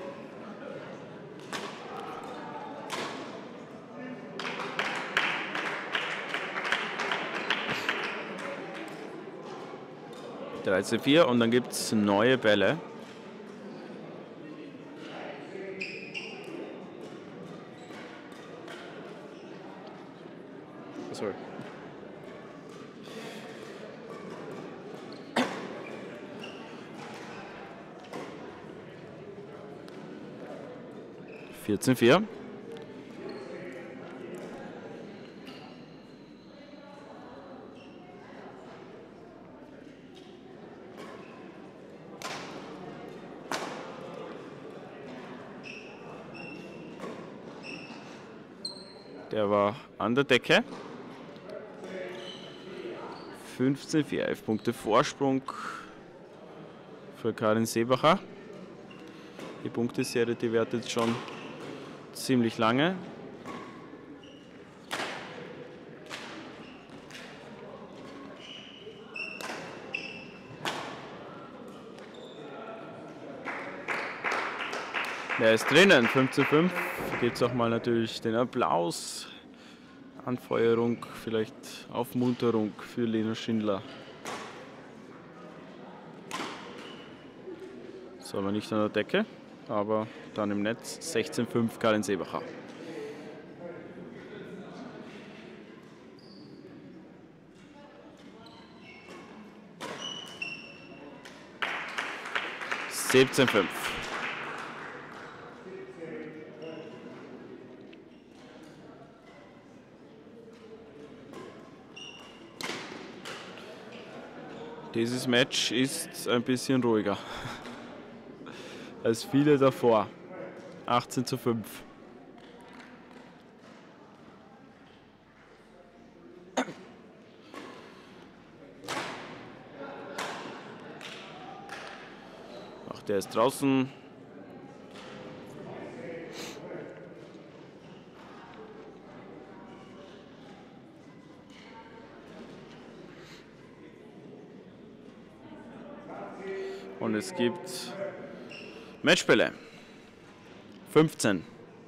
(13:4) und dann gibt es neue Bälle. Sorry. (14:4). Der war an der Decke. 15:4, 11 Punkte Vorsprung für Karin Seebacher. Die Punkteserie, die währt jetzt schon ziemlich lange. Der ist drinnen, 5:5. Gibt es auch mal natürlich den Applaus Anfeuerung, vielleicht Aufmunterung für Lena Schindler. So, aber nicht an der Decke, aber dann im Netz 16:5 Karin Seebacher. Dieses Match ist ein bisschen ruhiger als viele davor. 18:5. Auch der ist draußen. Und es gibt Matchbälle. 15.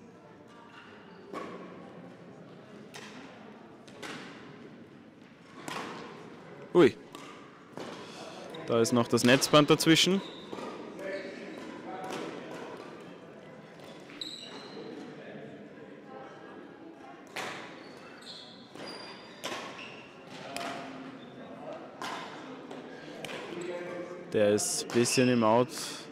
Ui. Da ist noch das Netzband dazwischen. Der ist ein bisschen im Out.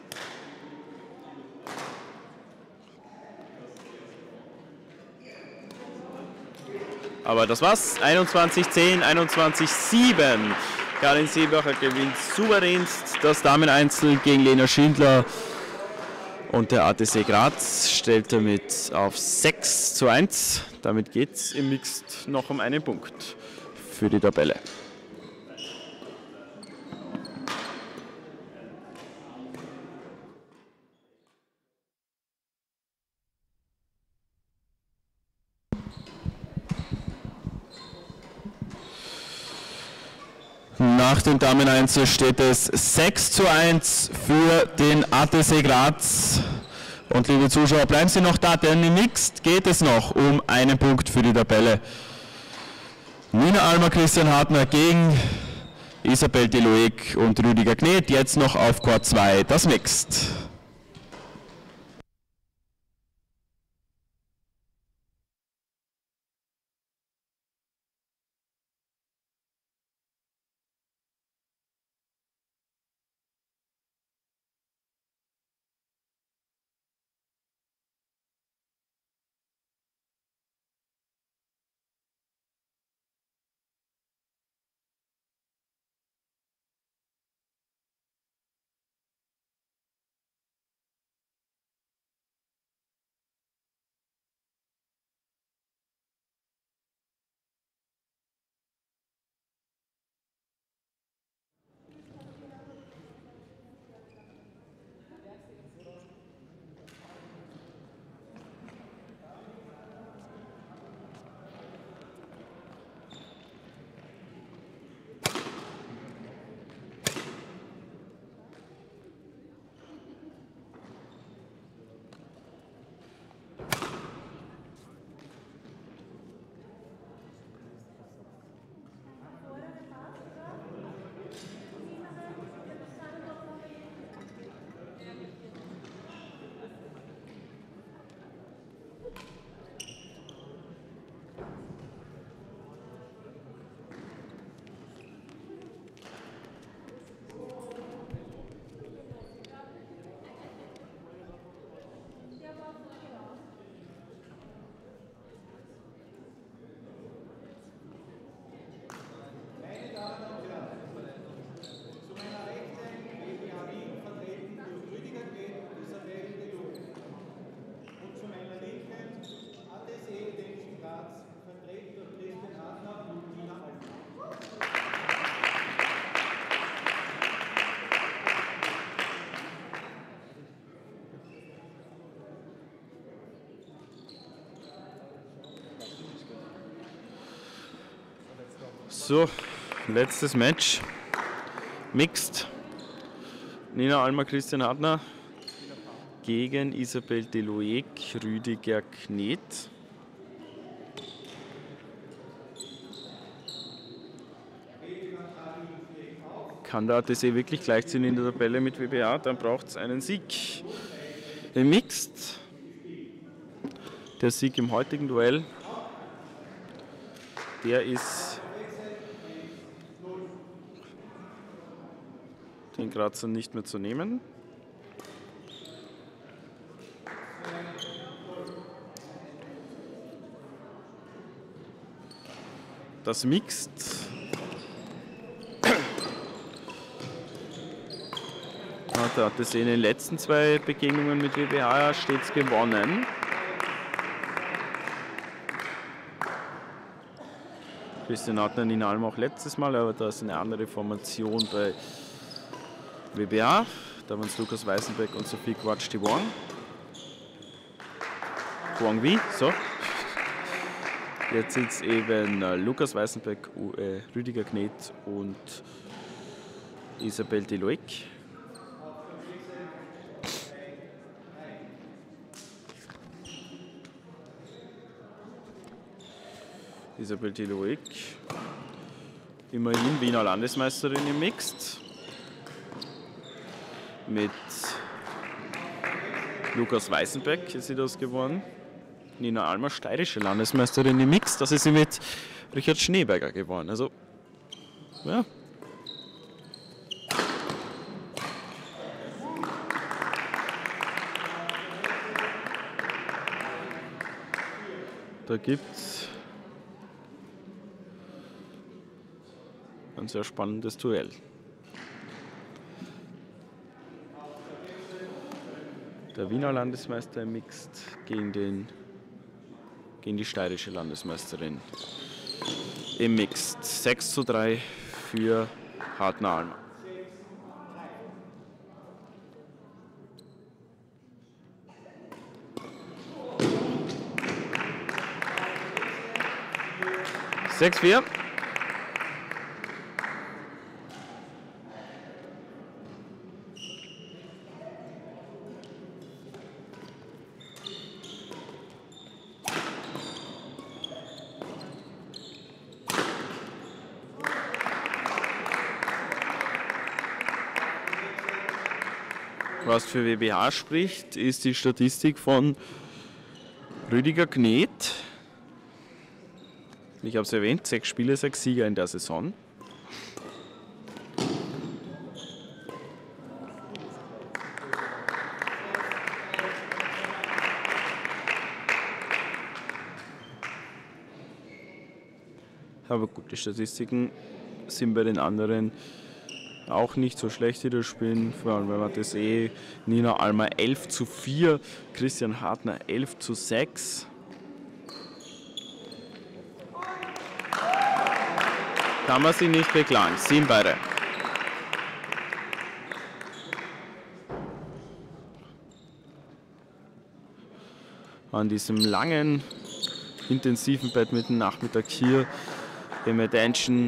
Aber das war's. 21:10, 21:7. Karin Seebacher gewinnt souveränst das Dameneinzel gegen Lena Schindler. Und der ATC Graz stellt damit auf 6:1. Damit geht es im Mixed noch um einen Punkt für die Tabelle. Nach dem Dameneinzel steht es 6:1 für den ATC Graz. Und liebe Zuschauer, bleiben Sie noch da, denn im Mixed geht es noch um einen Punkt für die Tabelle. Nina Almer, Christian Hartner gegen Isabel Deloic und Rüdiger Knet, jetzt noch auf Court 2, das Mixed. So, letztes Match. Mixed. Nina Almer, Christian Hartner gegen Isabel Deloic, Rüdiger Knet. Kann der ATC wirklich gleichziehen in der Tabelle mit WBA, dann braucht es einen Sieg. Im Mixed, der Sieg im heutigen Duell, der ist den Grazern nicht mehr zu nehmen. Das Mixed hat der ATC in den letzten 2 Begegnungen mit WBA stets gewonnen. Christian Hartner in Alm auch letztes Mal, aber da ist eine andere Formation bei WBA. Da waren es Lukas Weißenbeck und Sophie Quatsch die Wang. Wang wie? So. Jetzt sind es eben Lukas Weißenbeck, Rüdiger Knet und Isabelle Deloic. Isabelle Deloic, immerhin Wiener Landesmeisterin im Mixed. Mit Lukas Weißenbeck ist sie das geworden. Nina Almer, steirische Landesmeisterin im Mix, das ist sie mit Richard Schneeberger geworden. Also, ja. Da gibt es ein sehr spannendes Duell. Der Wiener Landesmeister im Mixed gegen die steirische Landesmeisterin im Mixed. 6:3 für Hartner Almer. Sechs, 4. Was für WBA spricht, ist die Statistik von Rüdiger Knet. Ich habe es erwähnt, 6 Spiele, 6 Sieger in der Saison. Aber gut, die Statistiken sind bei den anderen auch nicht so schlecht, die das spielen, vor allem wenn man das Nina Almer 11:4, Christian Hartner 11:6. Kann man sie nicht beklagen, sind beide. An diesem langen, intensiven Badminton-Nachmittag hier im Attention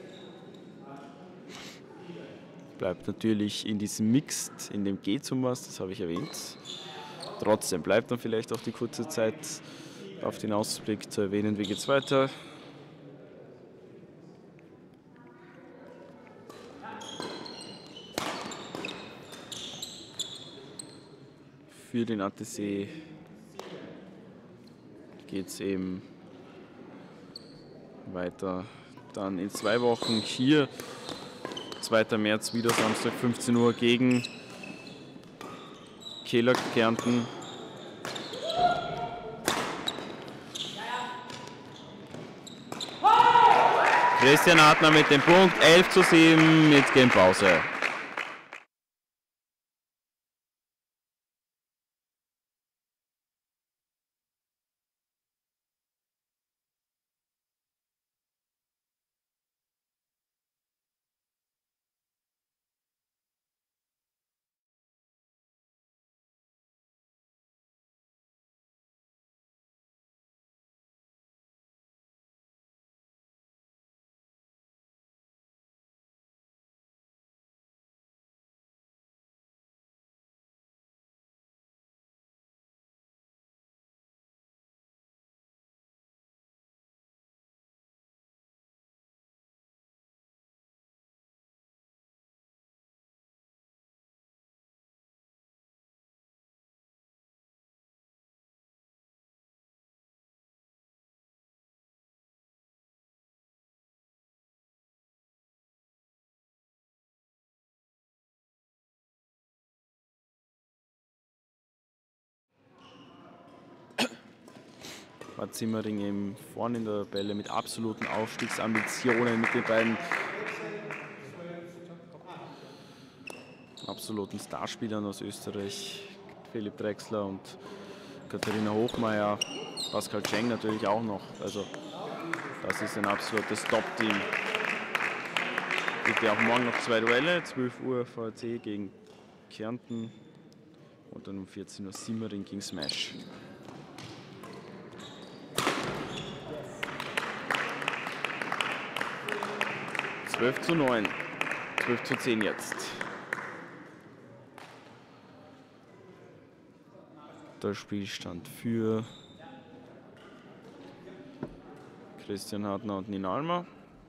bleibt natürlich in diesem Mixed, in dem geht es um was, das habe ich erwähnt. Trotzdem bleibt dann vielleicht auch die kurze Zeit auf den Ausblick zu erwähnen, wie geht es weiter. Für den ATC geht es eben weiter dann in 2 Wochen hier. 2. März, wieder Samstag, 15 Uhr gegen Kehler Kärnten. Christian Hartner mit dem Punkt 11:7 mit Gamepause. Bad Simmering eben vorne in der Tabelle mit absoluten Aufstiegsambitionen, mit den beiden absoluten Starspielern aus Österreich, Philipp Drechsler und Katharina Hochmeier, Pascal Cheng natürlich auch noch. Also das ist ein absolutes Top-Team. Gibt ja auch morgen noch 2 Duelle, 12 Uhr VRC gegen Kärnten und dann um 14 Uhr Simmering gegen Smash. (12 zu 9), 12 zu 10 jetzt. Der Spielstand für Christian Hartner und Nina Almer.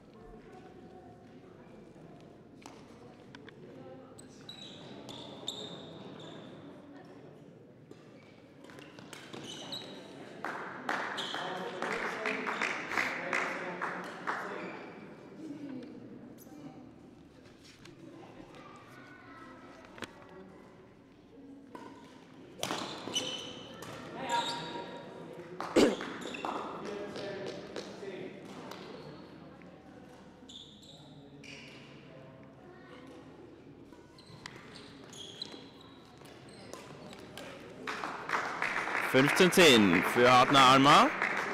(15:10) für Hartner Alma.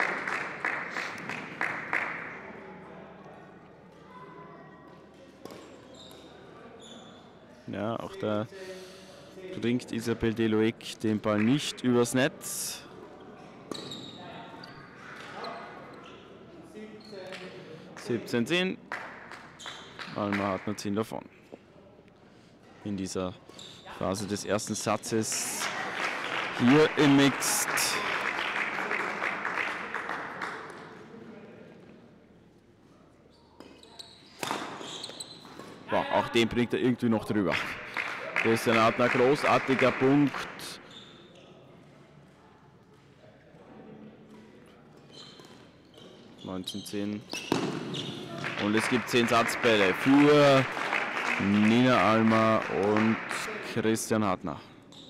Ja, auch da bringt Isabel Deloic den Ball nicht übers Netz. 17:10. Alma hat nur 10 davon. In dieser Phase des ersten Satzes hier im Mixed. Boah, auch den bringt er irgendwie noch drüber. Christian Hartner, großartiger Punkt. (19:10). Und es gibt 10 Satzbälle für Nina Alma und Christian Hartner.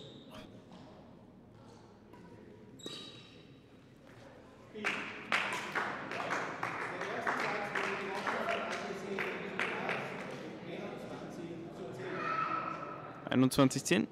(21:10).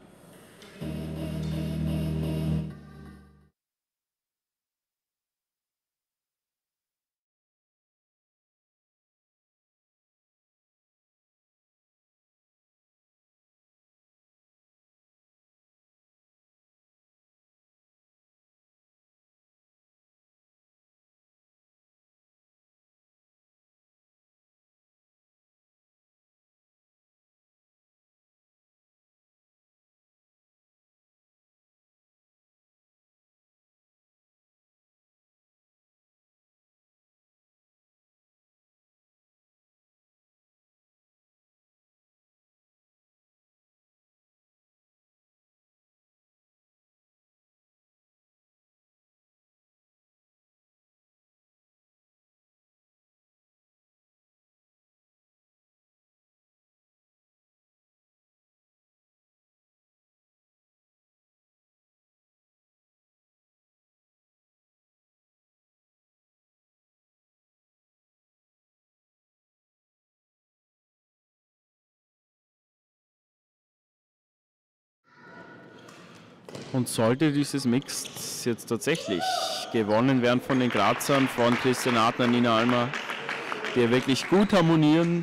Und sollte dieses Mix jetzt tatsächlich gewonnen werden von den Grazern, von Christian Hartner, Nina Alma, die wirklich gut harmonieren,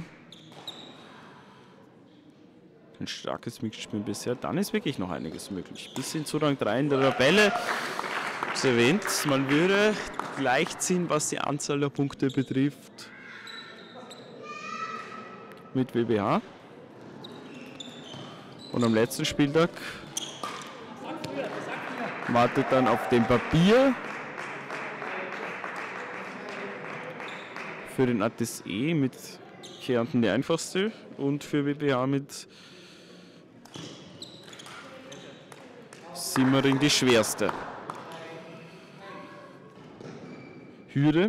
ein starkes Mixspiel bisher, dann ist wirklich noch einiges möglich. Bis hin zu Rang 3 in der Tabelle. Ich habe erwähnt, man würde gleichziehen, was die Anzahl der Punkte betrifft, mit WBH. Und am letzten Spieltag wartet dann auf dem Papier für den ATSE mit Kärnten die einfachste und für WBH mit Simmering die schwerste. Hürde.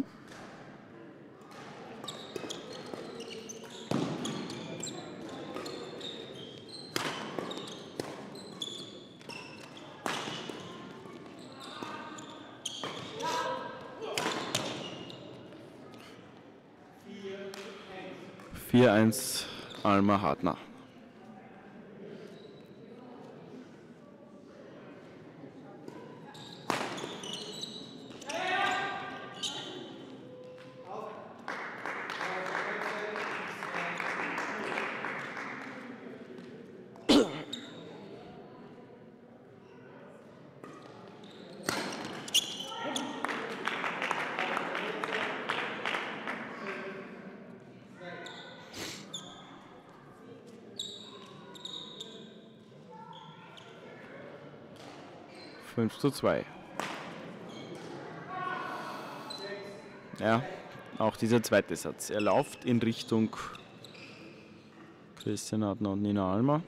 4:1 Alma Hartner. Fünf zu 2. Ja, auch dieser zweite Satz. Er läuft in Richtung Christian Hartner und Nina Alma.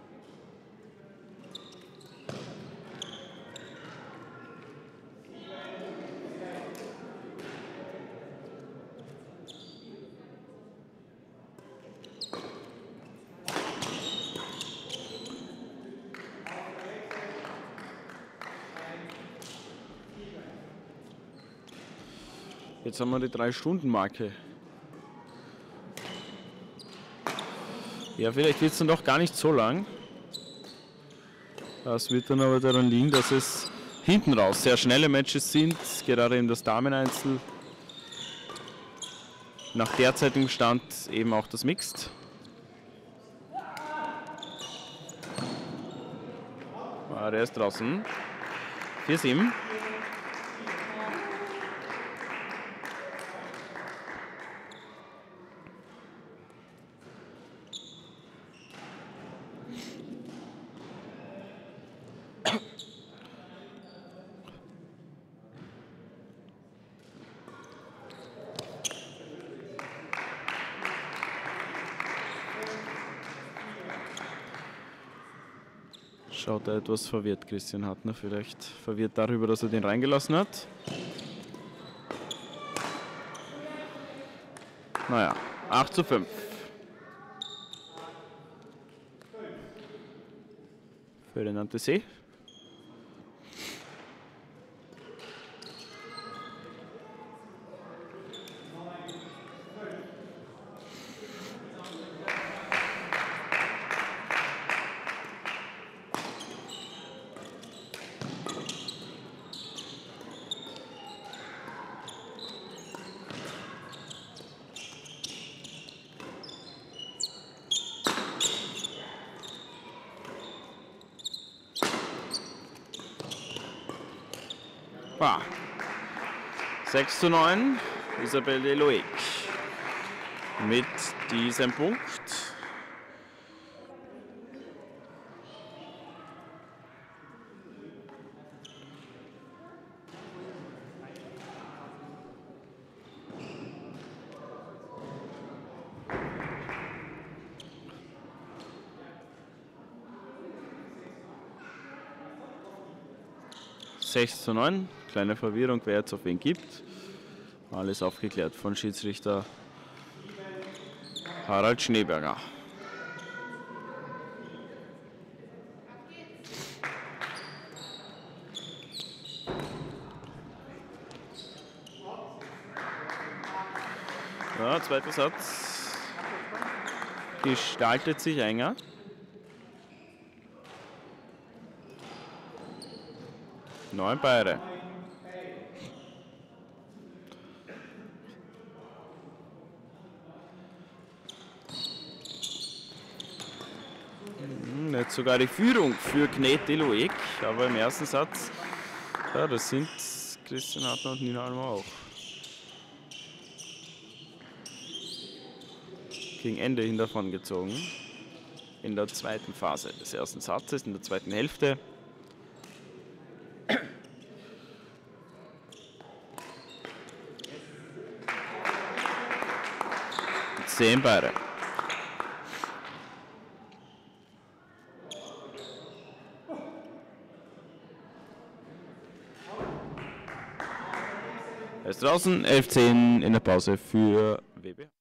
Jetzt haben wir die 3-Stunden-Marke. Ja, vielleicht wird es dann doch gar nicht so lang. Das wird dann aber daran liegen, dass es hinten raus sehr schnelle Matches sind, gerade in das Dameneinzel. Nach derzeitigem Stand eben auch das Mixed. Der ist draußen. 4-7. Schaut er etwas verwirrt, Christian Hartner, vielleicht verwirrt darüber, dass er den reingelassen hat. Naja, 8 zu 5. Für den Antessee. Ah. 6 zu 9, Isabelle Deloic mit diesem Punkt. Sechs zu 9. Kleine Verwirrung, wer jetzt auf wen gibt. Alles aufgeklärt von Schiedsrichter Harald Schneeberger. Ja, zweiter Satz gestaltet sich enger. Neun Beide. Jetzt sogar die Führung für Knet Deloic, aber im ersten Satz, ja, das sind Christian Hartner und Nina Alma auch. Gegen Ende hin davon gezogen. In der zweiten Phase des ersten Satzes, in der zweiten Hälfte. 10 Beide. Er ist draußen, 11:10 in der Pause für WB.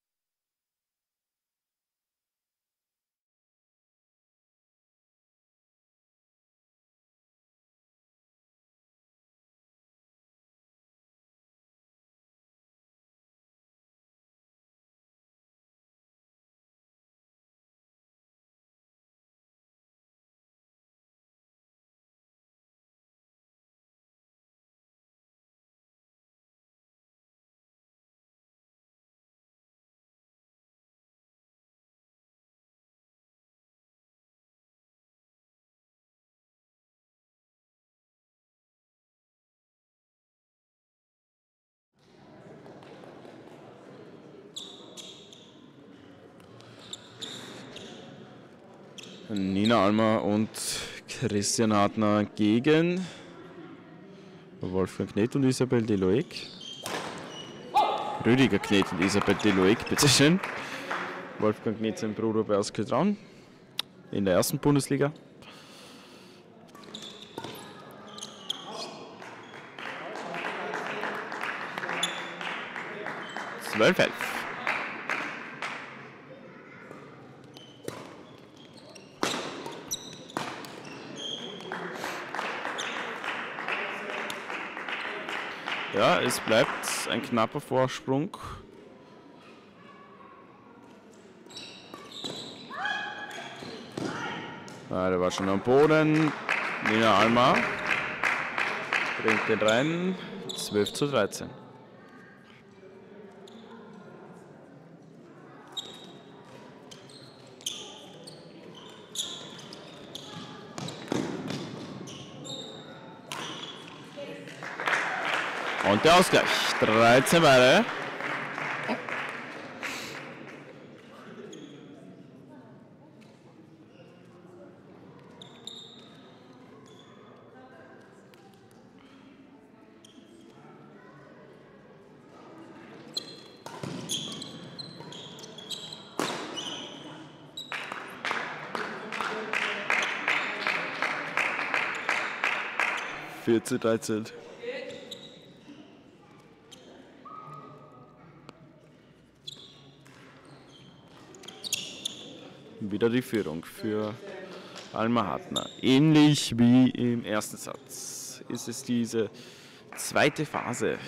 Nina Almer und Christian Hartner gegen Wolfgang Knet und Isabel Deloic. Rüdiger Knet und Isabel Deloic, bitteschön. Wolfgang Knet, sein Bruder bei Askeltraun in der ersten Bundesliga. Zwölf. Ja, es bleibt ein knapper Vorsprung. Ah, der war schon am Boden. Nina Almer bringt den rein. 12:13. Und der Ausgleich. 13 weitere. (14:13). Wieder die Führung für Alma Hartner. Ähnlich wie im ersten Satz ist es diese zweite Phase.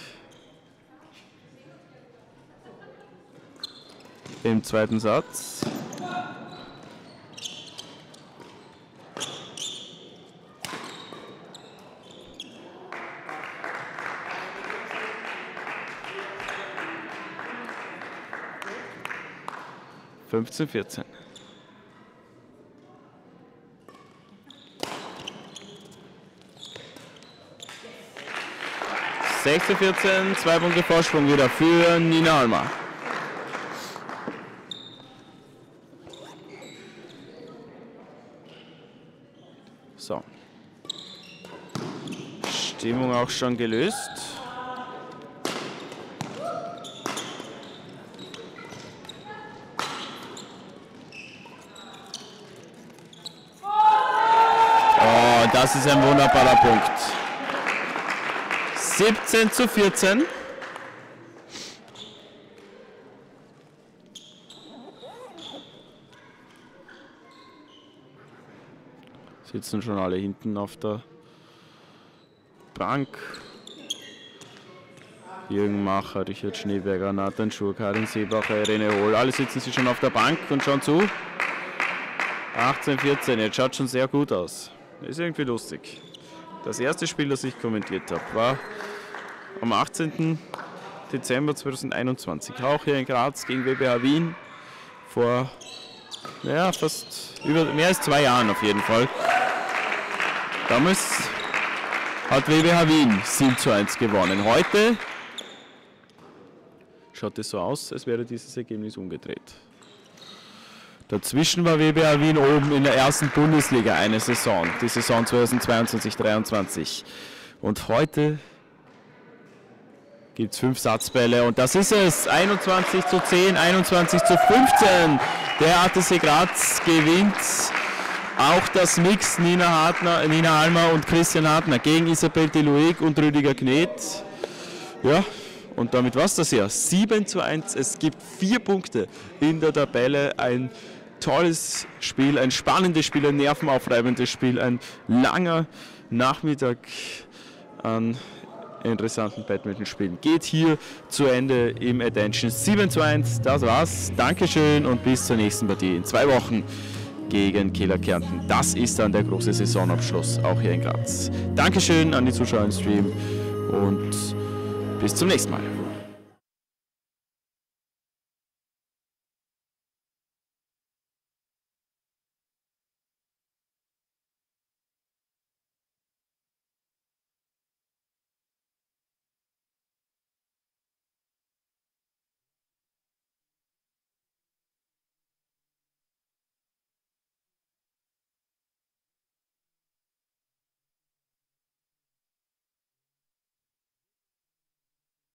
Im zweiten Satz (15:14). 16:14, 2 Punkte Vorsprung wieder für Nina Almer. So. Stimmung auch schon gelöst. Oh, das ist ein wunderbarer Punkt. 17:14. Sitzen schon alle hinten auf der Bank. Jürgen Macher, Richard Schneeberger, Nathan Schur, Karin Seebacher, Irene Hohl. Alle sitzen sie schon auf der Bank und schauen zu. 18:14, jetzt schaut schon sehr gut aus. Ist irgendwie lustig. Das erste Spiel, das ich kommentiert habe, war am 18. Dezember 2021, auch hier in Graz gegen WBH Wien, vor fast mehr als 2 Jahren auf jeden Fall. Damals hat WBH Wien 7:1 gewonnen. Heute schaut es so aus, als wäre dieses Ergebnis umgedreht. Dazwischen war WBH Wien oben in der ersten Bundesliga eine Saison, die Saison 2022/23. Und heute gibt es 5 Satzbälle und das ist es. 21:10, 21:15. Der ATC Graz gewinnt auch das Mix Nina Almer und Christian Hartner gegen Isabel Deloic und Rüdiger Knet. Ja, und damit war es das ja. 7:1. Es gibt 4 Punkte in der Tabelle. Ein tolles Spiel, ein spannendes Spiel, ein nervenaufreibendes Spiel, ein langer Nachmittag an interessanten Badmintonspielen geht hier zu Ende im Attention. 7:1, das war's. Dankeschön und bis zur nächsten Partie in 2 Wochen gegen Kieler Kärnten. Das ist dann der große Saisonabschluss, auch hier in Graz. Dankeschön an die Zuschauer im Stream und bis zum nächsten Mal.